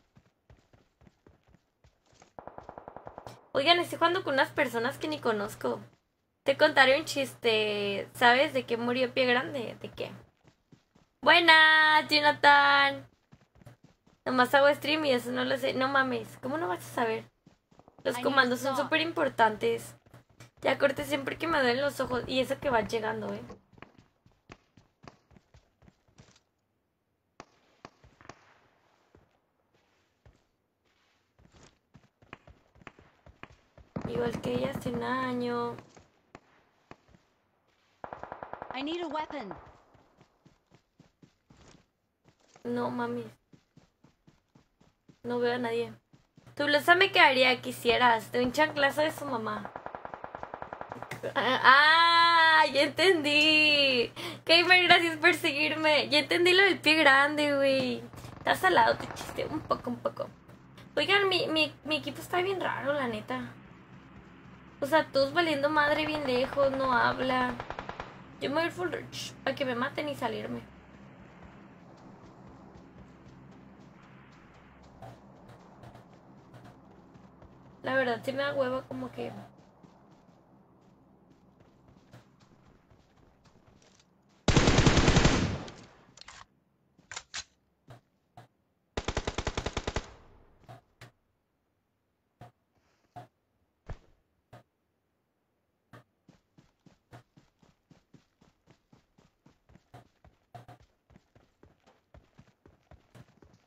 Oigan, estoy jugando con unas personas que ni conozco. Te contaré un chiste. ¿Sabes de qué murió Pie Grande? ¿De qué? Buenas, Jonathan. Nomás hago stream y eso no lo sé. No mames, ¿cómo no vas a saber? Los comandos son súper importantes. Ya corté siempre que me duelen los ojos. Y eso que va llegando, Igual que ella hace un año. I need a weapon. No mames. No veo a nadie. Tu blusa me quedaría, quisieras. De un chanclazo de su mamá. ¡Ah! Ya entendí. Gamer, gracias por seguirme. Ya entendí lo del Pie Grande, güey. Está salado tu chiste. Un poco. Oigan, mi equipo está bien raro, la neta. O sea, todos valiendo madre bien lejos. No habla. Yo me voy a ir full rich para que me maten y salirme. La verdad, sí me da hueva como que...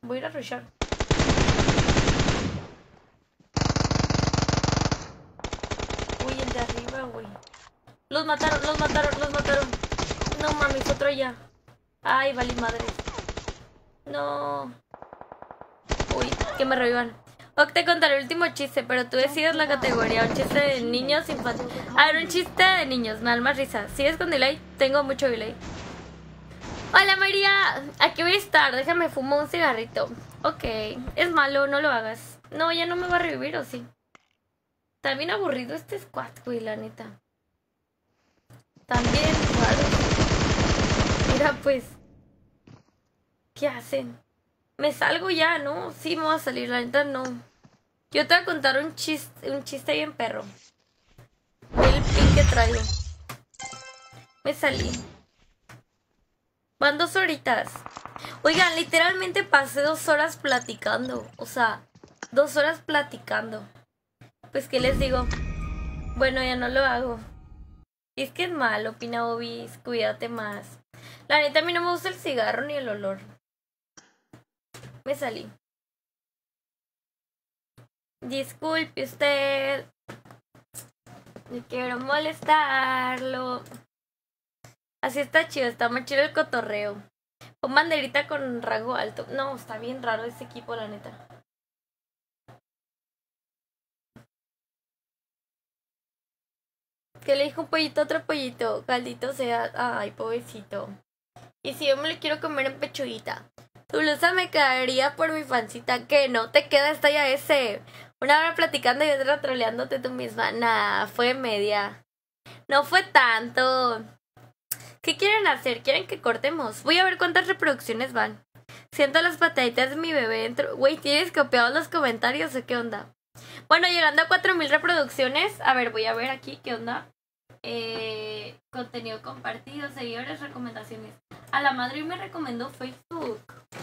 Voy a ir a rushar. Uy, el de arriba, güey. Los mataron. No mames, otro ya. Ay, vale madre. No. Uy, que me revivan. Ok, te contaré el último chiste, pero tú decides la categoría. Un chiste de niños infantiles. A ver, un chiste de niños, me da más risa. ¿Sigues con delay? Tengo mucho delay. Hola María, aquí voy a estar, déjame fumo un cigarrito. Ok, es malo, no lo hagas. No, ya no me va a revivir, ¿o sí? Está bien aburrido este squad, güey, la neta. También raro. Mira pues, ¿qué hacen? Me salgo ya, ¿no? Sí, me voy a salir, la neta no. Yo te voy a contar un chiste bien perro. El pin que traigo. Me salí. Van 2 horitas. Oigan, literalmente pasé 2 horas platicando. O sea, 2 horas platicando. Pues, ¿qué les digo? Bueno, ya no lo hago. Y es que es malo, Pina Bobis. Cuídate más. La neta, a mí no me gusta el cigarro ni el olor. Me salí. Disculpe usted. No quiero molestarlo. Así está chido, está más chido el cotorreo. Con banderita con rango alto. No, está bien raro ese equipo, la neta. Que le dijo un pollito a otro pollito. Caldito sea. Ay, pobrecito. Y si yo me lo quiero comer en pechuguita. Tu blusa me quedaría por mi fancita. ¿Qué? No te queda hasta ya ese. Una hora platicando y otra troleándote tú misma. Nah, fue media. No fue tanto. ¿Qué quieren hacer? ¿Quieren que cortemos? Voy a ver cuántas reproducciones van. Siento las pataditas de mi bebé dentro. Güey, ¿tienes copiados los comentarios o qué onda? Bueno, llegando a 4000 reproducciones. A ver, voy a ver aquí qué onda. Contenido compartido, seguidores, recomendaciones. A la madre me recomendó Facebook.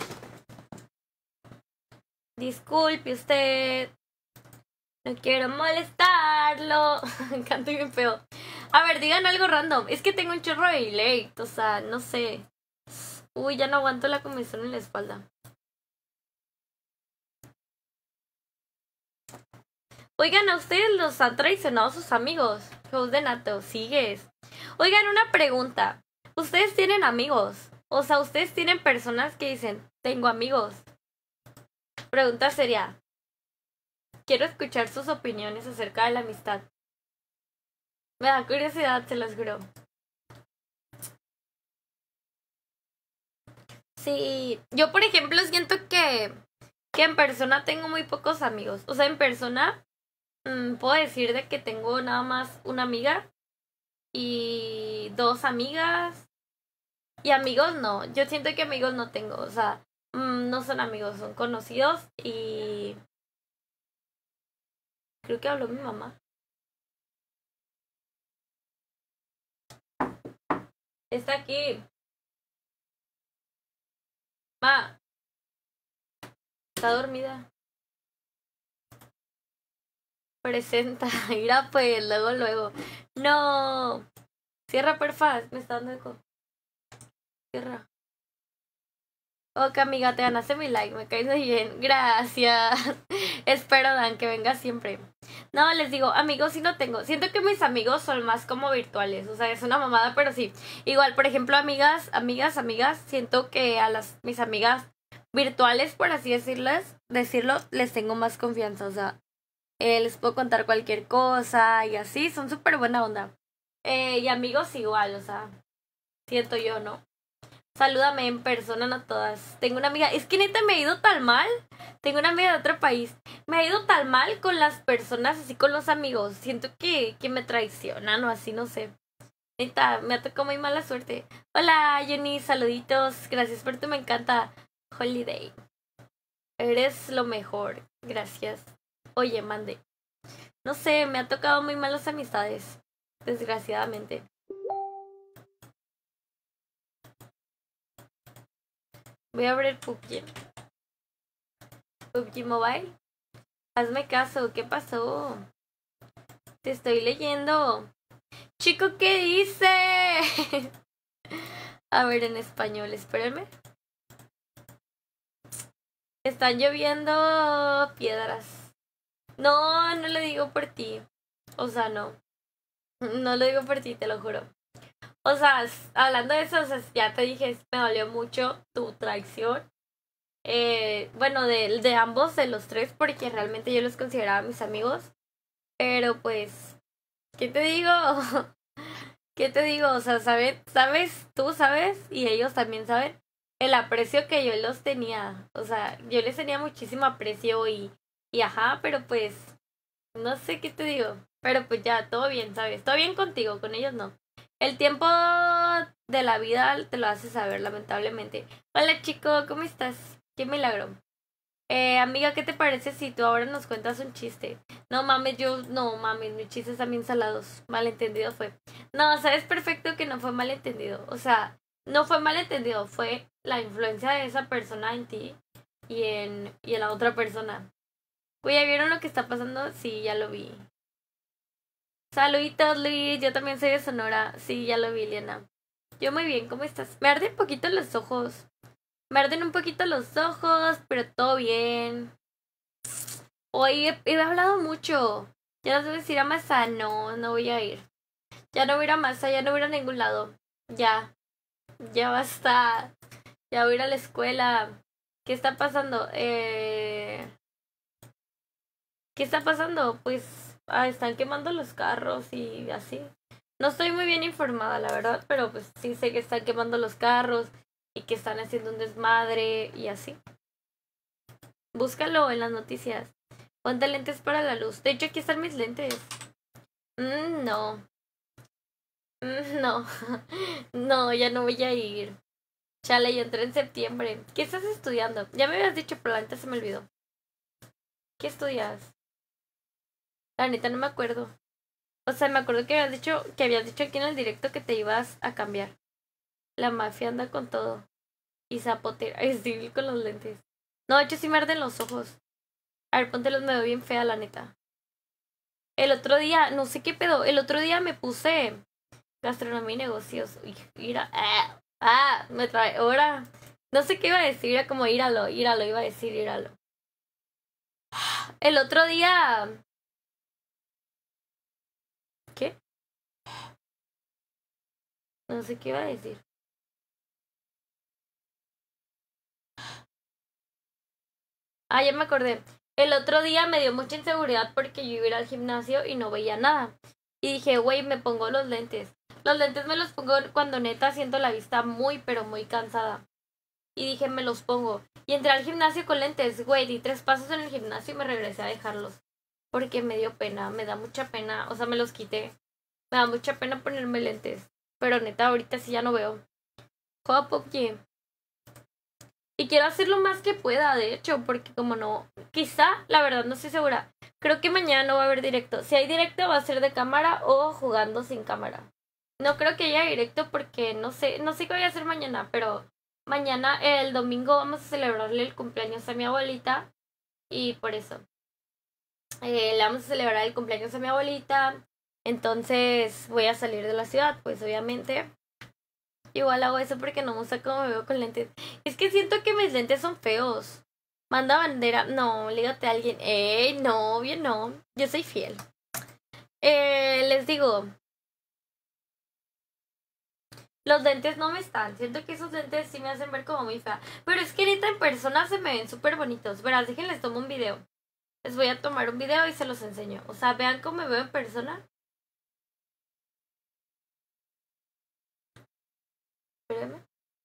Disculpe usted. No quiero molestarlo. Canto bien feo. A ver, digan algo random. Es que tengo un chorro de delay. O sea, no sé. Uy, ya no aguanto la comezón en la espalda. Oigan, a ustedes los han traicionado sus amigos. Shows de Nato, sigues. Oigan, una pregunta. ¿Ustedes tienen amigos? O sea, ¿ustedes tienen personas que dicen, tengo amigos? Pregunta seria. Quiero escuchar sus opiniones acerca de la amistad. Me da curiosidad, se los juro. Sí, yo por ejemplo siento que en persona tengo muy pocos amigos. O sea, en persona puedo decir de que tengo nada más una amiga y 2 amigas. Y amigos no, yo siento que amigos no tengo. O sea, no son amigos, son conocidos y... Creo que habló mi mamá. Está aquí. Ma. Está dormida. Presenta. Mira pues, luego. No. Cierra, porfa. Me está dando eco. Cierra. Ok, amiga, te ganaste mi like. Me caes bien. Gracias. Espero, Dan, que vengas siempre. No, les digo, amigos sí no tengo. Siento que mis amigos son más como virtuales. O sea, es una mamada, pero sí. Igual, por ejemplo, amigas. Siento que a mis amigas virtuales, por así decirlo, les tengo más confianza. O sea, les puedo contar cualquier cosa y así. Son súper buena onda. Y amigos igual, o sea, siento yo, ¿no? Salúdame en persona, no todas. Tengo una amiga, es que neta me ha ido tan mal. Tengo una amiga de otro país. Me ha ido tan mal con las personas, así con los amigos. Siento que me traicionan o así, no sé. Neta, me ha tocado muy mala suerte. Hola, Jenny, saluditos. Gracias por tu me encanta holiday. Eres lo mejor. Gracias. Oye, mande. No sé, me ha tocado muy malas amistades. Desgraciadamente. Voy a abrir PUBG. PUBG Mobile. Hazme caso, ¿qué pasó? Te estoy leyendo. Chico, ¿qué dice? A ver, en español, espérenme. Están lloviendo piedras. No, no lo digo por ti. O sea, no. No lo digo por ti, te lo juro. O sea, hablando de eso, o sea, ya te dije, me dolió mucho tu traición. Bueno, de ambos, de los tres, porque realmente yo los consideraba mis amigos. Pero pues, ¿qué te digo? ¿Qué te digo? O sea, ¿sabes? Tú sabes y ellos también saben el aprecio que yo los tenía. O sea, yo les tenía muchísimo aprecio y ajá, pero pues, no sé qué te digo. Pero pues ya, todo bien, ¿sabes? Todo bien contigo, con ellos no. El tiempo de la vida te lo hace saber, lamentablemente. Hola chico, ¿cómo estás? Qué milagro. Amiga, ¿qué te parece si tú ahora nos cuentas un chiste? No mames, no mames, mis chistes también salados. Malentendido fue. No, sabes perfecto que no fue malentendido. O sea, no fue malentendido, fue la influencia de esa persona en ti y en la otra persona. Güey, ¿ya vieron lo que está pasando? Sí, ya lo vi. Saluditos, Luis. Yo también soy de Sonora. Sí, ya lo vi, Liana. Yo muy bien, ¿cómo estás? Me arden un poquito los ojos. Me arden un poquito los ojos, pero todo bien. Hoy he hablado mucho. Ya no sé decir a Masa. No, no voy a ir. Ya no voy a ir a Masa, ya no voy a ir a ningún lado. Ya basta. Ya voy a ir a la escuela. ¿Qué está pasando? ¿Qué está pasando? Pues están quemando los carros y así. No estoy muy bien informada, la verdad, pero pues sí sé que están quemando los carros y que están haciendo un desmadre y así. Búscalo en las noticias. Ponte lentes para la luz. De hecho, aquí están mis lentes. No. No. No, ya no voy a ir. Chale, yo entré en septiembre. ¿Qué estás estudiando? Ya me habías dicho, pero antes se me olvidó. ¿Qué estudias? La neta no me acuerdo. O sea, me acuerdo que habías dicho aquí en el directo que te ibas a cambiar. La mafia anda con todo. Y zapotera. Es civil con los lentes. No, de hecho sí me arden los ojos. A ver, póntelos, me veo bien fea, la neta. El otro día, no sé qué pedo. El otro día me puse gastronomía y negocios. Uy, mira. Me trae. Ahora. No sé qué iba a decir. Era como íralo. Iba a decir íralo. El otro día. ¿Qué? No sé qué iba a decir. Ya me acordé. El otro día me dio mucha inseguridad porque yo iba a ir al gimnasio y no veía nada. Y dije, güey, me pongo los lentes. Los lentes me los pongo cuando neta siento la vista muy, pero muy cansada. Y dije, me los pongo. Y entré al gimnasio con lentes, güey, di 3 pasos en el gimnasio y me regresé a dejarlos. Porque me dio pena, me da mucha pena. O sea, me los quité. Me da mucha pena ponerme lentes. Pero neta, ahorita sí ya no veo. Juego PUBG. Y quiero hacer lo más que pueda, de hecho, porque como no, quizá, la verdad no estoy segura. Creo que mañana no va a haber directo. Si hay directo va a ser de cámara o jugando sin cámara. No creo que haya directo porque no sé qué voy a hacer mañana, pero mañana, el domingo, vamos a celebrarle el cumpleaños a mi abuelita y por eso. Le vamos a celebrar el cumpleaños a mi abuelita, entonces voy a salir de la ciudad, pues obviamente. Igual hago eso porque no me gusta cómo me veo con lentes. Es que siento que mis lentes son feos. Manda bandera. No, lígate a alguien. No, bien no. Yo soy fiel. Les digo. Los lentes no me están. Siento que esos lentes sí me hacen ver como muy fea. Pero es que ahorita en persona se me ven súper bonitos. Verás, déjenles tomo un video. Les voy a tomar un video y se los enseño. O sea, vean cómo me veo en persona. Espérenme.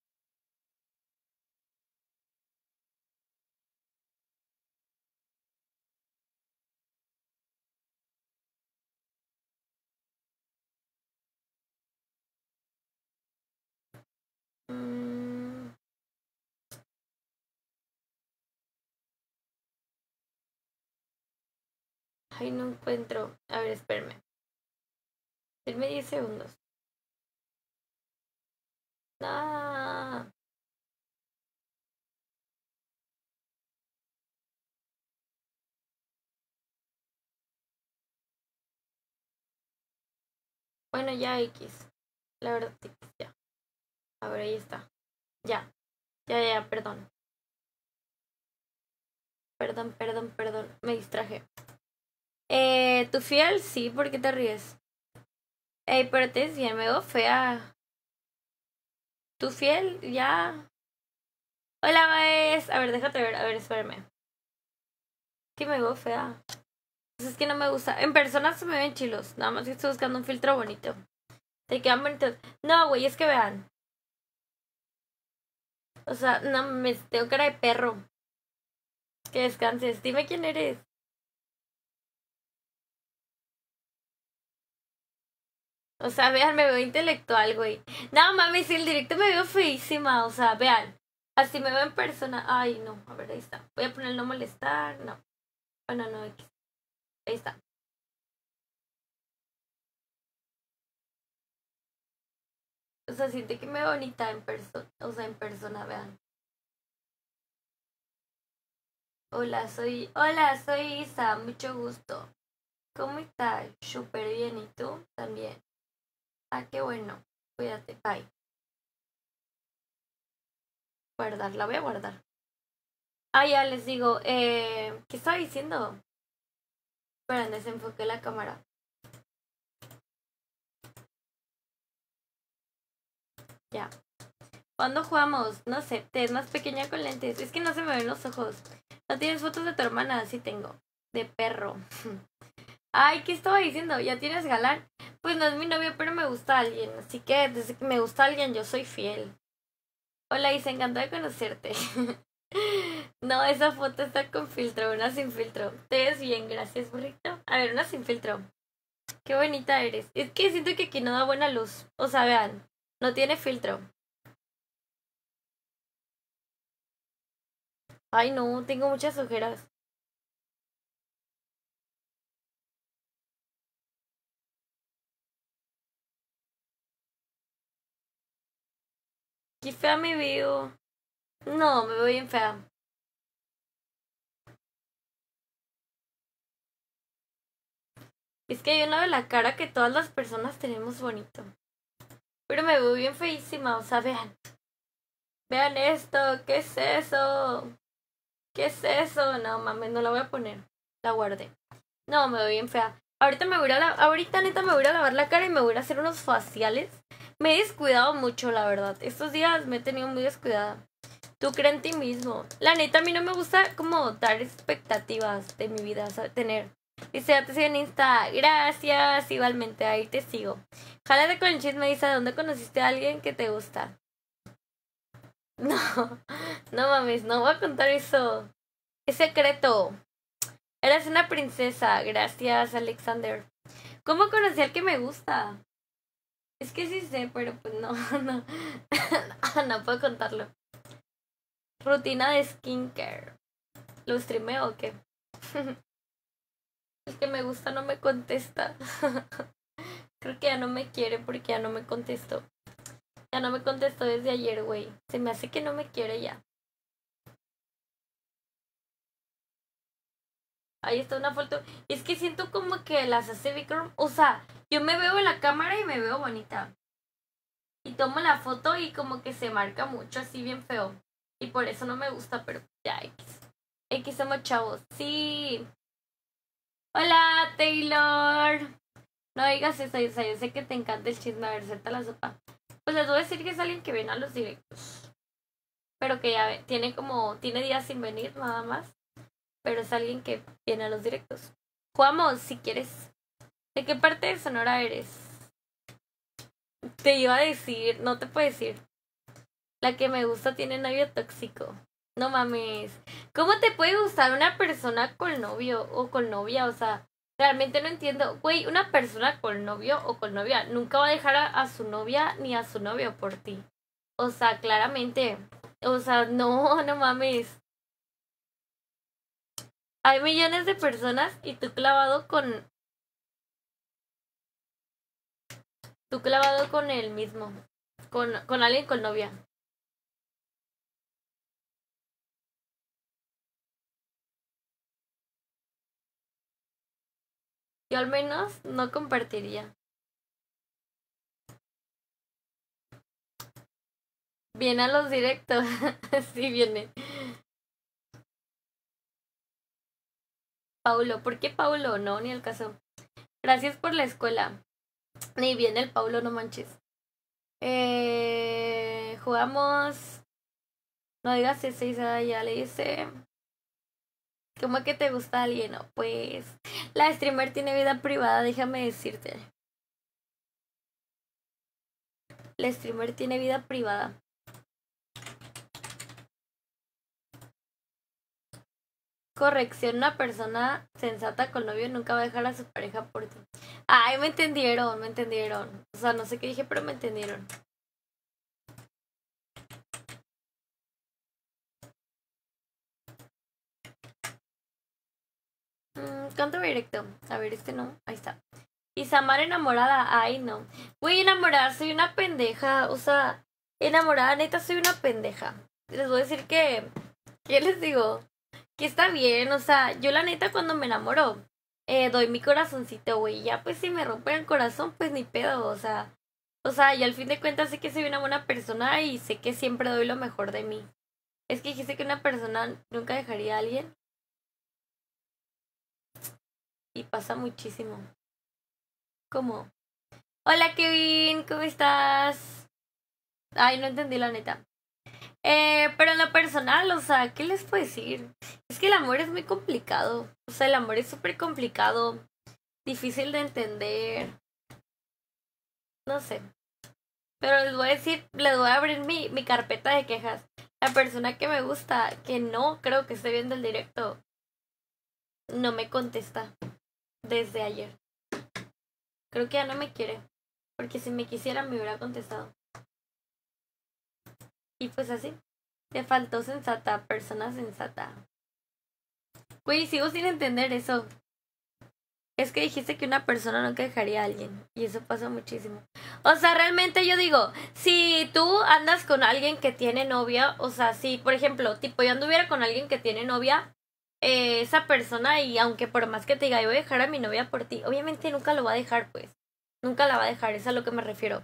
Ay, no encuentro. A ver, espérenme. Denme 10 segundos. Ah. Bueno, ya X. La verdad, X, ya. A ver, ahí está. Ya, perdón. Perdón, me distraje. ¿Tu fiel? Sí, ¿por qué te ríes? Ey, pero te decía, me veo fea. ¿Tu fiel? Ya. Hola, Baez. A ver, déjate ver. A ver, espérame. Que me veo fea. Pues es que no me gusta. En persona se me ven chilos. Nada más que estoy buscando un filtro bonito. Te quedan bonitos. No, güey, es que vean. O sea, no me tengo cara de perro. Que descanses. Dime quién eres. O sea, vean, me veo intelectual, güey. No mames, el directo me veo feísima. O sea, vean. Así me veo en persona. Ay, no. A ver, ahí está. Voy a poner no molestar. No. Bueno, no. Ahí está. O sea, siente que me veo bonita en persona. O sea, en persona, vean. Hola, soy Isa. Mucho gusto. ¿Cómo estás? Súper bien. ¿Y tú? También. Ah, qué bueno. Cuídate. Bye. Guardar. La voy a guardar. Ah, ya les digo. ¿Qué estaba diciendo? Esperen, desenfoqué la cámara. Ya. ¿Cuándo jugamos? No sé, te es más pequeña con lentes. Es que no se me ven los ojos. ¿No tienes fotos de tu hermana? Sí tengo. De perro. Ay, ¿qué estaba diciendo? ¿Ya tienes galán? Pues no es mi novio, pero me gusta alguien. Así que desde que me gusta alguien, yo soy fiel. Hola, Isa, encantado de conocerte. No, esa foto está con filtro, una sin filtro. Te ves bien, gracias, burrito. A ver, una sin filtro. Qué bonita eres. Es que siento que aquí no da buena luz. O sea, vean, no tiene filtro. Ay, no, tengo muchas ojeras. Qué fea me veo. No, me veo bien fea. Es que hay una de la cara que todas las personas tenemos bonito. Pero me veo bien feísima, o sea, vean. Vean esto, ¿qué es eso? ¿Qué es eso? No mames, no la voy a poner. La guardé. No, me veo bien fea. Ahorita me voy a ahorita neta me voy a lavar la cara y me voy a hacer unos faciales. Me he descuidado mucho, la verdad. Estos días me he tenido muy descuidada. Tú crees en ti mismo. La neta, a mí no me gusta como dar expectativas de mi vida, o sea, tener. Dice, ya te sigo en Insta. Gracias, igualmente, ahí te sigo. Jálate con el chisme, dice, ¿dónde conociste a alguien que te gusta? No, no mames, no voy a contar eso. Es secreto. Eres una princesa. Gracias, Alexander. ¿Cómo conocí al que me gusta? Es que sí sé, pero pues no, no. No puedo contarlo. Rutina de skincare. ¿Lo streameo o qué? El que me gusta no me contesta. Creo que ya no me quiere porque ya no me contestó. Ya no me contestó desde ayer, güey. Se me hace que no me quiere ya. Ahí está una foto. Y es que siento como que las hace Vikram. O sea, yo me veo en la cámara y me veo bonita. Y tomo la foto y como que se marca mucho, así bien feo. Y por eso no me gusta, pero ya X. X somos chavos. Sí. Hola, Taylor. No digas eso, o sea, yo sé que te encanta el chisme. A ver, suelta la sopa. Pues les voy a decir que es alguien que viene a los directos. Pero que ya tiene días sin venir, nada más. Pero es alguien que viene a los directos. Jugamos, si quieres. ¿De qué parte de Sonora eres? Te iba a decir, no te puedo decir. La que me gusta tiene novio tóxico. No mames. ¿Cómo te puede gustar una persona con novio o con novia? O sea, realmente no entiendo. Güey, una persona con novio o con novia nunca va a dejar a su novia ni a su novio por ti. O sea, claramente. O sea, no, no mames. Hay millones de personas y tú clavado con... Tú clavado con el mismo. Con alguien con novia. Yo al menos no compartiría. Viene a los directos. Sí, viene. Paulo. ¿Por qué Paulo? No, ni el caso. Gracias por la escuela. Ni bien el Paulo, no manches. Jugamos. No digas ese, ya le hice. ¿Cómo que te gusta alguien? No, pues. La streamer tiene vida privada, déjame decirte. La streamer tiene vida privada. Corrección, una persona sensata con novio nunca va a dejar a su pareja por ti. Ay, me entendieron, me entendieron. O sea, no sé qué dije, pero me entendieron. Canto directo. A ver, este no. Ahí está. Isamar enamorada. Ay, no. Güey, enamorada, soy una pendeja. O sea, enamorada, neta, soy una pendeja. Les voy a decir que... ¿Qué les digo? Que está bien, o sea, yo la neta cuando me enamoro, doy mi corazoncito, güey. Ya pues si me rompen el corazón, pues ni pedo, o sea, y al fin de cuentas sé que soy una buena persona y sé que siempre doy lo mejor de mí. Es que dijiste que una persona nunca dejaría a alguien. Y pasa muchísimo. ¿Cómo? Hola Kevin, ¿cómo estás? Ay, no entendí la neta. Pero en lo personal, o sea, ¿qué les puedo decir? Es que el amor es muy complicado. O sea, el amor es súper complicado. Difícil de entender. No sé. Pero les voy a decir, les voy a abrir mi carpeta de quejas. La persona que me gusta, que no creo que esté viendo el directo, no me contesta desde ayer. Creo que ya no me quiere. Porque si me quisiera me hubiera contestado. Y pues así. Te faltó sensata, persona sensata. Güey, sigo sin entender eso. Es que dijiste que una persona nunca dejaría a alguien. Y eso pasa muchísimo. O sea, realmente yo digo, si tú andas con alguien que tiene novia, o sea, si, por ejemplo, tipo, yo anduviera con alguien que tiene novia, esa persona, y aunque por más que te diga, yo voy a dejar a mi novia por ti, obviamente nunca lo va a dejar, pues. Nunca la va a dejar, es a lo que me refiero.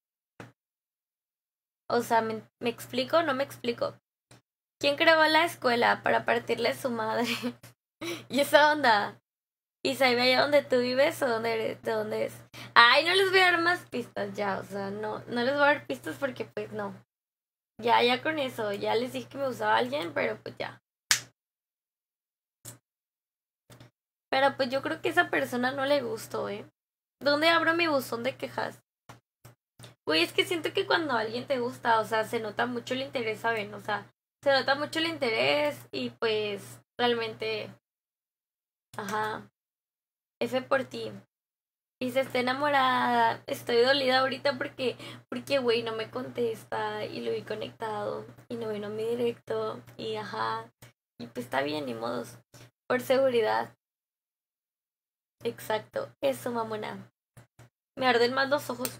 O sea, ¿me explico? No me explico. ¿Quién creó la escuela para partirle a su madre? ¿Y esa onda? ¿Y se ve allá donde tú vives o de dónde es? Ay, no les voy a dar más pistas ya, o sea, no les voy a dar pistas porque pues no. Ya con eso, ya les dije que me usaba alguien, pero pues ya. Pero pues yo creo que a esa persona no le gustó, ¿Dónde abro mi buzón de quejas? Güey, es que siento que cuando alguien te gusta, o sea, se nota mucho el interés, ¿saben? O sea, se nota mucho el interés y pues realmente, ajá, F por ti. Y se está enamorada, estoy dolida ahorita porque, güey, no me contesta y lo vi conectado y no vino a mi directo y ajá, y pues está bien, ni modos, por seguridad. Exacto, eso, mamona. Me arden más los ojos.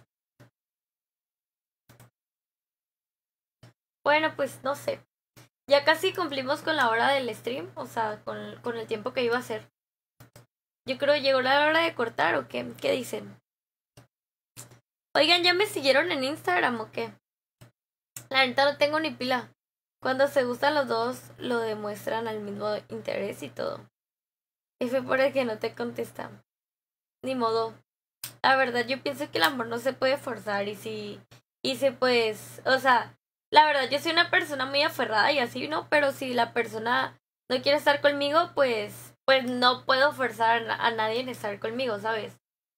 Bueno, pues no sé. Ya casi cumplimos con la hora del stream, o sea, con el tiempo que iba a hacer. Yo creo llegó la hora de cortar o qué. ¿Qué dicen? Oigan, ¿ya me siguieron en Instagram o qué? La neta no tengo ni pila. Cuando se gustan los dos, lo demuestran al mismo interés y todo. Y fue por el que no te contestan. Ni modo. La verdad, yo pienso que el amor no se puede forzar y si pues, o sea, la verdad, yo soy una persona muy aferrada y así, ¿no? Pero si la persona no quiere estar conmigo, pues no puedo forzar a nadie en estar conmigo, ¿sabes?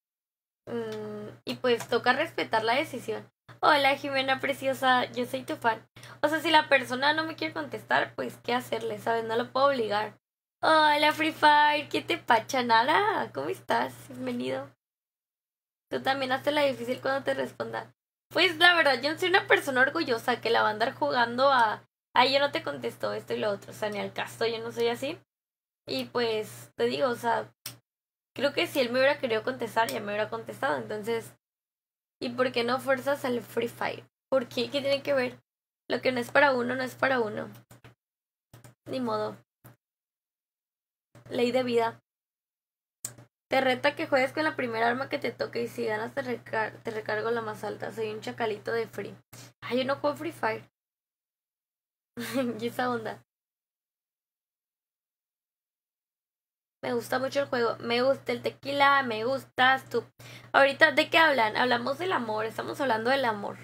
Y pues toca respetar la decisión. Hola, Jimena preciosa, yo soy tu fan. O sea, si la persona no me quiere contestar, pues qué hacerle, ¿sabes? No lo puedo obligar. Hola, Free Fire, ¿qué te pacha, Nara? ¿Cómo estás? Bienvenido. Tú también haces la difícil cuando te responda. Pues la verdad, yo soy una persona orgullosa que la va a andar jugando a... Ay, yo no te contesto esto y lo otro, o sea, ni al caso, yo no soy así. Y pues, te digo, o sea, creo que si él me hubiera querido contestar, ya me hubiera contestado, entonces... ¿Y por qué no fuerzas al Free Fire? ¿Por qué? ¿Qué tiene que ver? Lo que no es para uno, no es para uno. Ni modo. Ley de vida. Te reta que juegues con la primera arma que te toque y si ganas te recargo la más alta. Soy un chacalito de Free. Ay, yo no juego Free Fire. Y esa onda. Me gusta mucho el juego. Me gusta el tequila, me gustas tú. Ahorita, ¿de qué hablan? Hablamos del amor, estamos hablando del amor.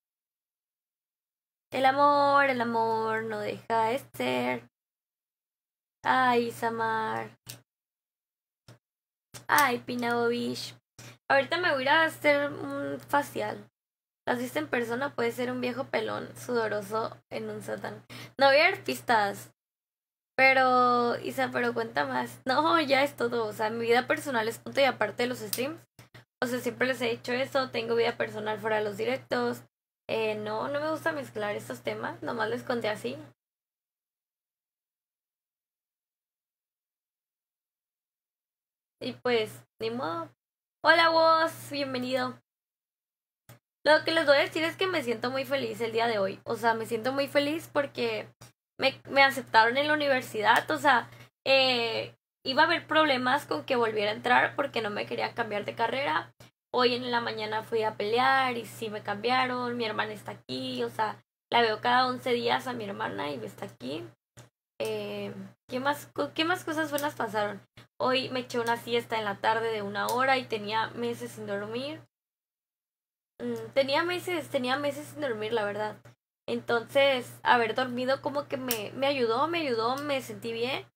El amor no deja de ser. Ay, Samar. Ay, Pinabovich. Ahorita me voy a ir a hacer un facial. Las viste en persona, puede ser un viejo pelón sudoroso en un sótano. No voy a dar pistas. Pero, Isa, pero cuenta más. No, ya es todo. O sea, mi vida personal es punto y aparte de los streams. O sea, siempre les he dicho eso. Tengo vida personal fuera de los directos. No me gusta mezclar estos temas. Nomás les conté así. Y pues, ni modo. Hola, vos. Bienvenido. Lo que les voy a decir es que me siento muy feliz el día de hoy. O sea, me siento muy feliz porque me aceptaron en la universidad. O sea, iba a haber problemas con que volviera a entrar porque no me quería cambiar de carrera. Hoy en la mañana fui a pelear y sí me cambiaron. Mi hermana está aquí. O sea, la veo cada 11 días a mi hermana y está aquí. ¿Qué más cosas buenas pasaron? Hoy me eché una siesta en la tarde de 1 hora y tenía meses sin dormir. Tenía meses sin dormir, la verdad. Entonces, haber dormido como que me ayudó, me sentí bien.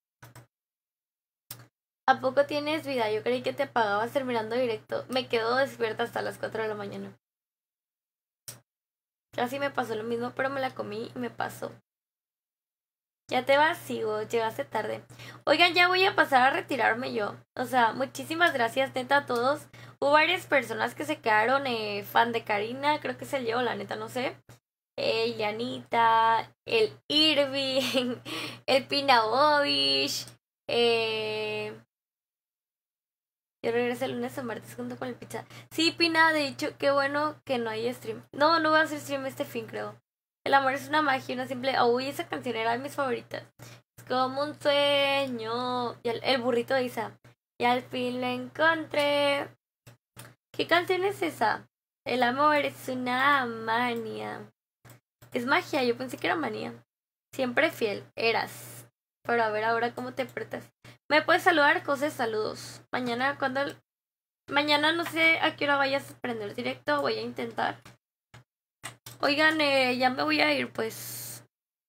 ¿A poco tienes vida? Yo creí que te apagabas terminando directo. Me quedo despierta hasta las 4 de la mañana. Casi me pasó lo mismo, pero me la comí y me pasó. Ya te vas, sigo, llegaste tarde. Oigan, ya voy a pasar a retirarme yo. O sea, muchísimas gracias, neta, a todos. Hubo varias personas que se quedaron fan de Karina, creo que se llevó, la neta, no sé. Yanita, el Irving, el Pinabovich. Yo regreso el lunes o martes junto con el pizza. Sí, Pina, de hecho, qué bueno que no hay stream. No voy a hacer stream este fin, creo. El amor es una magia, una simple... Uy, esa canción era de mis favoritas. Es como un sueño. Y el burrito de Isa. Y al fin lo encontré. ¿Qué canción es esa? El amor es una manía. Es magia, yo pensé que era manía. Siempre fiel, eras. Pero a ver ahora cómo te portas. ¿Me puedes saludar? Cosas, saludos. Mañana Mañana no sé a qué hora vayas a prender directo. Voy a intentar. Oigan, ya me voy a ir, pues.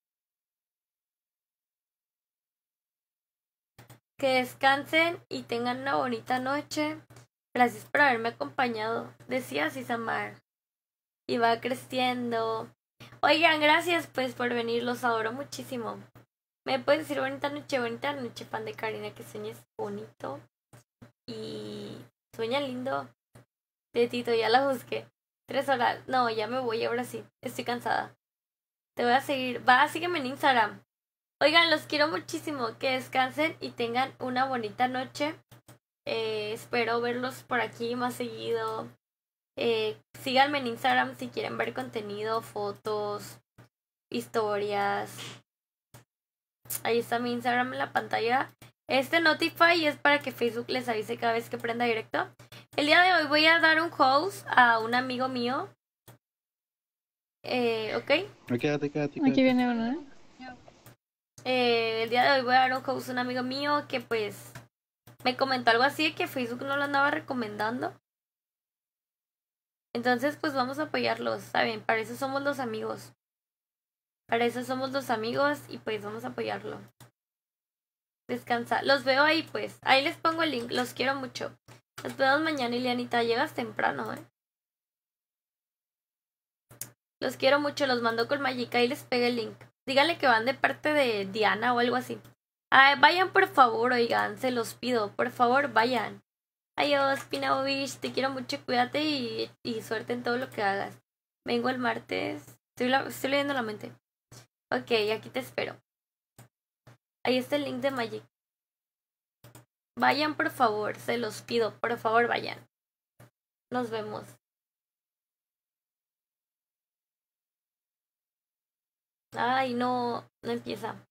Que descansen y tengan una bonita noche. Gracias por haberme acompañado. Decía Sisamar. Y va creciendo. Oigan, gracias pues por venir. Los adoro muchísimo. ¿Me puedes decir bonita noche, pan de Karina? Que sueñes bonito. Y sueña lindo. De Tito, ya la busqué. 3 horas. No, ya me voy, ahora sí. Estoy cansada. Te voy a seguir. Sígueme en Instagram. Oigan, los quiero muchísimo. Que descansen y tengan una bonita noche. Espero verlos por aquí más seguido. Síganme en Instagram si quieren ver contenido, fotos, historias. Ahí está mi Instagram en la pantalla. Este Notify es para que Facebook les avise cada vez que prenda directo. El día de hoy voy a dar un host a un amigo mío. ¿Ok? Quédate. Aquí viene uno, ¿eh? El día de hoy voy a dar un host a un amigo mío que pues me comentó algo así de que Facebook no lo andaba recomendando. Entonces pues vamos a apoyarlos, ¿saben? Para eso somos los amigos. Y pues vamos a apoyarlo. Descansa. Los veo ahí pues. Ahí les pongo el link. Los quiero mucho. Nos vemos mañana, Ileanita. Llegas temprano, ¿eh? Los quiero mucho. Los mando con Magica. Ahí les pegué el link. Díganle que van de parte de Diana o algo así. Vayan por favor, oigan. Se los pido. Por favor, vayan. Adiós, Pinabovich. Te quiero mucho. Cuídate y suerte en todo lo que hagas. Vengo el martes. Estoy leyendo la mente. Ok, aquí te espero. Ahí está el link de Magic. Vayan, por favor, se los pido. Por favor, vayan. Nos vemos. Ay, no empieza.